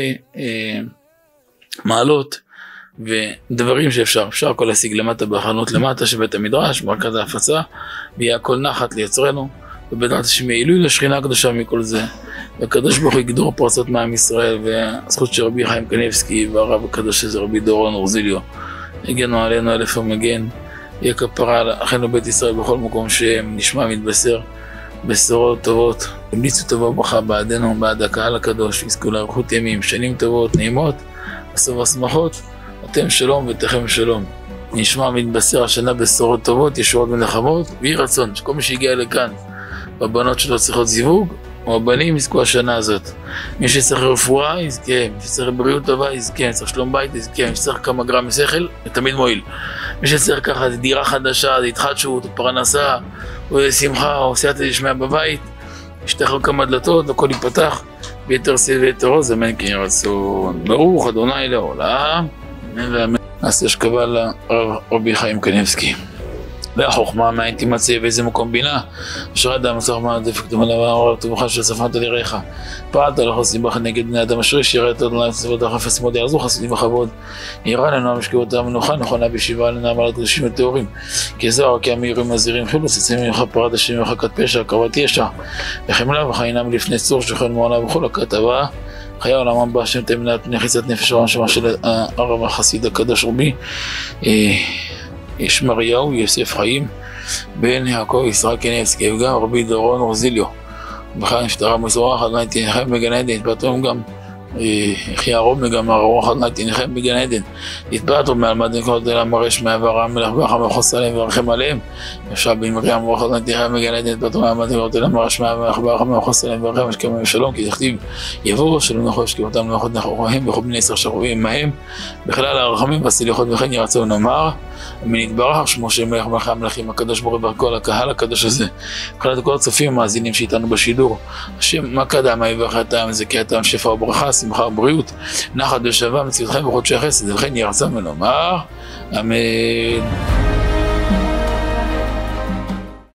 מעלות ודברים שאפשר כל להשיג למטה בהכנות למטה שבית המדרש, מרכז ההפצה, ויהיה הכל נחת ליצרנו, ובעזרת השם עילוי לשכינה הקדושה מכל זה, והקדוש ברוך הוא יגדור פרצות מעם ישראל, והזכות של רבי חיים קניבסקי והרב הקדוש הזה רבי דורון אורזיליו הגנו עלינו אלף המגן, יהיה כפרה על אחינו בית ישראל בכל מקום שהם נשמע מתבשר בשורות טובות, המליצו טובה וברכה בעדנו בעד הקהל הקדוש, יזכו לאריכות ימים, שנים טובות נעימות, בסוף השמחות, אתם שלום ותכם שלום. נשמע מתבשר השנה בשורות טובות, ישועות ונחמות, ויהי רצון שכל מי שהגיע לכאן בבנות שלו צריכות זיווג, או הבנים יזכו השנה הזאת. מי שצריך רפואה יזכה, מי שצריך בריאות טובה יזכה, מי שצריך שלום בית יזכה, מי שצריך כמה גרם משכל, זה תמיד מועיל. מי שצריך ככה זה דירה חדשה, זה התחדשות, או פרנסה, או שמחה, או סייעתא דשמיא בבית, ישתחרר כמה דלתות, הכל ייפתח, ויתר שיא ויתר עוז, אמן כן יהי רצון. ברוך אדוני לעולם, אמן ואמן. נעשה השכבה לרב רבי חיים קניבסקי. והחוכמה מאין תימצא באיזה מקום בינה, אשר אדם מצליח מה דפק דמלווה אור תבוכה של שפנת על יריך, פעלת לחוסים בך נגד בני אדם אשרי שירת אדוני לצוות החפץ מאוד יעזרו חסידים בכבוד, יראה לנו המשקיעות המנוחה נכונה בישיבה לנעם על הקדושים וטהורים, כי זוהר כי המאירים מזהירים חילוץ יצאים ממך פרת השם ומחכת פשע הקרבת ישע, וחמלה וחינם לפני צור שכן מעונה בכל הכתבה, חיי העולם הבא השם תמנת נחיצת נפש העולם שמה של הרב החסיד הקדוש רבי ישמריהו יוסף חיים בן יעקב ישראל קניבסקי וגם רבי דורון אורזיליו בכלל נפטרה מזרוח עד תנחם בגן עדן, התפטרום גם יחיה רוב וגם הרוח עד תנחם בגן עדן, התפטרום מעל מדן כל דלה מרש מעבר המלך ברחם וחוס עליהם ורחם עליהם ישב בן מרים רוח עד תנחם בגן עדן, התפטרום מעל מדן כל דלה מרש מעבר המלך ברחם וחוס עליהם ורחם השכם ושלום, כי תכתיב יבואו שלום נחו ישכיב אותם לאחות נחוריהם וכל בני עשר שרובים מהם בכלל הרחמים והסליחות וכן ירצו נאמר אמן יתברך שמו של מלך מלכי המלכים הקדוש ברוך הוא כל הקהל הקדוש הזה, מבחינת כל הצופים המאזינים שאיתנו בשידור, השם מה קדם מה יברך הטעם זכי הטעם שפע וברכה שמחה ובריאות נחת ושלווה מציאותכם בחודשי החסד וכן יהי רצון ונאמר אמן.